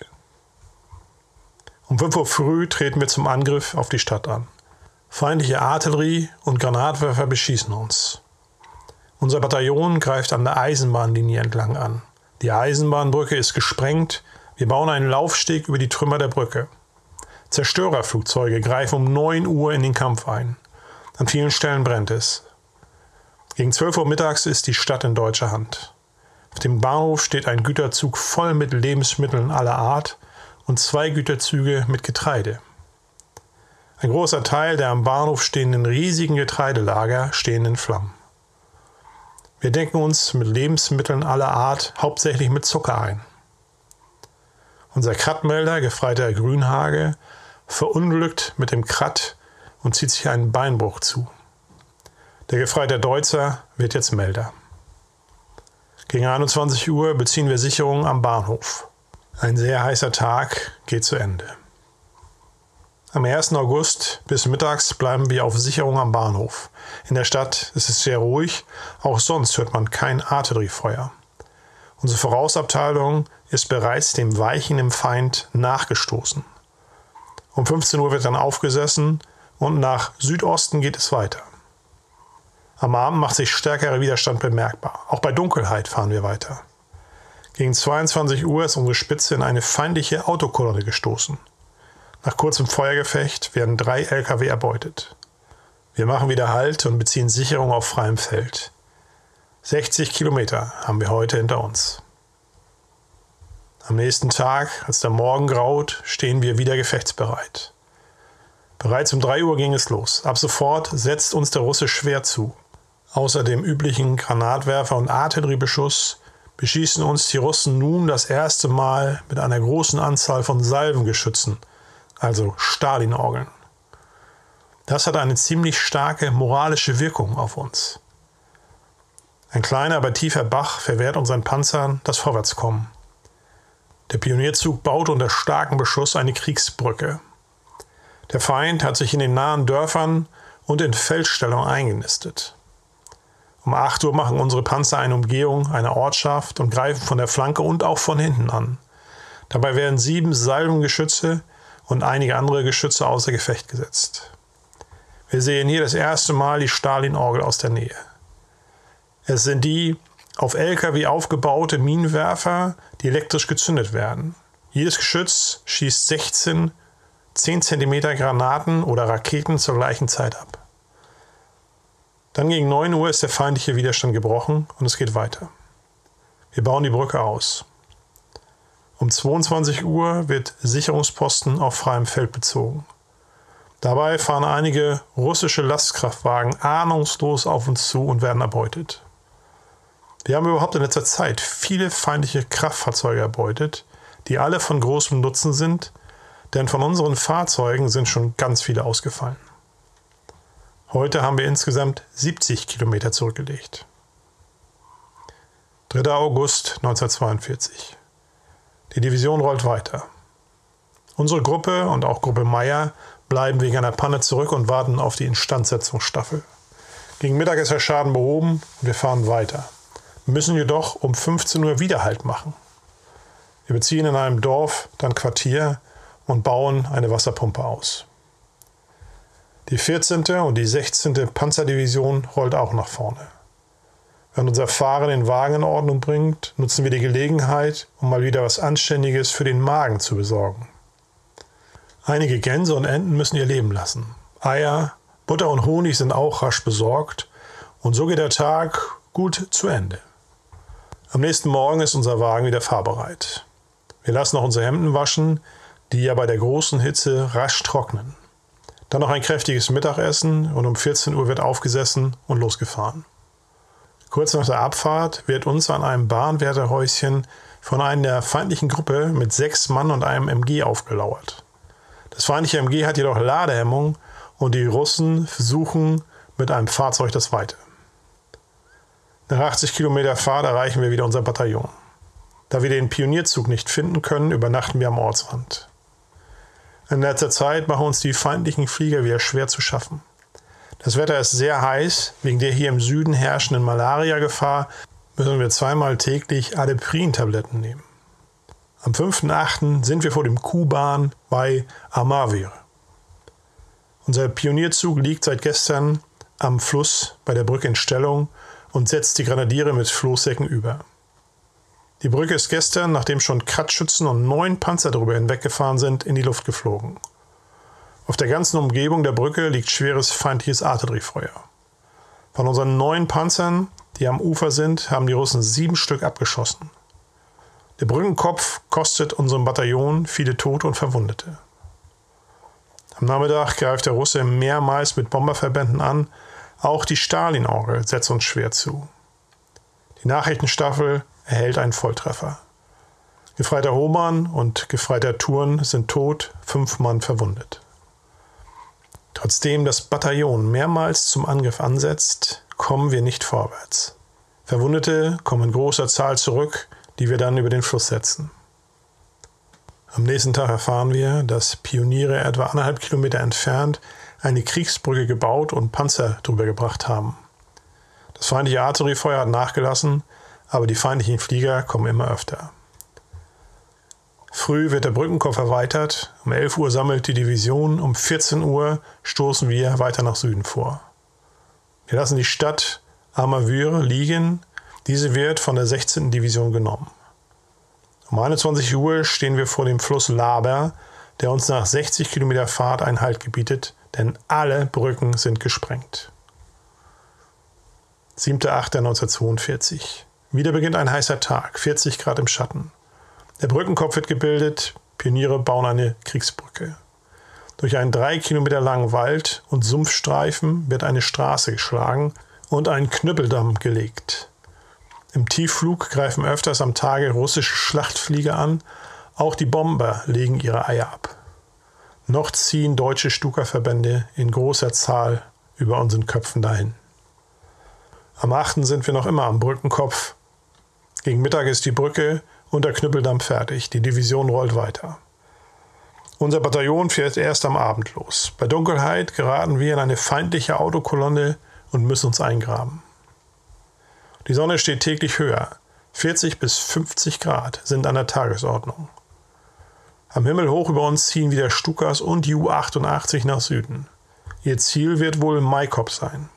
Um fünf Uhr früh treten wir zum Angriff auf die Stadt an. Feindliche Artillerie und Granatwerfer beschießen uns. Unser Bataillon greift an der Eisenbahnlinie entlang an. Die Eisenbahnbrücke ist gesprengt. Wir bauen einen Laufsteg über die Trümmer der Brücke. Zerstörerflugzeuge greifen um neun Uhr in den Kampf ein. An vielen Stellen brennt es. Gegen zwölf Uhr mittags ist die Stadt in deutscher Hand. Auf dem Bahnhof steht ein Güterzug voll mit Lebensmitteln aller Art und zwei Güterzüge mit Getreide. Ein großer Teil der am Bahnhof stehenden riesigen Getreidelager stehen in Flammen. Wir decken uns mit Lebensmitteln aller Art, hauptsächlich mit Zucker ein. Unser Krattmelder, Gefreiter Grünhage, verunglückt mit dem Kratt und zieht sich einen Beinbruch zu. Der Gefreiter Deutzer wird jetzt Melder. Gegen einundzwanzig Uhr beziehen wir Sicherung am Bahnhof. Ein sehr heißer Tag geht zu Ende. Am ersten August bis mittags bleiben wir auf Sicherung am Bahnhof. In der Stadt ist es sehr ruhig, auch sonst hört man kein Artilleriefeuer. Unsere Vorausabteilung ist bereits dem weichenden Feind nachgestoßen. Um fünfzehn Uhr wird dann aufgesessen und nach Südosten geht es weiter. Am Abend macht sich stärkerer Widerstand bemerkbar. Auch bei Dunkelheit fahren wir weiter. Gegen zweiundzwanzig Uhr ist unsere Spitze in eine feindliche Autokolonne gestoßen. Nach kurzem Feuergefecht werden drei L K W erbeutet. Wir machen wieder Halt und beziehen Sicherung auf freiem Feld. sechzig Kilometer haben wir heute hinter uns. Am nächsten Tag, als der Morgen graut, stehen wir wieder gefechtsbereit. Bereits um drei Uhr ging es los. Ab sofort setzt uns der Russe schwer zu. Außer dem üblichen Granatwerfer- und Artilleriebeschuss beschießen uns die Russen nun das erste Mal mit einer großen Anzahl von Salvengeschützen, also Stalinorgeln. Das hat eine ziemlich starke moralische Wirkung auf uns. Ein kleiner, aber tiefer Bach verwehrt unseren Panzern das Vorwärtskommen. Der Pionierzug baut unter starkem Beschuss eine Kriegsbrücke. Der Feind hat sich in den nahen Dörfern und in Feldstellung eingenistet. Um acht Uhr machen unsere Panzer eine Umgehung einer Ortschaft und greifen von der Flanke und auch von hinten an. Dabei werden sieben Salvengeschütze und einige andere Geschütze außer Gefecht gesetzt. Wir sehen hier das erste Mal die Stalinorgel aus der Nähe. Es sind die auf L K W aufgebaute Minenwerfer, die elektrisch gezündet werden. Jedes Geschütz schießt sechzehn zehn Zentimeter Granaten oder Raketen zur gleichen Zeit ab. Dann gegen neun Uhr ist der feindliche Widerstand gebrochen und es geht weiter. Wir bauen die Brücke aus. Um zweiundzwanzig Uhr wird Sicherungsposten auf freiem Feld bezogen. Dabei fahren einige russische Lastkraftwagen ahnungslos auf uns zu und werden erbeutet. Wir haben überhaupt in letzter Zeit viele feindliche Kraftfahrzeuge erbeutet, die alle von großem Nutzen sind, denn von unseren Fahrzeugen sind schon ganz viele ausgefallen. Heute haben wir insgesamt siebzig Kilometer zurückgelegt. dritter August neunzehnhundertzweiundvierzig. Die Division rollt weiter. Unsere Gruppe und auch Gruppe Meyer bleiben wegen einer Panne zurück und warten auf die Instandsetzungsstaffel. Gegen Mittag ist der Schaden behoben und wir fahren weiter. Wir müssen jedoch um fünfzehn Uhr wieder Halt machen. Wir beziehen in einem Dorf dann Quartier und bauen eine Wasserpumpe aus. Die vierzehnte und die sechzehnte Panzerdivision rollt auch nach vorne. Während unser Fahrer den Wagen in Ordnung bringt, nutzen wir die Gelegenheit, um mal wieder was Anständiges für den Magen zu besorgen. Einige Gänse und Enten müssen ihr Leben lassen. Eier, Butter und Honig sind auch rasch besorgt und so geht der Tag gut zu Ende. Am nächsten Morgen ist unser Wagen wieder fahrbereit. Wir lassen noch unsere Hemden waschen, die ja bei der großen Hitze rasch trocknen. Dann noch ein kräftiges Mittagessen und um vierzehn Uhr wird aufgesessen und losgefahren. Kurz nach der Abfahrt wird uns an einem Bahnwärterhäuschen von einer der feindlichen Gruppe mit sechs Mann und einem M G aufgelauert. Das feindliche M G hat jedoch Ladehemmung und die Russen versuchen mit einem Fahrzeug das Weite. Nach achtzig Kilometer Fahrt erreichen wir wieder unser Bataillon. Da wir den Pionierzug nicht finden können, übernachten wir am Ortsrand. In letzter Zeit machen uns die feindlichen Flieger wieder schwer zu schaffen. Das Wetter ist sehr heiß. Wegen der hier im Süden herrschenden Malaria-Gefahr müssen wir zweimal täglich Adeprin-Tabletten nehmen. Am fünften achten sind wir vor dem Kuban bei Amavir. Unser Pionierzug liegt seit gestern am Fluss bei der Brücke in Stellung und setzt die Grenadiere mit Floßsäcken über. Die Brücke ist gestern, nachdem schon Kratzschützen und neun Panzer darüber hinweggefahren sind, in die Luft geflogen. Auf der ganzen Umgebung der Brücke liegt schweres feindliches Artilleriefeuer. Von unseren neun Panzern, die am Ufer sind, haben die Russen sieben Stück abgeschossen. Der Brückenkopf kostet unserem Bataillon viele Tote und Verwundete. Am Nachmittag greift der Russe mehrmals mit Bomberverbänden an. Auch die Stalin-Orgel setzt uns schwer zu. Die Nachrichtenstaffel erhält einen Volltreffer. Gefreiter Hohmann und Gefreiter Thurn sind tot, fünf Mann verwundet. Trotzdem das Bataillon mehrmals zum Angriff ansetzt, kommen wir nicht vorwärts. Verwundete kommen in großer Zahl zurück, die wir dann über den Fluss setzen. Am nächsten Tag erfahren wir, dass Pioniere etwa anderthalb Kilometer entfernt eine Kriegsbrücke gebaut und Panzer drüber gebracht haben. Das feindliche Artilleriefeuer hat nachgelassen, aber die feindlichen Flieger kommen immer öfter. Früh wird der Brückenkopf erweitert, um elf Uhr sammelt die Division, um vierzehn Uhr stoßen wir weiter nach Süden vor. Wir lassen die Stadt Amavir liegen, diese wird von der sechzehnten Division genommen. Um einundzwanzig Uhr stehen wir vor dem Fluss Laber, der uns nach sechzig Kilometer Fahrt einen Halt gebietet, denn alle Brücken sind gesprengt. siebter achter neunzehnhundertzweiundvierzig. Wieder beginnt ein heißer Tag, vierzig Grad im Schatten. Der Brückenkopf wird gebildet, Pioniere bauen eine Kriegsbrücke. Durch einen drei Kilometer langen Wald und Sumpfstreifen wird eine Straße geschlagen und ein Knüppeldamm gelegt. Im Tiefflug greifen öfters am Tage russische Schlachtflieger an, auch die Bomber legen ihre Eier ab. Noch ziehen deutsche Stuka-Verbände in großer Zahl über unseren Köpfen dahin. Am achten sind wir noch immer am Brückenkopf. Gegen Mittag ist die Brücke und der Knüppeldamm fertig. Die Division rollt weiter. Unser Bataillon fährt erst am Abend los. Bei Dunkelheit geraten wir in eine feindliche Autokolonne und müssen uns eingraben. Die Sonne steht täglich höher. vierzig bis fünfzig Grad sind an der Tagesordnung. Am Himmel hoch über uns ziehen wieder Stukas und die U achtundachtzig nach Süden. Ihr Ziel wird wohl Maikop sein.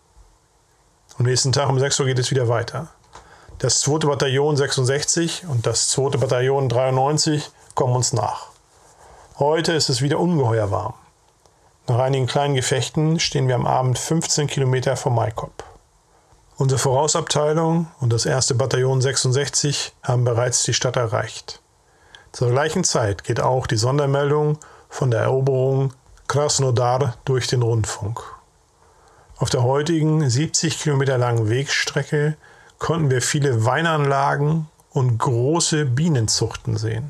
Am nächsten Tag um sechs Uhr geht es wieder weiter. Das zweite Bataillon sechsundsechzig und das zweite Bataillon dreiundneunzig kommen uns nach. Heute ist es wieder ungeheuer warm. Nach einigen kleinen Gefechten stehen wir am Abend fünfzehn Kilometer vor Maikop. Unsere Vorausabteilung und das erste Bataillon sechsundsechzig haben bereits die Stadt erreicht. Zur gleichen Zeit geht auch die Sondermeldung von der Eroberung Krasnodar durch den Rundfunk. Auf der heutigen siebzig Kilometer langen Wegstrecke konnten wir viele Weinanlagen und große Bienenzuchten sehen.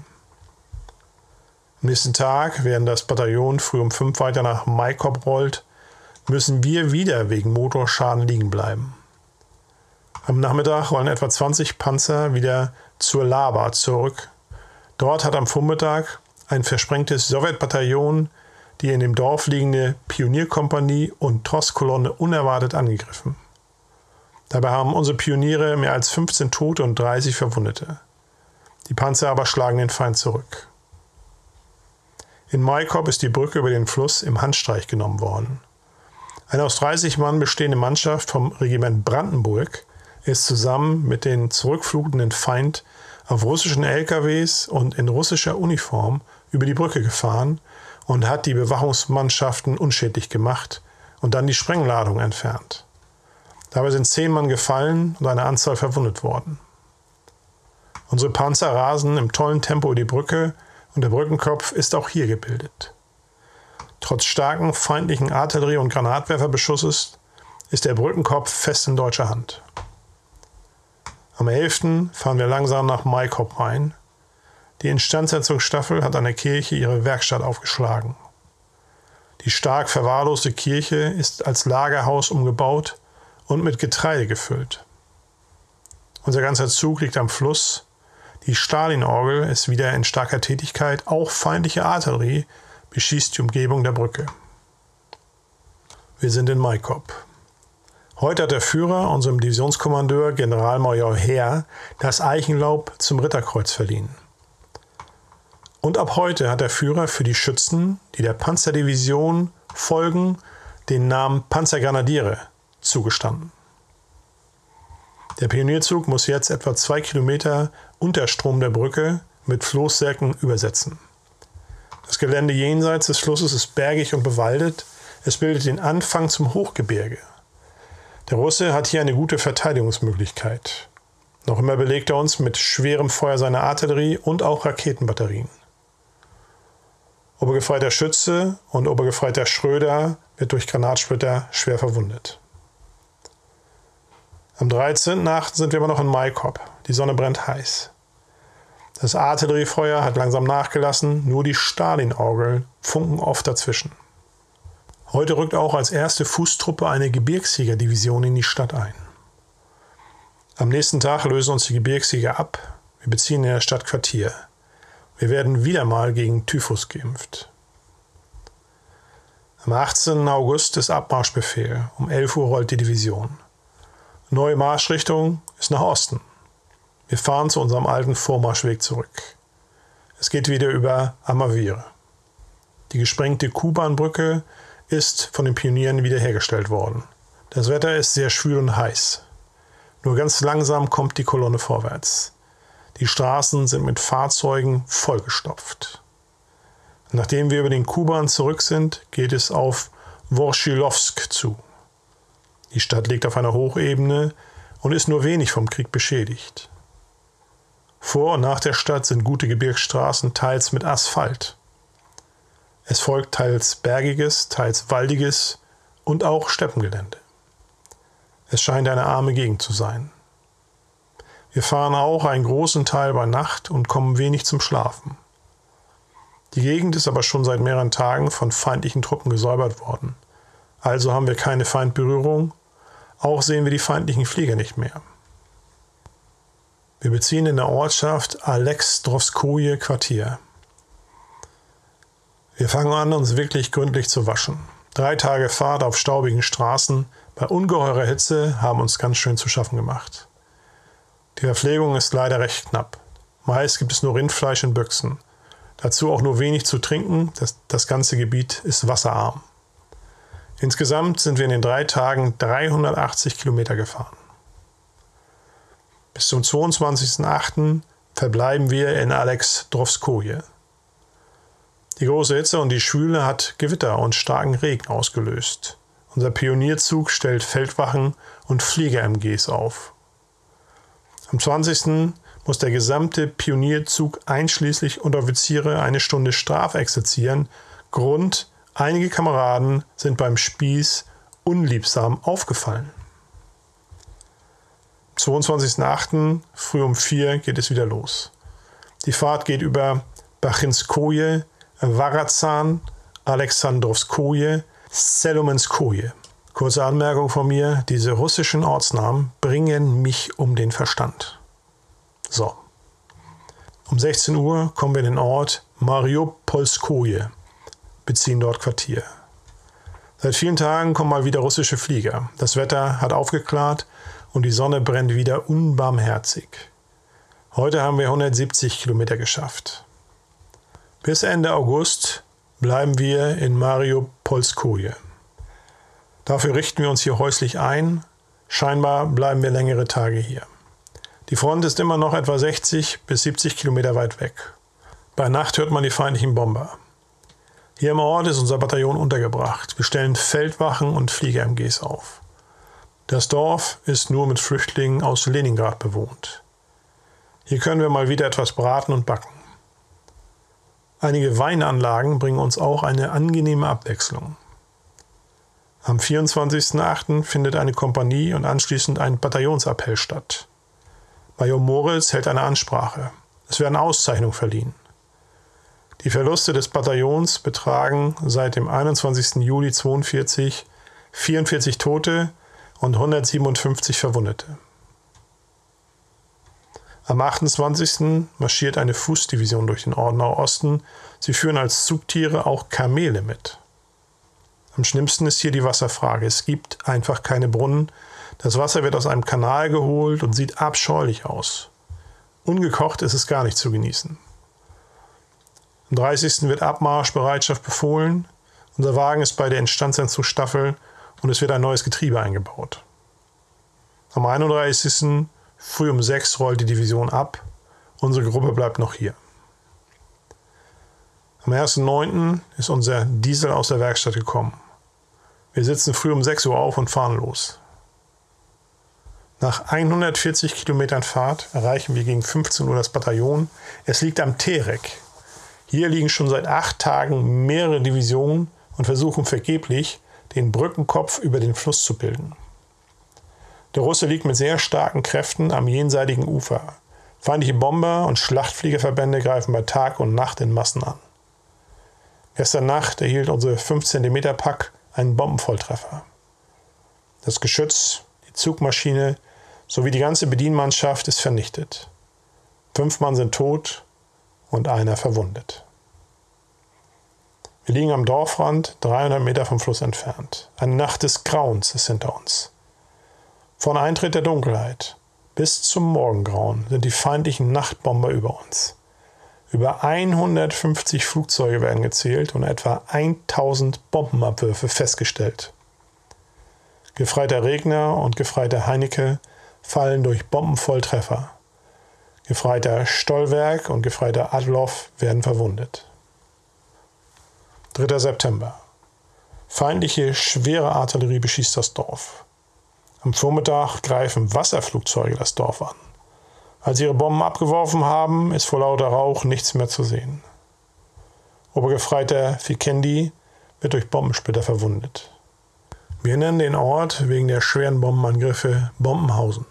Am nächsten Tag, während das Bataillon früh um fünf weiter nach Maikop rollt, müssen wir wieder wegen Motorschaden liegen bleiben. Am Nachmittag rollen etwa zwanzig Panzer wieder zur Laba zurück. Dort hat am Vormittag ein versprengtes Sowjetbataillon die in dem Dorf liegende Pionierkompanie und Trosskolonne unerwartet angegriffen. Dabei haben unsere Pioniere mehr als fünfzehn Tote und dreißig Verwundete. Die Panzer aber schlagen den Feind zurück. In Maikop ist die Brücke über den Fluss im Handstreich genommen worden. Eine aus dreißig Mann bestehende Mannschaft vom Regiment Brandenburg ist zusammen mit den zurückflutenden Feind auf russischen L K Ws und in russischer Uniform über die Brücke gefahren und hat die Bewachungsmannschaften unschädlich gemacht und dann die Sprengladung entfernt. Dabei sind zehn Mann gefallen und eine Anzahl verwundet worden. Unsere Panzer rasen im tollen Tempo über die Brücke und der Brückenkopf ist auch hier gebildet. Trotz starken feindlichen Artillerie- und Granatwerferbeschusses ist der Brückenkopf fest in deutscher Hand. Am elften fahren wir langsam nach Maikop rein. Die Instandsetzungsstaffel hat an der Kirche ihre Werkstatt aufgeschlagen. Die stark verwahrloste Kirche ist als Lagerhaus umgebaut und mit Getreide gefüllt. Unser ganzer Zug liegt am Fluss. Die Stalin-Orgel ist wieder in starker Tätigkeit. Auch feindliche Artillerie beschießt die Umgebung der Brücke. Wir sind in Maikop. Heute hat der Führer, unserem Divisionskommandeur Generalmajor Heer, das Eichenlaub zum Ritterkreuz verliehen. Und ab heute hat der Führer für die Schützen, die der Panzerdivision folgen, den Namen Panzergrenadiere zugestanden. Der Pionierzug muss jetzt etwa zwei Kilometer Unterstrom der Brücke mit Floßsäcken übersetzen. Das Gelände jenseits des Flusses ist bergig und bewaldet. Es bildet den Anfang zum Hochgebirge. Der Russe hat hier eine gute Verteidigungsmöglichkeit. Noch immer belegt er uns mit schwerem Feuer seine Artillerie und auch Raketenbatterien. Obergefreiter Schütze und Obergefreiter Schröder wird durch Granatsplitter schwer verwundet. Am dreizehnten achten sind wir immer noch in Maikop. Die Sonne brennt heiß. Das Artilleriefeuer hat langsam nachgelassen, nur die Stalin-Orgeln funken oft dazwischen. Heute rückt auch als erste Fußtruppe eine Gebirgsjägerdivision in die Stadt ein. Am nächsten Tag lösen uns die Gebirgsjäger ab. Wir beziehen in der Stadt Quartier. Wir werden wieder mal gegen Typhus geimpft. Am achtzehnten August ist Abmarschbefehl. Um elf Uhr rollt die Division. Neue Marschrichtung ist nach Osten. Wir fahren zu unserem alten Vormarschweg zurück. Es geht wieder über Amavir. Die gesprengte Kuhbahnbrücke ist von den Pionieren wiederhergestellt worden. Das Wetter ist sehr schwül und heiß. Nur ganz langsam kommt die Kolonne vorwärts. Die Straßen sind mit Fahrzeugen vollgestopft. Nachdem wir über den Kuhbahn zurück sind, geht es auf Worschilowsk zu. Die Stadt liegt auf einer Hochebene und ist nur wenig vom Krieg beschädigt. Vor und nach der Stadt sind gute Gebirgsstraßen, teils mit Asphalt. Es folgt teils bergiges, teils waldiges und auch Steppengelände. Es scheint eine arme Gegend zu sein. Wir fahren auch einen großen Teil bei Nacht und kommen wenig zum Schlafen. Die Gegend ist aber schon seit mehreren Tagen von feindlichen Truppen gesäubert worden. Also haben wir keine Feindberührung, auch sehen wir die feindlichen Flieger nicht mehr. Wir beziehen in der Ortschaft Alexdrowskoje Quartier. Wir fangen an, uns wirklich gründlich zu waschen. Drei Tage Fahrt auf staubigen Straßen bei ungeheurer Hitze haben uns ganz schön zu schaffen gemacht. Die Verpflegung ist leider recht knapp. Meist gibt es nur Rindfleisch in Büchsen. Dazu auch nur wenig zu trinken, das, das ganze Gebiet ist wasserarm. Insgesamt sind wir in den drei Tagen dreihundertachtzig Kilometer gefahren. Bis zum zweiundzwanzigsten achten verbleiben wir in Alexdrowskoje. Die große Hitze und die Schwüle hat Gewitter und starken Regen ausgelöst. Unser Pionierzug stellt Feldwachen und Flieger-M Gs auf. Am zwanzigsten muss der gesamte Pionierzug einschließlich Unteroffiziere eine Stunde strafexerzieren. Grund: einige Kameraden sind beim Spieß unliebsam aufgefallen. Am zweiundzwanzigsten achten früh um vier geht es wieder los. Die Fahrt geht über Bachinskoje, Varazan, Alexandrowskoje, Selomenskoje. Kurze Anmerkung von mir, diese russischen Ortsnamen bringen mich um den Verstand. So. Um sechzehn Uhr kommen wir in den Ort Mariupolskoje, beziehen dort Quartier. Seit vielen Tagen kommen mal wieder russische Flieger. Das Wetter hat aufgeklärt und die Sonne brennt wieder unbarmherzig. Heute haben wir hundertsiebzig Kilometer geschafft. Bis Ende August bleiben wir in Mariupolskoje. Dafür richten wir uns hier häuslich ein. Scheinbar bleiben wir längere Tage hier. Die Front ist immer noch etwa sechzig bis siebzig Kilometer weit weg. Bei Nacht hört man die feindlichen Bomber. Hier im Ort ist unser Bataillon untergebracht. Wir stellen Feldwachen und Flieger-M Gs auf. Das Dorf ist nur mit Flüchtlingen aus Leningrad bewohnt. Hier können wir mal wieder etwas braten und backen. Einige Weinanlagen bringen uns auch eine angenehme Abwechslung. Am vierundzwanzigsten achten findet eine Kompanie und anschließend ein Bataillonsappell statt. Major Moritz hält eine Ansprache. Es werden Auszeichnungen verliehen. Die Verluste des Bataillons betragen seit dem einundzwanzigsten Juli zweiundvierzig vierundvierzig Tote und hundertsiebenundfünfzig Verwundete. Am achtundzwanzigsten marschiert eine Fußdivision durch den Ordener Osten. Sie führen als Zugtiere auch Kamele mit. Am schlimmsten ist hier die Wasserfrage. Es gibt einfach keine Brunnen. Das Wasser wird aus einem Kanal geholt und sieht abscheulich aus. Ungekocht ist es gar nicht zu genießen. Am dreißigsten wird Abmarschbereitschaft befohlen. Unser Wagen ist bei der Instandsetzungsstaffel und es wird ein neues Getriebe eingebaut. Am einunddreißigsten früh um sechs rollt die Division ab. Unsere Gruppe bleibt noch hier. Am ersten neunten ist unser Diesel aus der Werkstatt gekommen. Wir sitzen früh um sechs Uhr auf und fahren los. Nach hundertvierzig Kilometern Fahrt erreichen wir gegen fünfzehn Uhr das Bataillon. Es liegt am Terek. Hier liegen schon seit acht Tagen mehrere Divisionen und versuchen vergeblich, den Brückenkopf über den Fluss zu bilden. Der Russe liegt mit sehr starken Kräften am jenseitigen Ufer. Feindliche Bomber und Schlachtfliegerverbände greifen bei Tag und Nacht in Massen an. Gestern Nacht erhielt unsere fünf Zentimeter Pack einen Bombenvolltreffer. Das Geschütz, die Zugmaschine sowie die ganze Bedienmannschaft ist vernichtet. Fünf Mann sind tot und einer verwundet. Wir liegen am Dorfrand, dreihundert Meter vom Fluss entfernt. Eine Nacht des Grauens ist hinter uns. Von Eintritt der Dunkelheit bis zum Morgengrauen sind die feindlichen Nachtbomber über uns. Über hundertfünfzig Flugzeuge werden gezählt und etwa tausend Bombenabwürfe festgestellt. Gefreiter Regner und Gefreiter Heinecke fallen durch Bombenvolltreffer. Gefreiter Stollwerk und Gefreiter Adloff werden verwundet. dritter September. Feindliche schwere Artillerie beschießt das Dorf. Am Vormittag greifen Wasserflugzeuge das Dorf an. Als sie ihre Bomben abgeworfen haben, ist vor lauter Rauch nichts mehr zu sehen. Obergefreiter Vikendi wird durch Bombensplitter verwundet. Wir nennen den Ort wegen der schweren Bombenangriffe Bombenhausen.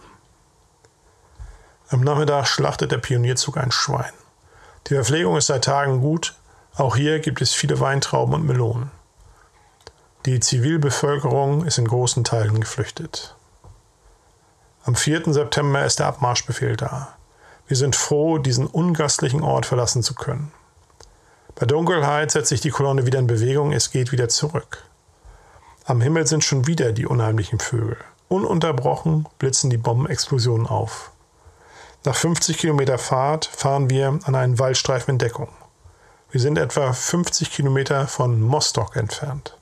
Am Nachmittag schlachtet der Pionierzug ein Schwein. Die Verpflegung ist seit Tagen gut. Auch hier gibt es viele Weintrauben und Melonen. Die Zivilbevölkerung ist in großen Teilen geflüchtet. Am vierten September ist der Abmarschbefehl da. Wir sind froh, diesen ungastlichen Ort verlassen zu können. Bei Dunkelheit setzt sich die Kolonne wieder in Bewegung, es geht wieder zurück. Am Himmel sind schon wieder die unheimlichen Vögel. Ununterbrochen blitzen die Bombenexplosionen auf. Nach fünfzig Kilometer Fahrt fahren wir an einen Waldstreifen in Deckung. Wir sind etwa fünfzig Kilometer von Mostok entfernt.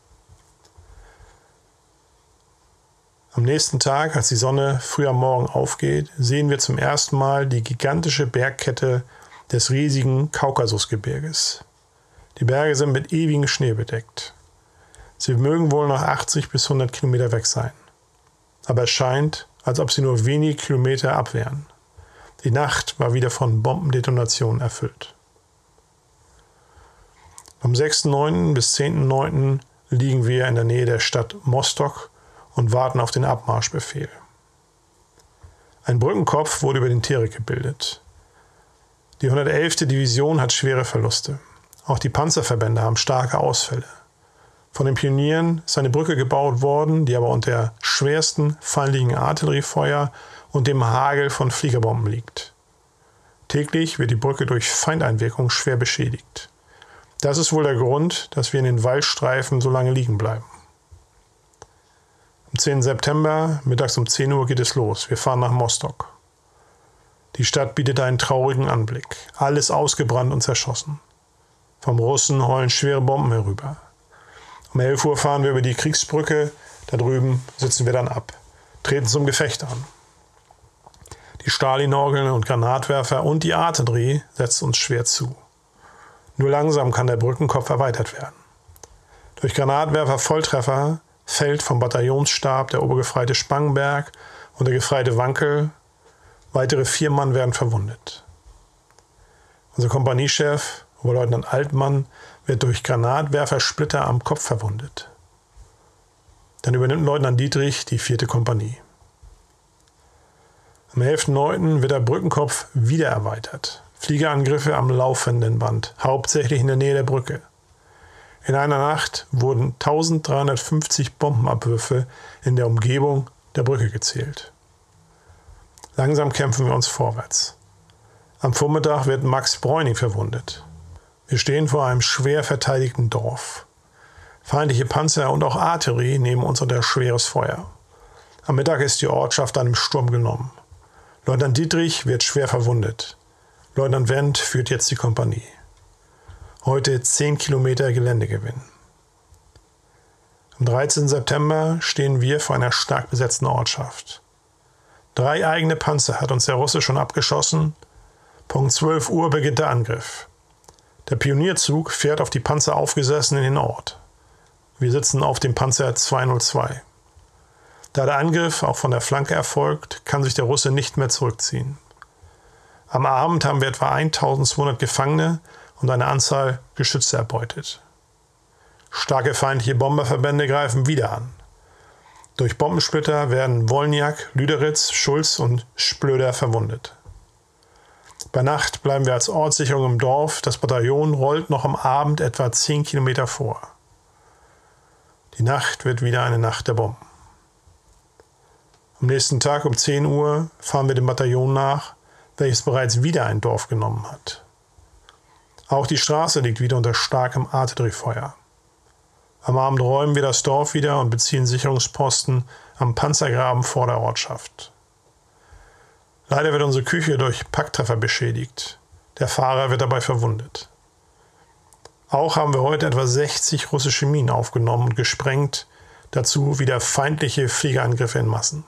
Am nächsten Tag, als die Sonne früh am Morgen aufgeht, sehen wir zum ersten Mal die gigantische Bergkette des riesigen Kaukasusgebirges. Die Berge sind mit ewigem Schnee bedeckt. Sie mögen wohl noch achtzig bis hundert Kilometer weg sein. Aber es scheint, als ob sie nur wenige Kilometer ab wären. Die Nacht war wieder von Bombendetonationen erfüllt. Vom sechsten neunten bis zehnten neunten liegen wir in der Nähe der Stadt Mostok und warten auf den Abmarschbefehl. Ein Brückenkopf wurde über den Terek gebildet. Die hundertelfte Division hat schwere Verluste. Auch die Panzerverbände haben starke Ausfälle. Von den Pionieren ist eine Brücke gebaut worden, die aber unter schwersten feindlichen Artilleriefeuer und dem Hagel von Fliegerbomben liegt. Täglich wird die Brücke durch Feindeinwirkung schwer beschädigt. Das ist wohl der Grund, dass wir in den Waldstreifen so lange liegen bleiben. Am zehnten September, mittags um zehn Uhr geht es los. Wir fahren nach Mostok. Die Stadt bietet einen traurigen Anblick. Alles ausgebrannt und zerschossen. Vom Russen heulen schwere Bomben herüber. Um elf Uhr fahren wir über die Kriegsbrücke. Da drüben sitzen wir dann ab, treten zum Gefecht an. Die Stalinorgeln und Granatwerfer und die Artillerie setzt uns schwer zu. Nur langsam kann der Brückenkopf erweitert werden. Durch Granatwerfer Volltreffer fällt vom Bataillonsstab der Obergefreite Spangenberg und der Gefreite Wankel. Weitere vier Mann werden verwundet. Unser Kompaniechef, Oberleutnant Altmann, wird durch Granatwerfersplitter am Kopf verwundet. Dann übernimmt Leutnant Dietrich die vierte Kompanie. Am elften neunten wird der Brückenkopf wieder erweitert. Fliegerangriffe am laufenden Band, hauptsächlich in der Nähe der Brücke. In einer Nacht wurden eintausenddreihundertfünfzig Bombenabwürfe in der Umgebung der Brücke gezählt. Langsam kämpfen wir uns vorwärts. Am Vormittag wird Max Bräuning verwundet. Wir stehen vor einem schwer verteidigten Dorf. Feindliche Panzer und auch Artillerie nehmen uns unter schweres Feuer. Am Mittag ist die Ortschaft einem Sturm genommen. Leutnant Dietrich wird schwer verwundet. Leutnant Wendt führt jetzt die Kompanie. Heute zehn Kilometer Geländegewinn. Am dreizehnten September stehen wir vor einer stark besetzten Ortschaft. Drei eigene Panzer hat uns der Russe schon abgeschossen. Punkt zwölf Uhr beginnt der Angriff. Der Pionierzug fährt auf die Panzer aufgesessen in den Ort. Wir sitzen auf dem Panzer zweihundertzwei. Da der Angriff auch von der Flanke erfolgt, kann sich der Russe nicht mehr zurückziehen. Am Abend haben wir etwa eintausendzweihundert Gefangene und eine Anzahl Geschütze erbeutet. Starke feindliche Bomberverbände greifen wieder an. Durch Bombensplitter werden Wolniak, Lüderitz, Schulz und Splöder verwundet. Bei Nacht bleiben wir als Ortssicherung im Dorf. Das Bataillon rollt noch am Abend etwa zehn Kilometer vor. Die Nacht wird wieder eine Nacht der Bomben. Am nächsten Tag um zehn Uhr fahren wir dem Bataillon nach, welches bereits wieder ein Dorf genommen hat. Auch die Straße liegt wieder unter starkem Artilleriefeuer. Am Abend räumen wir das Dorf wieder und beziehen Sicherungsposten am Panzergraben vor der Ortschaft. Leider wird unsere Küche durch Packtreffer beschädigt. Der Fahrer wird dabei verwundet. Auch haben wir heute etwa sechzig russische Minen aufgenommen und gesprengt, dazu wieder feindliche Fliegerangriffe in Massen.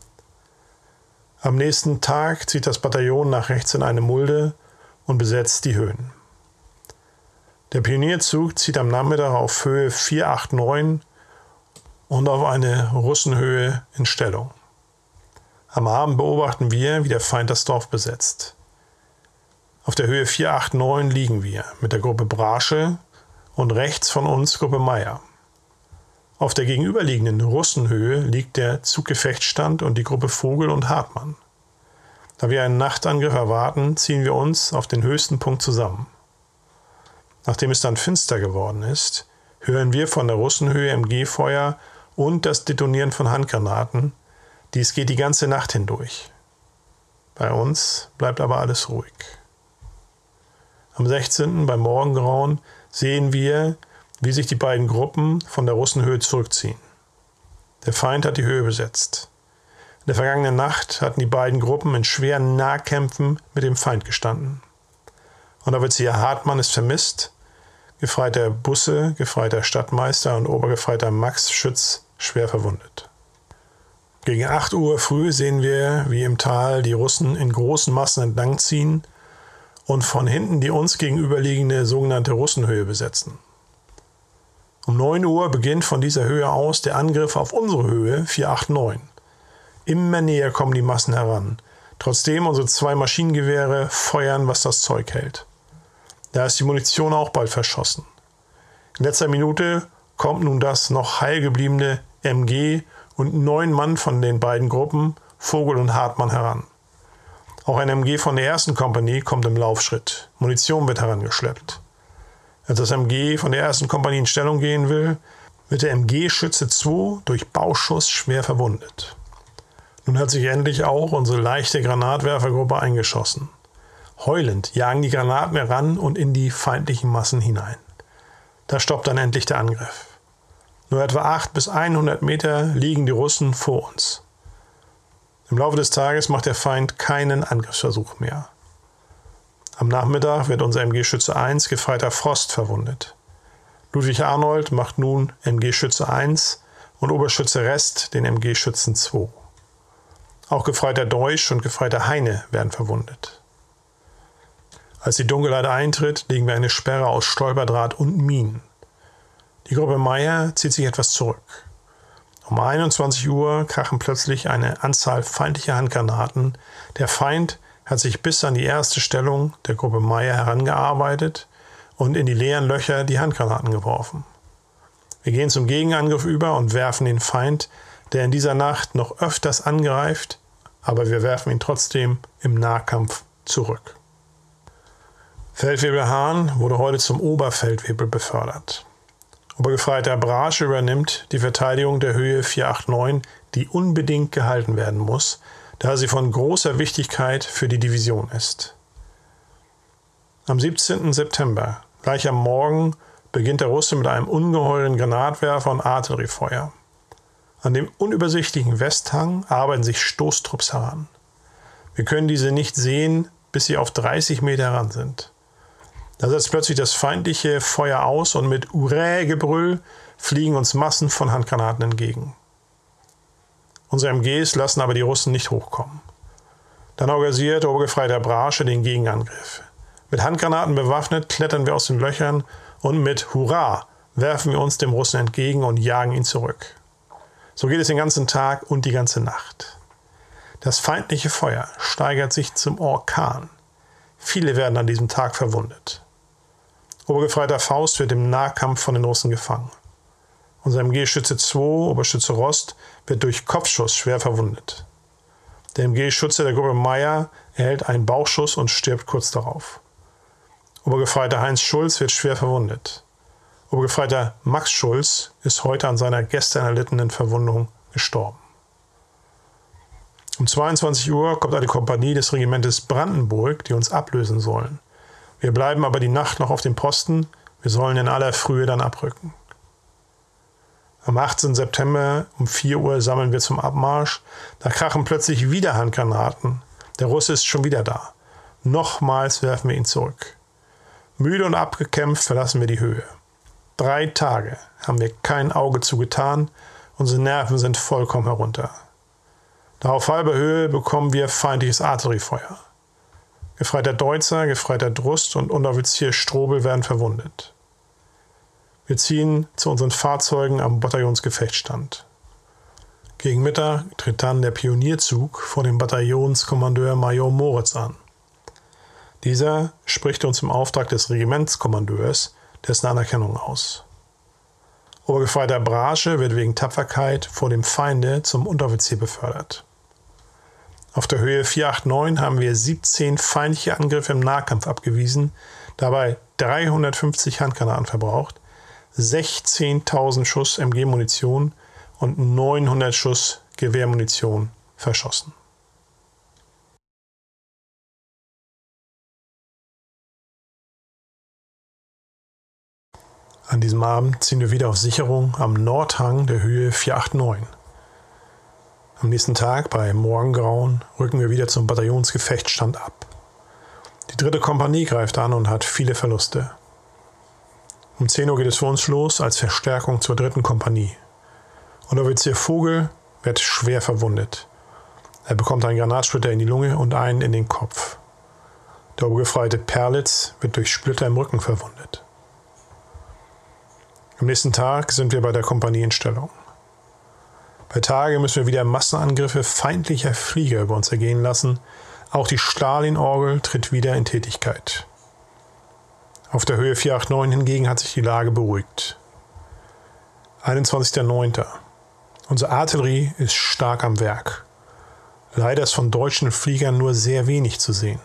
Am nächsten Tag zieht das Bataillon nach rechts in eine Mulde und besetzt die Höhen. Der Pionierzug zieht am Nachmittag auf Höhe vierhundertneunundachtzig und auf eine Russenhöhe in Stellung. Am Abend beobachten wir, wie der Feind das Dorf besetzt. Auf der Höhe vierhundertneunundachtzig liegen wir mit der Gruppe Brasche und rechts von uns Gruppe Meier. Auf der gegenüberliegenden Russenhöhe liegt der Zuggefechtsstand und die Gruppe Vogel und Hartmann. Da wir einen Nachtangriff erwarten, ziehen wir uns auf den höchsten Punkt zusammen. Nachdem es dann finster geworden ist, hören wir von der Russenhöhe M G-Feuer und das Detonieren von Handgranaten. Dies geht die ganze Nacht hindurch. Bei uns bleibt aber alles ruhig. Am sechzehnten beim Morgengrauen sehen wir, wie sich die beiden Gruppen von der Russenhöhe zurückziehen. Der Feind hat die Höhe besetzt. In der vergangenen Nacht hatten die beiden Gruppen in schweren Nahkämpfen mit dem Feind gestanden. Unteroffizier Hartmann ist vermisst, Gefreiter Busse, Gefreiter Stadtmeister und Obergefreiter Max Schütz schwer verwundet. Gegen acht Uhr früh sehen wir, wie im Tal die Russen in großen Massen entlangziehen und von hinten die uns gegenüberliegende sogenannte Russenhöhe besetzen. Um neun Uhr beginnt von dieser Höhe aus der Angriff auf unsere Höhe vierhundertneunundachtzig. Immer näher kommen die Massen heran, trotzdem unsere zwei Maschinengewehre feuern, was das Zeug hält. Da ist die Munition auch bald verschossen. In letzter Minute kommt nun das noch heil gebliebene M G und neun Mann von den beiden Gruppen, Vogel und Hartmann, heran. Auch ein M G von der ersten Kompanie kommt im Laufschritt. Munition wird herangeschleppt. Als das M G von der ersten Kompanie in Stellung gehen will, wird der M G-Schütze zwei durch Bauschuss schwer verwundet. Nun hat sich endlich auch unsere leichte Granatwerfergruppe eingeschossen. Heulend jagen die Granaten heran und in die feindlichen Massen hinein. Da stoppt dann endlich der Angriff. Nur etwa acht bis hundert Meter liegen die Russen vor uns. Im Laufe des Tages macht der Feind keinen Angriffsversuch mehr. Am Nachmittag wird unser M G-Schütze eins, Gefreiter Frost, verwundet. Ludwig Arnold macht nun M G-Schütze eins und Oberschütze Rest den M G-Schützen zwei. Auch Gefreiter Deutsch und Gefreiter Heine werden verwundet. Als die Dunkelheit eintritt, legen wir eine Sperre aus Stolperdraht und Minen. Die Gruppe Meier zieht sich etwas zurück. Um einundzwanzig Uhr krachen plötzlich eine Anzahl feindlicher Handgranaten. Der Feind hat sich bis an die erste Stellung der Gruppe Meier herangearbeitet und in die leeren Löcher die Handgranaten geworfen. Wir gehen zum Gegenangriff über und werfen den Feind, der in dieser Nacht noch öfters angreift, aber wir werfen ihn trotzdem im Nahkampf zurück. Feldwebel Hahn wurde heute zum Oberfeldwebel befördert. Obergefreiter Brasche übernimmt die Verteidigung der Höhe vierhundertneunundachtzig, die unbedingt gehalten werden muss, da sie von großer Wichtigkeit für die Division ist. Am siebzehnten September, gleich am Morgen, beginnt der Russe mit einem ungeheuren Granatwerfer und Artilleriefeuer. An dem unübersichtlichen Westhang arbeiten sich Stoßtrupps heran. Wir können diese nicht sehen, bis sie auf dreißig Meter heran sind. Da setzt plötzlich das feindliche Feuer aus und mit Urä-Gebrüll fliegen uns Massen von Handgranaten entgegen. Unsere M Gs lassen aber die Russen nicht hochkommen. Dann organisiert Obergefreiter Brasche den Gegenangriff. Mit Handgranaten bewaffnet klettern wir aus den Löchern und mit Hurra werfen wir uns dem Russen entgegen und jagen ihn zurück. So geht es den ganzen Tag und die ganze Nacht. Das feindliche Feuer steigert sich zum Orkan. Viele werden an diesem Tag verwundet. Obergefreiter Faust wird im Nahkampf von den Russen gefangen. Unser M G-Schütze zwei, Oberschütze Rost, wird durch Kopfschuss schwer verwundet. Der M G-Schütze der Gruppe Meier erhält einen Bauchschuss und stirbt kurz darauf. Obergefreiter Heinz Schulz wird schwer verwundet. Obergefreiter Max Schulz ist heute an seiner gestern erlittenen Verwundung gestorben. Um zweiundzwanzig Uhr kommt eine Kompanie des Regimentes Brandenburg, die uns ablösen sollen. Wir bleiben aber die Nacht noch auf dem Posten, wir sollen in aller Frühe dann abrücken. Am achtzehnten September um vier Uhr sammeln wir zum Abmarsch, da krachen plötzlich wieder Handgranaten. Der Russe ist schon wieder da. Nochmals werfen wir ihn zurück. Müde und abgekämpft verlassen wir die Höhe. Drei Tage haben wir kein Auge zugetan, unsere Nerven sind vollkommen herunter. Da auf halber Höhe bekommen wir feindliches Artilleriefeuer. Gefreiter Deutzer, Gefreiter Drust und Unteroffizier Strobel werden verwundet. Wir ziehen zu unseren Fahrzeugen am Bataillonsgefechtsstand. Gegen Mittag tritt dann der Pionierzug vor dem Bataillonskommandeur Major Moritz an. Dieser spricht uns im Auftrag des Regimentskommandeurs dessen Anerkennung aus. Obergefreiter Brasche wird wegen Tapferkeit vor dem Feinde zum Unteroffizier befördert. Auf der Höhe vierhundertneunundachtzig haben wir siebzehn feindliche Angriffe im Nahkampf abgewiesen, dabei dreihundertfünfzig Handgranaten verbraucht, sechzehntausend Schuss M G-Munition und neunhundert Schuss Gewehrmunition verschossen. An diesem Abend ziehen wir wieder auf Sicherung am Nordhang der Höhe vierhundertneunundachtzig. Am nächsten Tag, bei Morgengrauen, rücken wir wieder zum Bataillonsgefechtsstand ab. Die dritte Kompanie greift an und hat viele Verluste. Um zehn Uhr geht es für uns los als Verstärkung zur dritten Kompanie. Unteroffizier Vogel wird schwer verwundet. Er bekommt einen Granatsplitter in die Lunge und einen in den Kopf. Der Obergefreite Perlitz wird durch Splitter im Rücken verwundet. Am nächsten Tag sind wir bei der Kompanie in Stellung. Bei Tage müssen wir wieder Massenangriffe feindlicher Flieger über uns ergehen lassen. Auch die Stalin-Orgel tritt wieder in Tätigkeit. Auf der Höhe vierhundertneunundachtzig hingegen hat sich die Lage beruhigt. einundzwanzigster neunter Unsere Artillerie ist stark am Werk. Leider ist von deutschen Fliegern nur sehr wenig zu sehen.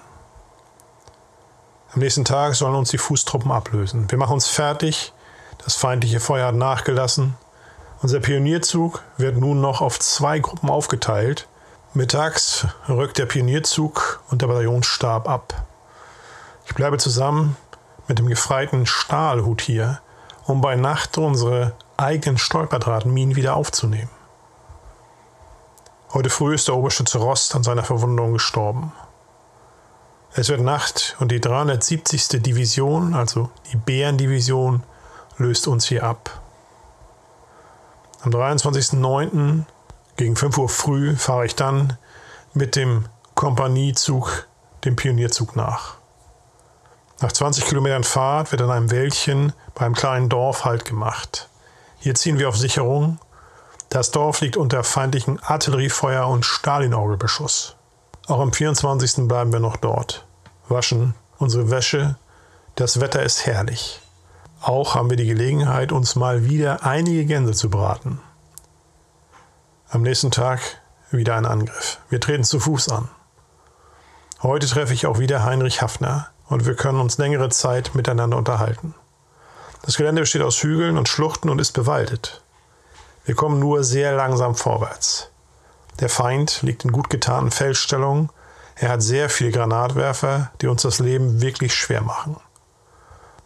Am nächsten Tag sollen uns die Fußtruppen ablösen. Wir machen uns fertig. Das feindliche Feuer hat nachgelassen. Unser Pionierzug wird nun noch auf zwei Gruppen aufgeteilt. Mittags rückt der Pionierzug und der Bataillonsstab ab. Ich bleibe zusammen mit dem gefreiten Stahlhut hier, um bei Nacht unsere eigenen Stolperdrahtminen wieder aufzunehmen. Heute früh ist der Oberschütze Rost an seiner Verwundung gestorben. Es wird Nacht und die dreihundertsiebzigste Division, also die Bärendivision, löst uns hier ab. Am dreiundzwanzigsten neunten gegen fünf Uhr früh fahre ich dann mit dem Kompaniezug dem Pionierzug nach. Nach zwanzig Kilometern Fahrt wird an einem Wäldchen beim kleinen Dorf Halt gemacht. Hier ziehen wir auf Sicherung. Das Dorf liegt unter feindlichen Artilleriefeuer und Stalin-Orgelbeschuss. Auch am vierundzwanzigsten bleiben wir noch dort. Waschen unsere Wäsche. Das Wetter ist herrlich. Auch haben wir die Gelegenheit, uns mal wieder einige Gänse zu braten. Am nächsten Tag wieder ein Angriff. Wir treten zu Fuß an. Heute treffe ich auch wieder Heinrich Haffner und wir können uns längere Zeit miteinander unterhalten. Das Gelände besteht aus Hügeln und Schluchten und ist bewaldet. Wir kommen nur sehr langsam vorwärts. Der Feind liegt in gut getarnten Feldstellungen. Er hat sehr viele Granatwerfer, die uns das Leben wirklich schwer machen.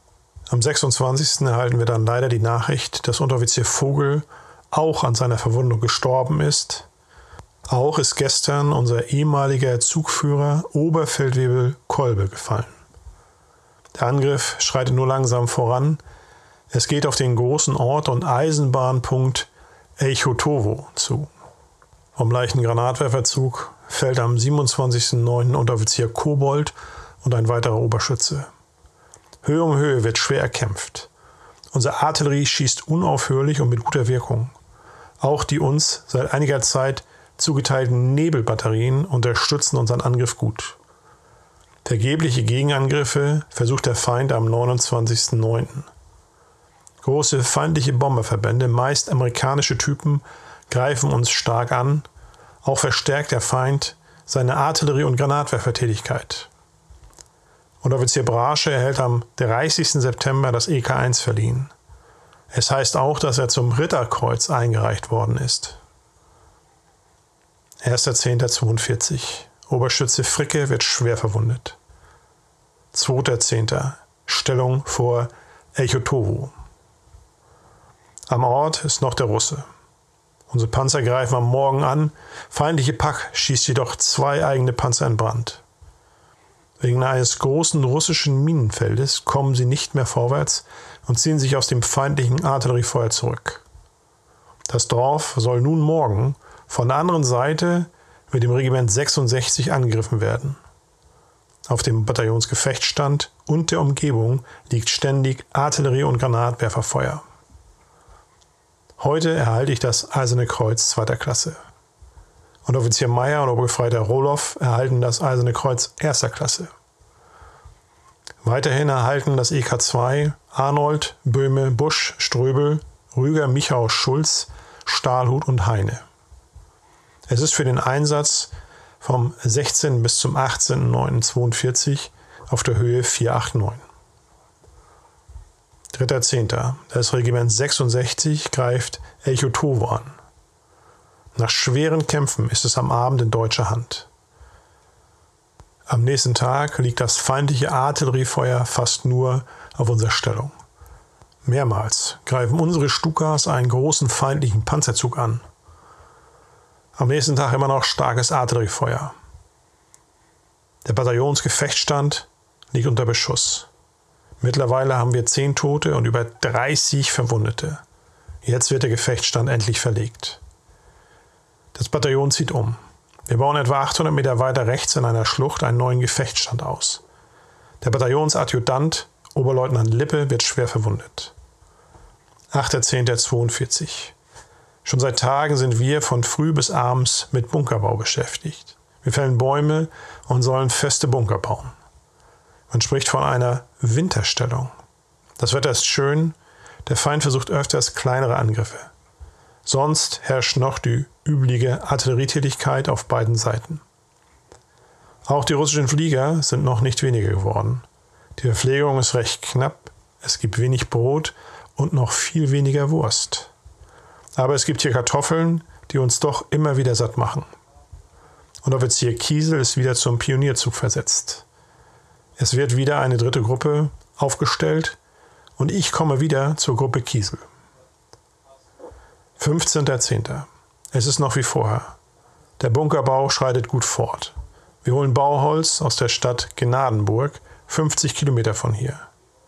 Am sechsundzwanzigsten erhalten wir dann leider die Nachricht, dass Unteroffizier Vogel auch an seiner Verwundung gestorben ist. Auch ist gestern unser ehemaliger Zugführer Oberfeldwebel Kolbe gefallen. Der Angriff schreitet nur langsam voran. Es geht auf den großen Ort und Eisenbahnpunkt Echotowo zu. Vom leichten Granatwerferzug fällt am siebenundzwanzigsten neunten Unteroffizier Kobold und ein weiterer Oberschütze. Höhe um Höhe wird schwer erkämpft. Unsere Artillerie schießt unaufhörlich und mit guter Wirkung. Auch die uns seit einiger Zeit zugeteilten Nebelbatterien unterstützen unseren Angriff gut. Vergebliche Gegenangriffe versucht der Feind am neunundzwanzigsten neunten Große feindliche Bomberverbände, meist amerikanische Typen, greifen uns stark an. Auch verstärkt der Feind seine Artillerie- und Granatwerfertätigkeit. Unteroffizier Brasche erhält am dreißigsten September das E K eins verliehen. Es heißt auch, dass er zum Ritterkreuz eingereicht worden ist. erster zehnter zweiundvierzig Oberschütze Fricke wird schwer verwundet. zweiter zehnter Stellung vor Echotowo. Am Ort ist noch der Russe. Unsere Panzer greifen am Morgen an. Feindliche Pack schießt jedoch zwei eigene Panzer in Brand. Wegen eines großen russischen Minenfeldes kommen sie nicht mehr vorwärts und ziehen sich aus dem feindlichen Artilleriefeuer zurück. Das Dorf soll nun morgen von der anderen Seite mit dem Regiment sechsundsechzig angegriffen werden. Auf dem Bataillonsgefechtsstand und der Umgebung liegt ständig Artillerie- und Granatwerferfeuer. Heute erhalte ich das Eiserne Kreuz zweiter Klasse. Unteroffizier Meyer und Obergefreiter Roloff erhalten das Eiserne Kreuz erster Klasse. Weiterhin erhalten das E K zwei Arnold, Böhme, Busch, Ströbel, Rüger, Michau, Schulz, Stahlhut und Heine. Es ist für den Einsatz vom sechzehnten bis zum achtzehnten neunten zweiundvierzig auf der Höhe vierhundertneunundachtzig. dritter zehnter Das Regiment sechsundsechzig greift Echotowo an. Nach schweren Kämpfen ist es am Abend in deutscher Hand. Am nächsten Tag liegt das feindliche Artilleriefeuer fast nur auf unserer Stellung. Mehrmals greifen unsere Stukas einen großen feindlichen Panzerzug an. Am nächsten Tag immer noch starkes Artilleriefeuer. Der Bataillonsgefechtsstand liegt unter Beschuss. Mittlerweile haben wir zehn Tote und über dreißig Verwundete. Jetzt wird der Gefechtsstand endlich verlegt. Das Bataillon zieht um. Wir bauen etwa achthundert Meter weiter rechts in einer Schlucht einen neuen Gefechtsstand aus. Der Bataillonsadjutant, Oberleutnant Lippe, wird schwer verwundet. achter zehnter zweiundvierzig Schon seit Tagen sind wir von früh bis abends mit Bunkerbau beschäftigt. Wir fällen Bäume und sollen feste Bunker bauen. Man spricht von einer Winterstellung. Das Wetter ist schön, der Feind versucht öfters kleinere Angriffe. Sonst herrscht noch die übliche Artillerietätigkeit auf beiden Seiten. Auch die russischen Flieger sind noch nicht weniger geworden. Die Verpflegung ist recht knapp, es gibt wenig Brot und noch viel weniger Wurst. Aber es gibt hier Kartoffeln, die uns doch immer wieder satt machen. Und Offizier Kiesel ist wieder zum Pionierzug versetzt. Es wird wieder eine dritte Gruppe aufgestellt und ich komme wieder zur Gruppe Kiesel. fünfzehnter zehnter Es ist noch wie vorher. Der Bunkerbau schreitet gut fort. Wir holen Bauholz aus der Stadt Gnadenburg, fünfzig Kilometer von hier.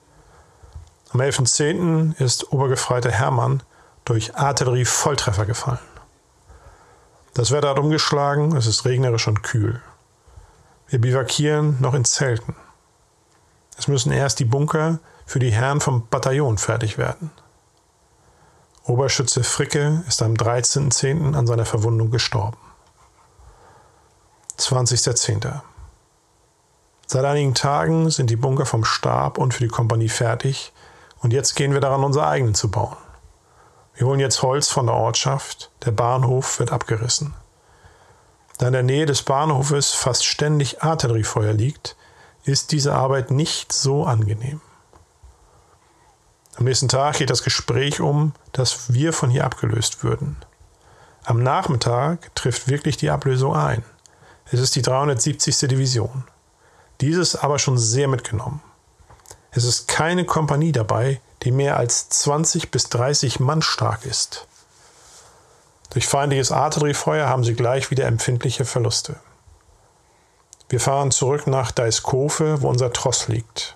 Am elften zehnten ist Obergefreiter Hermann durch Artillerie-Volltreffer gefallen. Das Wetter hat umgeschlagen, es ist regnerisch und kühl. Wir bivakieren noch in Zelten. Es müssen erst die Bunker für die Herren vom Bataillon fertig werden. Oberschütze Fricke ist am dreizehnten zehnten an seiner Verwundung gestorben. zwanzigster zehnter Seit einigen Tagen sind die Bunker vom Stab und für die Kompanie fertig und jetzt gehen wir daran, unsere eigenen zu bauen. Wir holen jetzt Holz von der Ortschaft, der Bahnhof wird abgerissen. Da in der Nähe des Bahnhofes fast ständig Artilleriefeuer liegt, ist diese Arbeit nicht so angenehm. Am nächsten Tag geht das Gespräch um, dass wir von hier abgelöst würden. Am Nachmittag trifft wirklich die Ablösung ein. Es ist die dreihundertsiebzigste Division. Diese ist aber schon sehr mitgenommen. Es ist keine Kompanie dabei, die mehr als zwanzig bis dreißig Mann stark ist. Durch feindliches Artilleriefeuer haben sie gleich wieder empfindliche Verluste. Wir fahren zurück nach Deiskhofe, wo unser Tross liegt.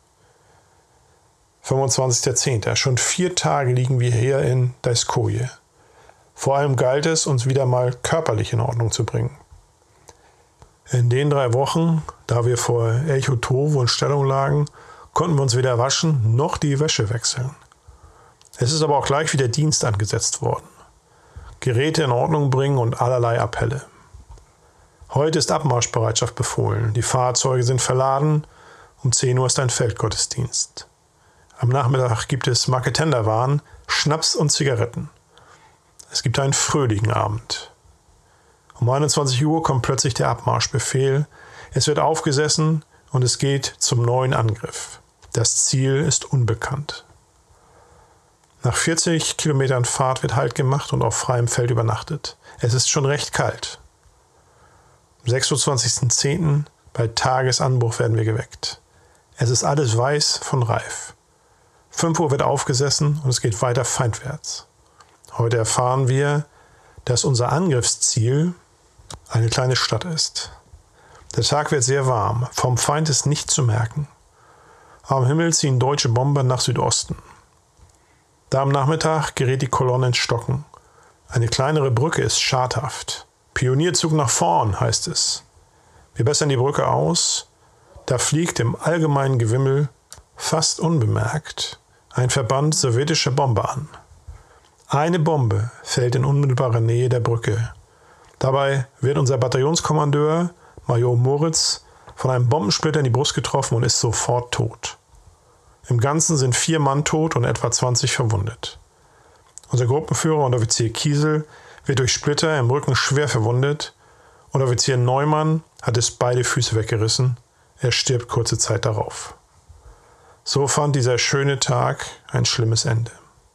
fünfundzwanzigster zehnter Schon vier Tage liegen wir hier in Deiskoje. Vor allem galt es, uns wieder mal körperlich in Ordnung zu bringen. In den drei Wochen, da wir vor Elchotowo in Stellung lagen, konnten wir uns weder waschen noch die Wäsche wechseln. Es ist aber auch gleich wieder Dienst angesetzt worden. Geräte in Ordnung bringen und allerlei Appelle. Heute ist Abmarschbereitschaft befohlen. Die Fahrzeuge sind verladen. Um zehn Uhr ist ein Feldgottesdienst. Am Nachmittag gibt es Marketenderwaren, Schnaps und Zigaretten. Es gibt einen fröhlichen Abend. Um einundzwanzig Uhr kommt plötzlich der Abmarschbefehl. Es wird aufgesessen und es geht zum neuen Angriff. Das Ziel ist unbekannt. Nach vierzig Kilometern Fahrt wird Halt gemacht und auf freiem Feld übernachtet. Es ist schon recht kalt. Am sechsundzwanzigsten zehnten bei Tagesanbruch werden wir geweckt. Es ist alles weiß von Reif. fünf Uhr wird aufgesessen und es geht weiter feindwärts. Heute erfahren wir, dass unser Angriffsziel eine kleine Stadt ist. Der Tag wird sehr warm, vom Feind ist nicht zu merken. Am Himmel ziehen deutsche Bomber nach Südosten. Da am Nachmittag gerät die Kolonne ins Stocken. Eine kleinere Brücke ist schadhaft. Pionierzug nach vorn, heißt es. Wir bessern die Brücke aus. Da fliegt im allgemeinen Gewimmel, fast unbemerkt, ein Verband sowjetischer Bomber an. Eine Bombe fällt in unmittelbarer Nähe der Brücke. Dabei wird unser Bataillonskommandeur, Major Moritz, von einem Bombensplitter in die Brust getroffen und ist sofort tot. Im Ganzen sind vier Mann tot und etwa zwanzig verwundet. Unser Gruppenführer und Offizier Kiesel wird durch Splitter im Rücken schwer verwundet und Offizier Neumann hat es beide Füße weggerissen. Er stirbt kurze Zeit darauf. So fand dieser schöne Tag ein schlimmes Ende.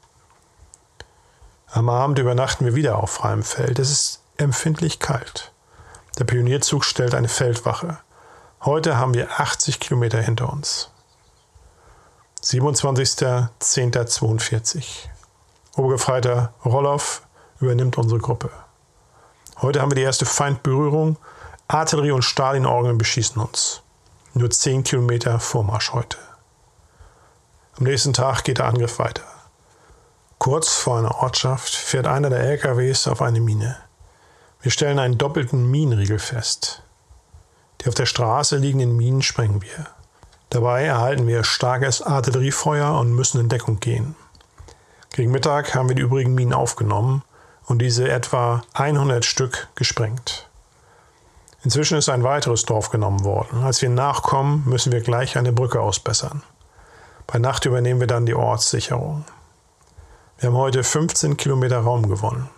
Am Abend übernachten wir wieder auf freiem Feld. Es ist empfindlich kalt. Der Pionierzug stellt eine Feldwache. Heute haben wir achtzig Kilometer hinter uns. siebenundzwanzigster zehnter zweiundvierzig Obergefreiter Roloff übernimmt unsere Gruppe. Heute haben wir die erste Feindberührung. Artillerie und Stalinorgeln beschießen uns. Nur zehn Kilometer Vormarsch heute. Am nächsten Tag geht der Angriff weiter. Kurz vor einer Ortschaft fährt einer der L K Ws auf eine Mine. Wir stellen einen doppelten Minenriegel fest. Die auf der Straße liegenden Minen sprengen wir. Dabei erhalten wir starkes Artilleriefeuer und müssen in Deckung gehen. Gegen Mittag haben wir die übrigen Minen aufgenommen und diese etwa hundert Stück gesprengt. Inzwischen ist ein weiteres Dorf genommen worden. Als wir nachkommen, müssen wir gleich eine Brücke ausbessern. Bei Nacht übernehmen wir dann die Ortssicherung. Wir haben heute fünfzehn Kilometer Raum gewonnen.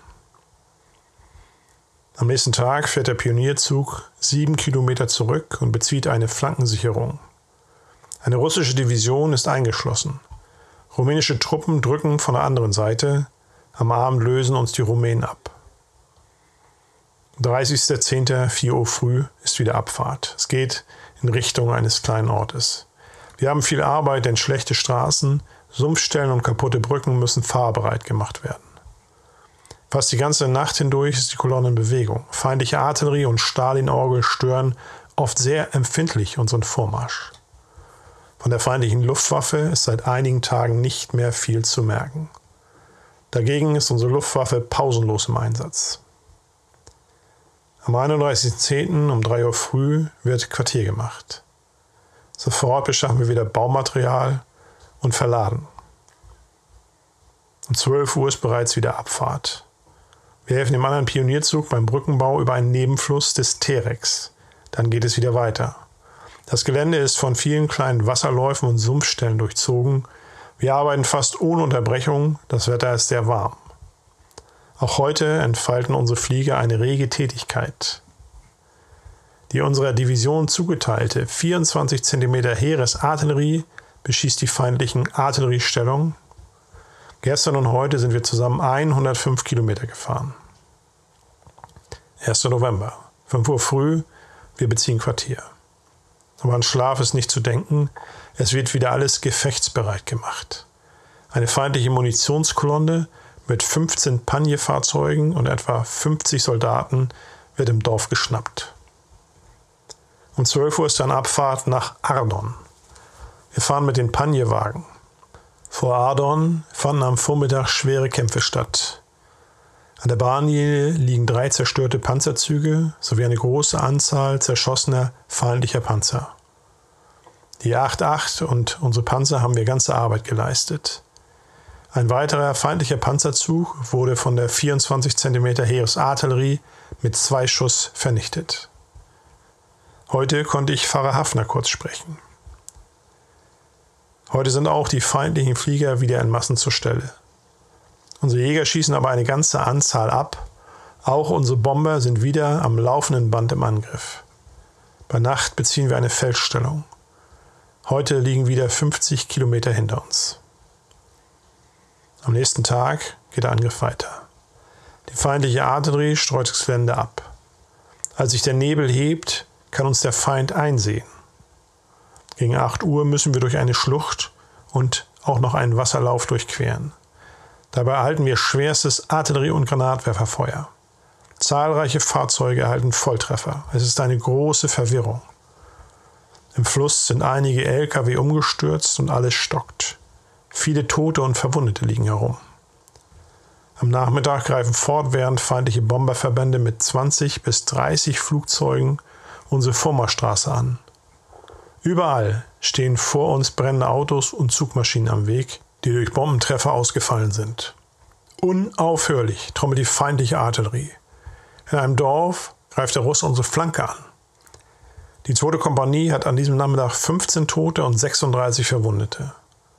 Am nächsten Tag fährt der Pionierzug sieben Kilometer zurück und bezieht eine Flankensicherung. Eine russische Division ist eingeschlossen. Rumänische Truppen drücken von der anderen Seite. Am Abend lösen uns die Rumänen ab. dreißigster zehnter vier Uhr früh ist wieder Abfahrt. Es geht in Richtung eines kleinen Ortes. Wir haben viel Arbeit, denn schlechte Straßen, Sumpfstellen und kaputte Brücken müssen fahrbereit gemacht werden. Fast die ganze Nacht hindurch ist die Kolonne in Bewegung. Feindliche Artillerie und Stalinorgel stören oft sehr empfindlich unseren Vormarsch. Von der feindlichen Luftwaffe ist seit einigen Tagen nicht mehr viel zu merken. Dagegen ist unsere Luftwaffe pausenlos im Einsatz. Am einunddreißigsten zehnten um drei Uhr früh wird Quartier gemacht. Sofort beschaffen wir wieder Baumaterial und verladen. Um zwölf Uhr ist bereits wieder Abfahrt. Wir helfen dem anderen Pionierzug beim Brückenbau über einen Nebenfluss des Terex. Dann geht es wieder weiter. Das Gelände ist von vielen kleinen Wasserläufen und Sumpfstellen durchzogen. Wir arbeiten fast ohne Unterbrechung. Das Wetter ist sehr warm. Auch heute entfalten unsere Flieger eine rege Tätigkeit. Die unserer Division zugeteilte vierundzwanzig Zentimeter Heeresartillerie beschießt die feindlichen Artilleriestellungen. Gestern und heute sind wir zusammen hundertfünf Kilometer gefahren. erster November, fünf Uhr früh, wir beziehen Quartier. Aber an Schlaf ist nicht zu denken. Es wird wieder alles gefechtsbereit gemacht. Eine feindliche Munitionskolonne mit fünfzehn Panje-Fahrzeugen und etwa fünfzig Soldaten wird im Dorf geschnappt. Um zwölf Uhr ist dann Abfahrt nach Ardon. Wir fahren mit den Panje-Wagen. Vor Ardon fanden am Vormittag schwere Kämpfe statt. An der Bahnlinie liegen drei zerstörte Panzerzüge sowie eine große Anzahl zerschossener feindlicher Panzer. Die acht acht und unsere Panzer haben wir ganze Arbeit geleistet. Ein weiterer feindlicher Panzerzug wurde von der vierundzwanzig Zentimeter Heeresartillerie mit zwei Schuss vernichtet. Heute konnte ich Pfarrer Hafner kurz sprechen. Heute sind auch die feindlichen Flieger wieder in Massen zur Stelle. Unsere Jäger schießen aber eine ganze Anzahl ab. Auch unsere Bomber sind wieder am laufenden Band im Angriff. Bei Nacht beziehen wir eine Feldstellung. Heute liegen wieder fünfzig Kilometer hinter uns. Am nächsten Tag geht der Angriff weiter. Die feindliche Artillerie streut das Gelände ab. Als sich der Nebel hebt, kann uns der Feind einsehen. Gegen acht Uhr müssen wir durch eine Schlucht und auch noch einen Wasserlauf durchqueren. Dabei erhalten wir schwerstes Artillerie- und Granatwerferfeuer. Zahlreiche Fahrzeuge erhalten Volltreffer. Es ist eine große Verwirrung. Im Fluss sind einige L K W umgestürzt und alles stockt. Viele Tote und Verwundete liegen herum. Am Nachmittag greifen fortwährend feindliche Bomberverbände mit zwanzig bis dreißig Flugzeugen unsere Vormarschstraße an. Überall stehen vor uns brennende Autos und Zugmaschinen am Weg, die durch Bombentreffer ausgefallen sind. Unaufhörlich trommelt die feindliche Artillerie. In einem Dorf greift der Russe unsere Flanke an. Die zweite Kompanie hat an diesem Nachmittag fünfzehn Tote und sechsunddreißig Verwundete.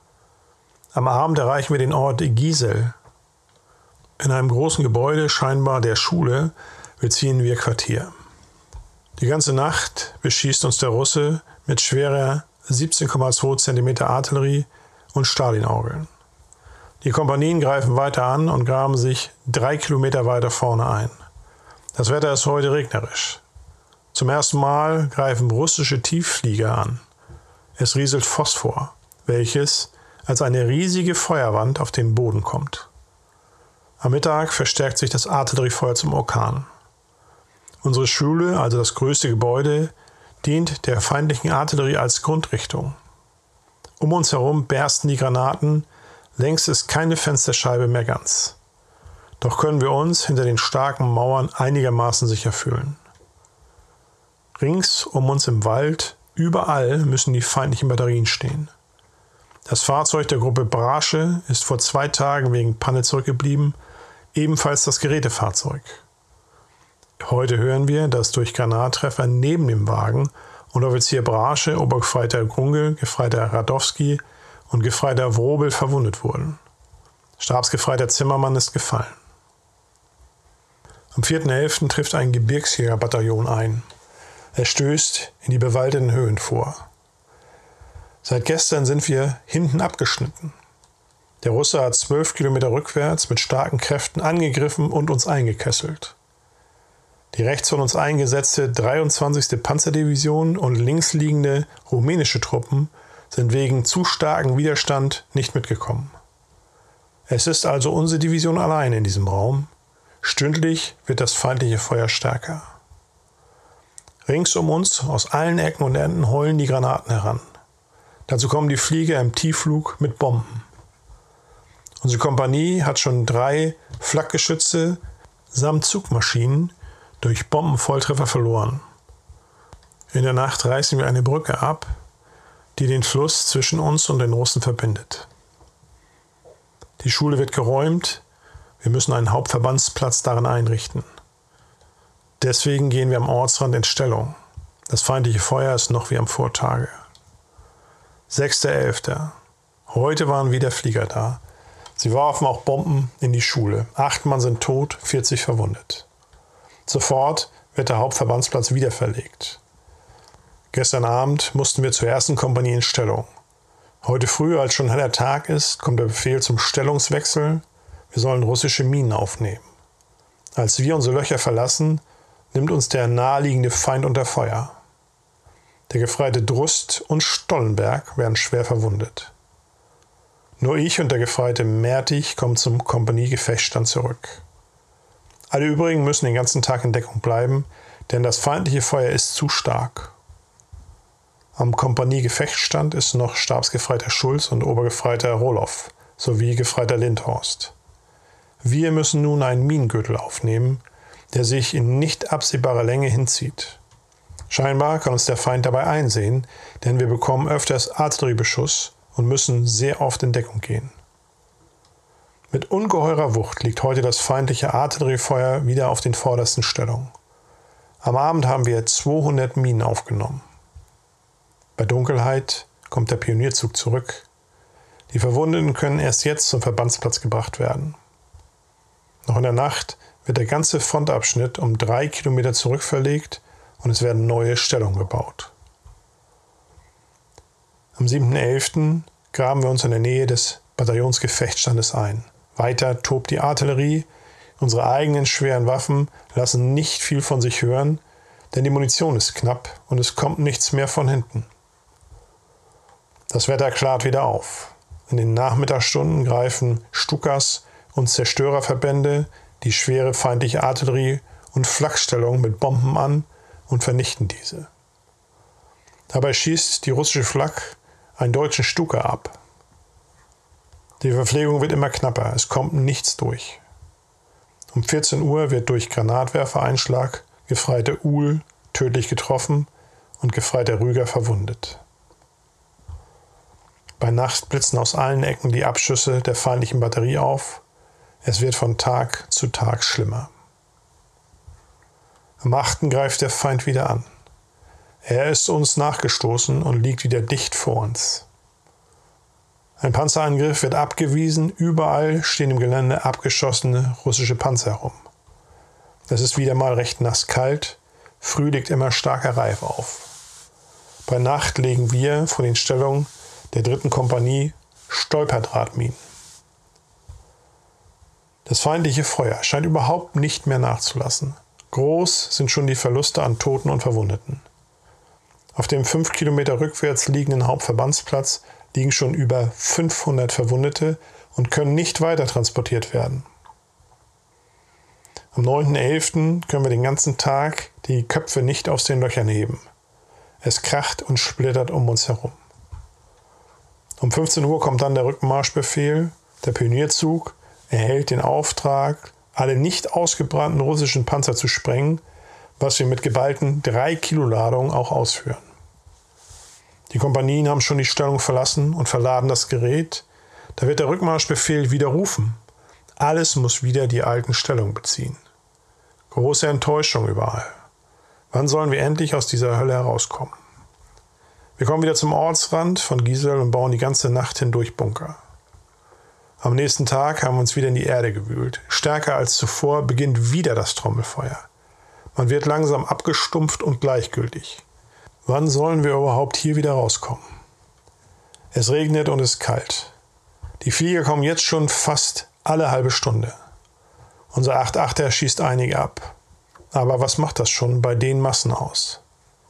Am Abend erreichen wir den Ort Gisel. In einem großen Gebäude, scheinbar der Schule, beziehen wir Quartier. Die ganze Nacht beschießt uns der Russe mit schwerer siebzehn Komma zwei Zentimeter Artillerie und Stalinorgeln. Die Kompanien greifen weiter an und graben sich drei Kilometer weiter vorne ein. Das Wetter ist heute regnerisch. Zum ersten Mal greifen russische Tiefflieger an. Es rieselt Phosphor, welches als eine riesige Feuerwand auf den Boden kommt. Am Mittag verstärkt sich das Artilleriefeuer zum Orkan. Unsere Schule, also das größte Gebäude, dient der feindlichen Artillerie als Grundrichtung. Um uns herum bersten die Granaten, längst ist keine Fensterscheibe mehr ganz. Doch können wir uns hinter den starken Mauern einigermaßen sicher fühlen. Rings um uns im Wald, überall müssen die feindlichen Batterien stehen. Das Fahrzeug der Gruppe Brasche ist vor zwei Tagen wegen Panne zurückgeblieben, ebenfalls das Gerätefahrzeug. Heute hören wir, dass durch Granattreffer neben dem Wagen Unteroffizier Brasche, Obergefreiter Grunge, Gefreiter Radowski und Gefreiter Wrobel verwundet wurden. Stabsgefreiter Zimmermann ist gefallen. Am vierten elften trifft ein Gebirgsjägerbataillon ein. Es stößt in die bewaldeten Höhen vor. Seit gestern sind wir hinten abgeschnitten. Der Russe hat zwölf Kilometer rückwärts mit starken Kräften angegriffen und uns eingekesselt. Die rechts von uns eingesetzte dreiundzwanzigste Panzerdivision und links liegende rumänische Truppen sind wegen zu starken Widerstand nicht mitgekommen. Es ist also unsere Division allein in diesem Raum. Stündlich wird das feindliche Feuer stärker. Rings um uns, aus allen Ecken und Enden, heulen die Granaten heran. Dazu kommen die Flieger im Tiefflug mit Bomben. Unsere Kompanie hat schon drei Flakgeschütze samt Zugmaschinen durch Bombenvolltreffer verloren. In der Nacht reißen wir eine Brücke ab, die den Fluss zwischen uns und den Russen verbindet. Die Schule wird geräumt, wir müssen einen Hauptverbandsplatz darin einrichten. Deswegen gehen wir am Ortsrand in Stellung. Das feindliche Feuer ist noch wie am Vortage. sechster elfter Heute waren wieder Flieger da. Sie warfen auch Bomben in die Schule. Acht Mann sind tot, vierzig verwundet. Sofort wird der Hauptverbandsplatz wieder verlegt. Gestern Abend mussten wir zur ersten Kompanie in Stellung. Heute früh, als schon heller Tag ist, kommt der Befehl zum Stellungswechsel. Wir sollen russische Minen aufnehmen. Als wir unsere Löcher verlassen, nimmt uns der naheliegende Feind unter Feuer. der Gefreite Drust und Stollenberg werden schwer verwundet. Nur ich und der Gefreite Mertig kommen zum Kompanie-Gefechtsstand zurück. Alle übrigen müssen den ganzen Tag in Deckung bleiben, denn das feindliche Feuer ist zu stark. Am Kompanie-Gefechtsstand ist noch Stabsgefreiter Schulz und Obergefreiter Roloff sowie Gefreiter Lindhorst. Wir müssen nun einen Minengürtel aufnehmen, der sich in nicht absehbarer Länge hinzieht. Scheinbar kann uns der Feind dabei einsehen, denn wir bekommen öfters Artilleriebeschuss und müssen sehr oft in Deckung gehen. Mit ungeheurer Wucht liegt heute das feindliche Artilleriefeuer wieder auf den vordersten Stellungen. Am Abend haben wir zweihundert Minen aufgenommen. Bei Dunkelheit kommt der Pionierzug zurück. Die Verwundeten können erst jetzt zum Verbandsplatz gebracht werden. Noch in der Nacht wird der ganze Frontabschnitt um drei Kilometer zurückverlegt und es werden neue Stellungen gebaut. Am siebten elften graben wir uns in der Nähe des Bataillonsgefechtsstandes ein. Weiter tobt die Artillerie. Unsere eigenen schweren Waffen lassen nicht viel von sich hören, denn die Munition ist knapp und es kommt nichts mehr von hinten. Das Wetter klart wieder auf. In den Nachmittagsstunden greifen Stukas und Zerstörerverbände die schwere feindliche Artillerie und Flakstellungen mit Bomben an und vernichten diese. Dabei schießt die russische Flak einen deutschen Stuka ab. Die Verpflegung wird immer knapper, es kommt nichts durch. Um vierzehn Uhr wird durch Granatwerfereinschlag Gefreiter Uhl tödlich getroffen und Gefreiter Rüger verwundet. Bei Nacht blitzen aus allen Ecken die Abschüsse der feindlichen Batterie auf. Es wird von Tag zu Tag schlimmer. Am achten greift der Feind wieder an. Er ist uns nachgestoßen und liegt wieder dicht vor uns. Ein Panzerangriff wird abgewiesen, überall stehen im Gelände abgeschossene russische Panzer herum. Es ist wieder mal recht nass kalt, früh liegt immer starker Reif auf. Bei Nacht legen wir vor den Stellungen der dritten Kompanie Stolperdrahtminen. Das feindliche Feuer scheint überhaupt nicht mehr nachzulassen. Groß sind schon die Verluste an Toten und Verwundeten. Auf dem fünf Kilometer rückwärts liegenden Hauptverbandsplatz liegen schon über fünfhundert Verwundete und können nicht weiter transportiert werden. Am neunten elften können wir den ganzen Tag die Köpfe nicht aus den Löchern heben. Es kracht und splittert um uns herum. Um fünfzehn Uhr kommt dann der Rückmarschbefehl. Der Pionierzug erhält den Auftrag, alle nicht ausgebrannten russischen Panzer zu sprengen, was wir mit geballten drei Kilo Ladungen auch ausführen. Die Kompanien haben schon die Stellung verlassen und verladen das Gerät. Da wird der Rückmarschbefehl widerrufen. Alles muss wieder die alten Stellungen beziehen. Große Enttäuschung überall. Wann sollen wir endlich aus dieser Hölle herauskommen? Wir kommen wieder zum Ortsrand von Gisel und bauen die ganze Nacht hindurch Bunker. Am nächsten Tag haben wir uns wieder in die Erde gewühlt. Stärker als zuvor beginnt wieder das Trommelfeuer. Man wird langsam abgestumpft und gleichgültig. Wann sollen wir überhaupt hier wieder rauskommen? Es regnet und es ist kalt. Die Flieger kommen jetzt schon fast alle halbe Stunde. Unser acht achter schießt einige ab. Aber was macht das schon bei den Massen aus?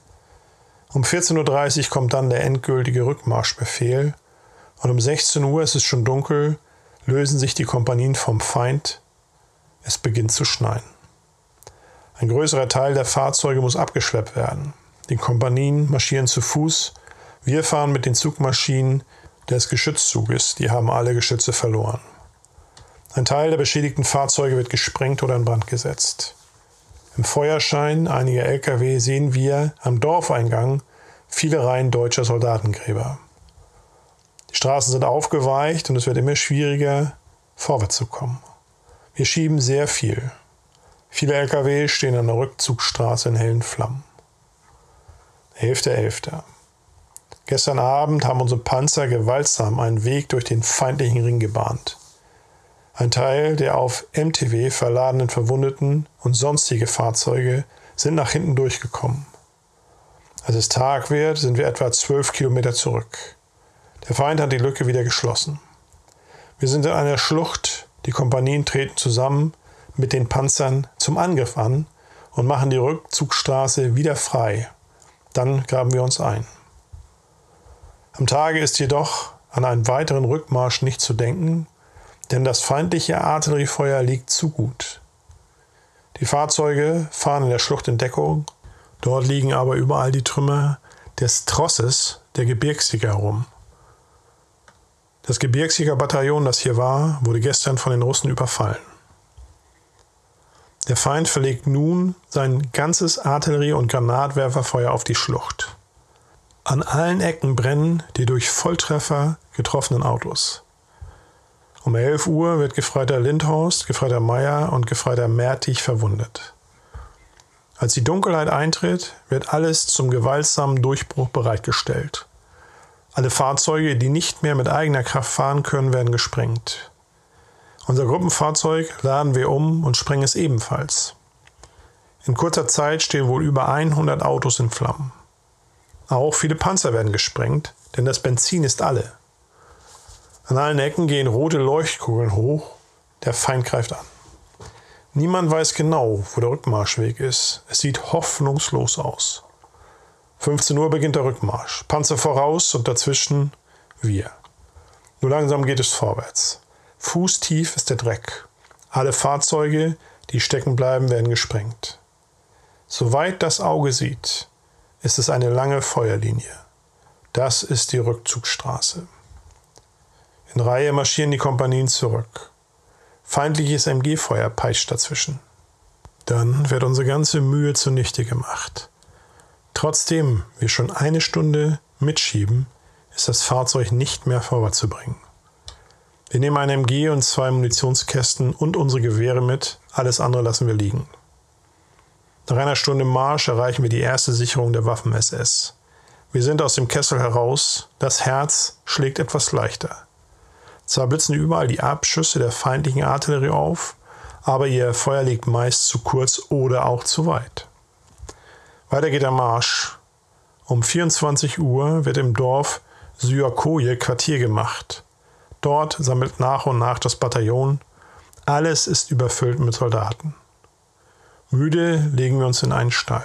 Um vierzehn Uhr dreißig kommt dann der endgültige Rückmarschbefehl und um sechzehn Uhr ist es schon dunkel, lösen sich die Kompanien vom Feind. Es beginnt zu schneien. Ein größerer Teil der Fahrzeuge muss abgeschleppt werden. Die Kompanien marschieren zu Fuß. Wir fahren mit den Zugmaschinen des Geschützzuges. Die haben alle Geschütze verloren. Ein Teil der beschädigten Fahrzeuge wird gesprengt oder in Brand gesetzt. Im Feuerschein einiger L K W sehen wir am Dorfeingang viele Reihen deutscher Soldatengräber. Die Straßen sind aufgeweicht und es wird immer schwieriger, vorwärts zu kommen. Wir schieben sehr viel. Viele L K W stehen an der Rückzugsstraße in hellen Flammen. elfter elfter Gestern Abend haben unsere Panzer gewaltsam einen Weg durch den feindlichen Ring gebahnt. Ein Teil der auf M T W verladenen Verwundeten und sonstige Fahrzeuge sind nach hinten durchgekommen. Als es Tag wird, sind wir etwa zwölf Kilometer zurück. Der Feind hat die Lücke wieder geschlossen. Wir sind in einer Schlucht, die Kompanien treten zusammen mit den Panzern zum Angriff an und machen die Rückzugsstraße wieder frei. Dann graben wir uns ein. Am Tage ist jedoch an einen weiteren Rückmarsch nicht zu denken, denn das feindliche Artilleriefeuer liegt zu gut. Die Fahrzeuge fahren in der Schlucht in Deckung, dort liegen aber überall die Trümmer des Trosses der Gebirgsjäger herum. Das Gebirgsjägerbataillon, das hier war, wurde gestern von den Russen überfallen. Der Feind verlegt nun sein ganzes Artillerie- und Granatwerferfeuer auf die Schlucht. An allen Ecken brennen die durch Volltreffer getroffenen Autos. Um elf Uhr wird Gefreiter Lindhorst, Gefreiter Meyer und Gefreiter Mertig verwundet. Als die Dunkelheit eintritt, wird alles zum gewaltsamen Durchbruch bereitgestellt. Alle Fahrzeuge, die nicht mehr mit eigener Kraft fahren können, werden gesprengt. Unser Gruppenfahrzeug laden wir um und sprengen es ebenfalls. In kurzer Zeit stehen wohl über hundert Autos in Flammen. Auch viele Panzer werden gesprengt, denn das Benzin ist alle. An allen Ecken gehen rote Leuchtkugeln hoch, der Feind greift an. Niemand weiß genau, wo der Rückmarschweg ist. Es sieht hoffnungslos aus. fünfzehn Uhr beginnt der Rückmarsch. Panzer voraus und dazwischen wir. Nur langsam geht es vorwärts. Fußtief ist der Dreck. Alle Fahrzeuge, die stecken bleiben, werden gesprengt. Soweit das Auge sieht, ist es eine lange Feuerlinie. Das ist die Rückzugsstraße. In Reihe marschieren die Kompanien zurück. Feindliches M G-Feuer peitscht dazwischen. Dann wird unsere ganze Mühe zunichte gemacht. Trotzdem wir schon eine Stunde mitschieben, ist das Fahrzeug nicht mehr vorwärts zu bringen. Wir nehmen ein M G und zwei Munitionskästen und unsere Gewehre mit, alles andere lassen wir liegen. Nach einer Stunde Marsch erreichen wir die erste Sicherung der Waffen-S S. Wir sind aus dem Kessel heraus, das Herz schlägt etwas leichter. Zwar blitzen überall die Abschüsse der feindlichen Artillerie auf, aber ihr Feuer liegt meist zu kurz oder auch zu weit. Weiter geht der Marsch. Um vierundzwanzig Uhr wird im Dorf Syakoje Quartier gemacht. Dort sammelt nach und nach das Bataillon. Alles ist überfüllt mit Soldaten. Müde legen wir uns in einen Stall.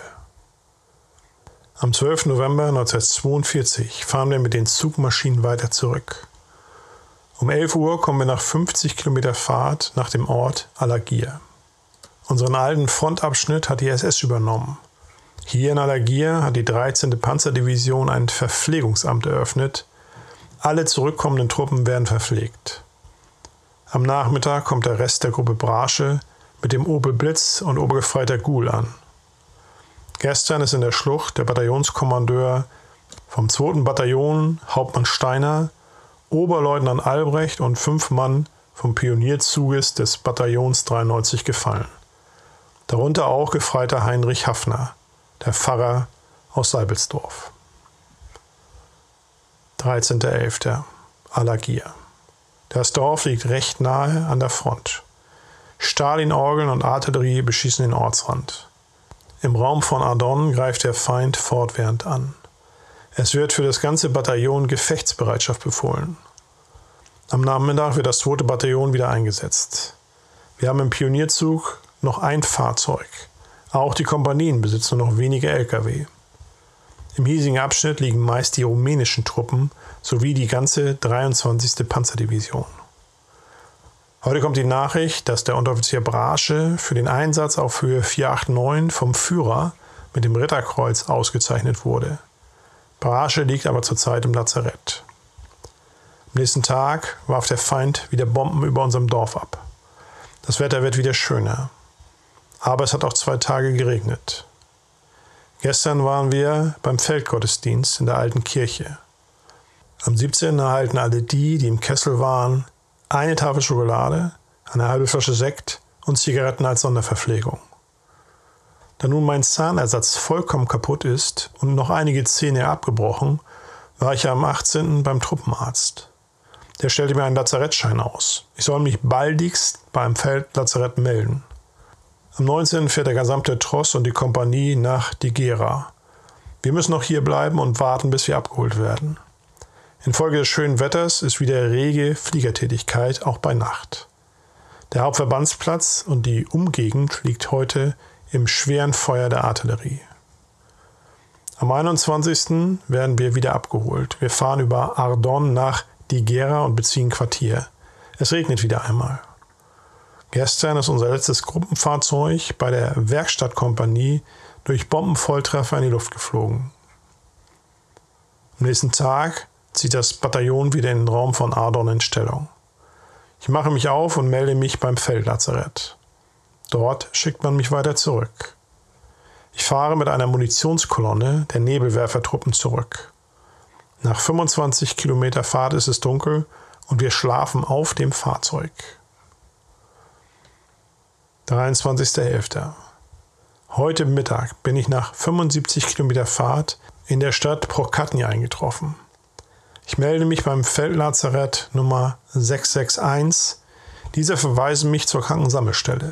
Am zwölften November neunzehnhundertzweiundvierzig fahren wir mit den Zugmaschinen weiter zurück. Um elf Uhr kommen wir nach fünfzig Kilometer Fahrt nach dem Ort Alagir. Unseren alten Frontabschnitt hat die S S übernommen. Hier in Alagir hat die dreizehnte Panzerdivision ein Verpflegungsamt eröffnet. Alle zurückkommenden Truppen werden verpflegt. Am Nachmittag kommt der Rest der Gruppe Brasche mit dem Opel Blitz und Obergefreiter Guhl an. Gestern ist in der Schlucht der Bataillonskommandeur vom zweiten Bataillon, Hauptmann Steiner, Oberleutnant Albrecht und fünf Mann vom Pionierzuges des Bataillons dreiundneunzig gefallen. Darunter auch Gefreiter Heinrich Haffner, der Pfarrer aus Seibelsdorf. dreizehnter elfter Alagir. Das Dorf liegt recht nahe an der Front. Stalin-Orgeln und Artillerie beschießen den Ortsrand. Im Raum von Ardon greift der Feind fortwährend an. Es wird für das ganze Bataillon Gefechtsbereitschaft befohlen. Am Nachmittag wird das zweite Bataillon wieder eingesetzt. Wir haben im Pionierzug noch ein Fahrzeug. Auch die Kompanien besitzen noch wenige L K W. Im hiesigen Abschnitt liegen meist die rumänischen Truppen sowie die ganze dreiundzwanzigste Panzerdivision. Heute kommt die Nachricht, dass der Unteroffizier Brasche für den Einsatz auf Höhe vierhundertneunundachtzig vom Führer mit dem Ritterkreuz ausgezeichnet wurde. Brasche liegt aber zurzeit im Lazarett. Am nächsten Tag warf der Feind wieder Bomben über unserem Dorf ab. Das Wetter wird wieder schöner. Aber es hat auch zwei Tage geregnet. Gestern waren wir beim Feldgottesdienst in der alten Kirche. Am siebzehnten erhalten alle die, die im Kessel waren, eine Tafel Schokolade, eine halbe Flasche Sekt und Zigaretten als Sonderverpflegung. Da nun mein Zahnersatz vollkommen kaputt ist und noch einige Zähne abgebrochen, war ich am achtzehnten beim Truppenarzt. Der stellte mir einen Lazarettschein aus. Ich soll mich baldigst beim Feldlazarett melden. Am neunzehnten fährt der gesamte Tross und die Kompanie nach Digera. Wir müssen noch hier bleiben und warten, bis wir abgeholt werden. Infolge des schönen Wetters ist wieder rege Fliegertätigkeit, auch bei Nacht. Der Hauptverbandsplatz und die Umgegend liegt heute im schweren Feuer der Artillerie. Am einundzwanzigsten werden wir wieder abgeholt. Wir fahren über Ardon nach Digera und beziehen Quartier. Es regnet wieder einmal. Gestern ist unser letztes Gruppenfahrzeug bei der Werkstattkompanie durch Bombenvolltreffer in die Luft geflogen. Am nächsten Tag zieht das Bataillon wieder in den Raum von Ardon in Stellung. Ich mache mich auf und melde mich beim Feldlazarett. Dort schickt man mich weiter zurück. Ich fahre mit einer Munitionskolonne der Nebelwerfertruppen zurück. Nach fünfundzwanzig Kilometer Fahrt ist es dunkel und wir schlafen auf dem Fahrzeug. dreiundzwanzigster elfter Heute Mittag bin ich nach fünfundsiebzig Kilometer Fahrt in der Stadt Prokatny eingetroffen. Ich melde mich beim Feldlazarett Nummer sechs sechs eins. Diese verweisen mich zur Krankensammelstelle.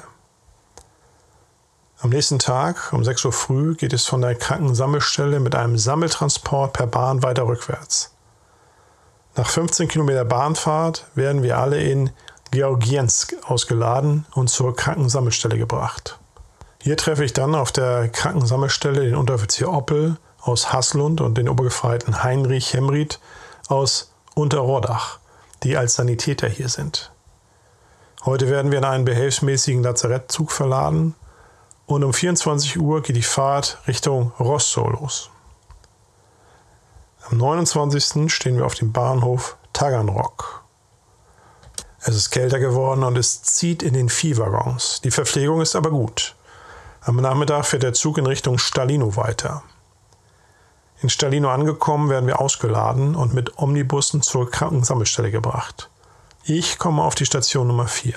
Am nächsten Tag um sechs Uhr früh geht es von der Krankensammelstelle mit einem Sammeltransport per Bahn weiter rückwärts. Nach fünfzehn Kilometer Bahnfahrt werden wir alle in Georgiensk ausgeladen und zur Krankensammelstelle gebracht. Hier treffe ich dann auf der Krankensammelstelle den Unteroffizier Oppel aus Haslund und den Obergefreiten Heinrich Hemried aus Unterrodach, die als Sanitäter hier sind. Heute werden wir in einen behelfsmäßigen Lazarettzug verladen und um vierundzwanzig Uhr geht die Fahrt Richtung Rostow los. Am neunundzwanzigsten stehen wir auf dem Bahnhof Taganrog. Es ist kälter geworden und es zieht in den Viehwaggons. Die Verpflegung ist aber gut. Am Nachmittag fährt der Zug in Richtung Stalino weiter. In Stalino angekommen werden wir ausgeladen und mit Omnibussen zur Krankensammelstelle gebracht. Ich komme auf die Station Nummer vier.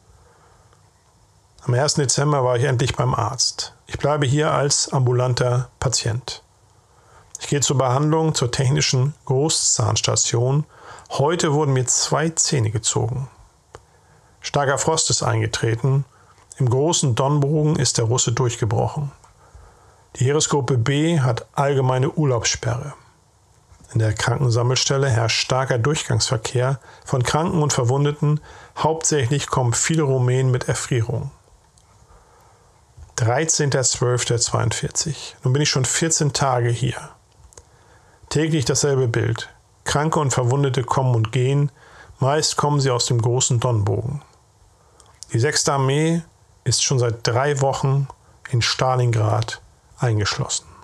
Am ersten Dezember war ich endlich beim Arzt. Ich bleibe hier als ambulanter Patient. Ich gehe zur Behandlung zur technischen Großzahnstation. Heute wurden mir zwei Zähne gezogen. Starker Frost ist eingetreten. Im großen Donbogen ist der Russe durchgebrochen. Die Heeresgruppe B hat allgemeine Urlaubssperre. In der Krankensammelstelle herrscht starker Durchgangsverkehr von Kranken und Verwundeten. Hauptsächlich kommen viele Rumänen mit Erfrierung. dreizehnter zwölfter zweiundvierzig. Nun bin ich schon vierzehn Tage hier. Täglich dasselbe Bild. Kranke und Verwundete kommen und gehen. Meist kommen sie aus dem großen Donbogen. Die sechste Armee ist schon seit drei Wochen in Stalingrad eingeschlossen.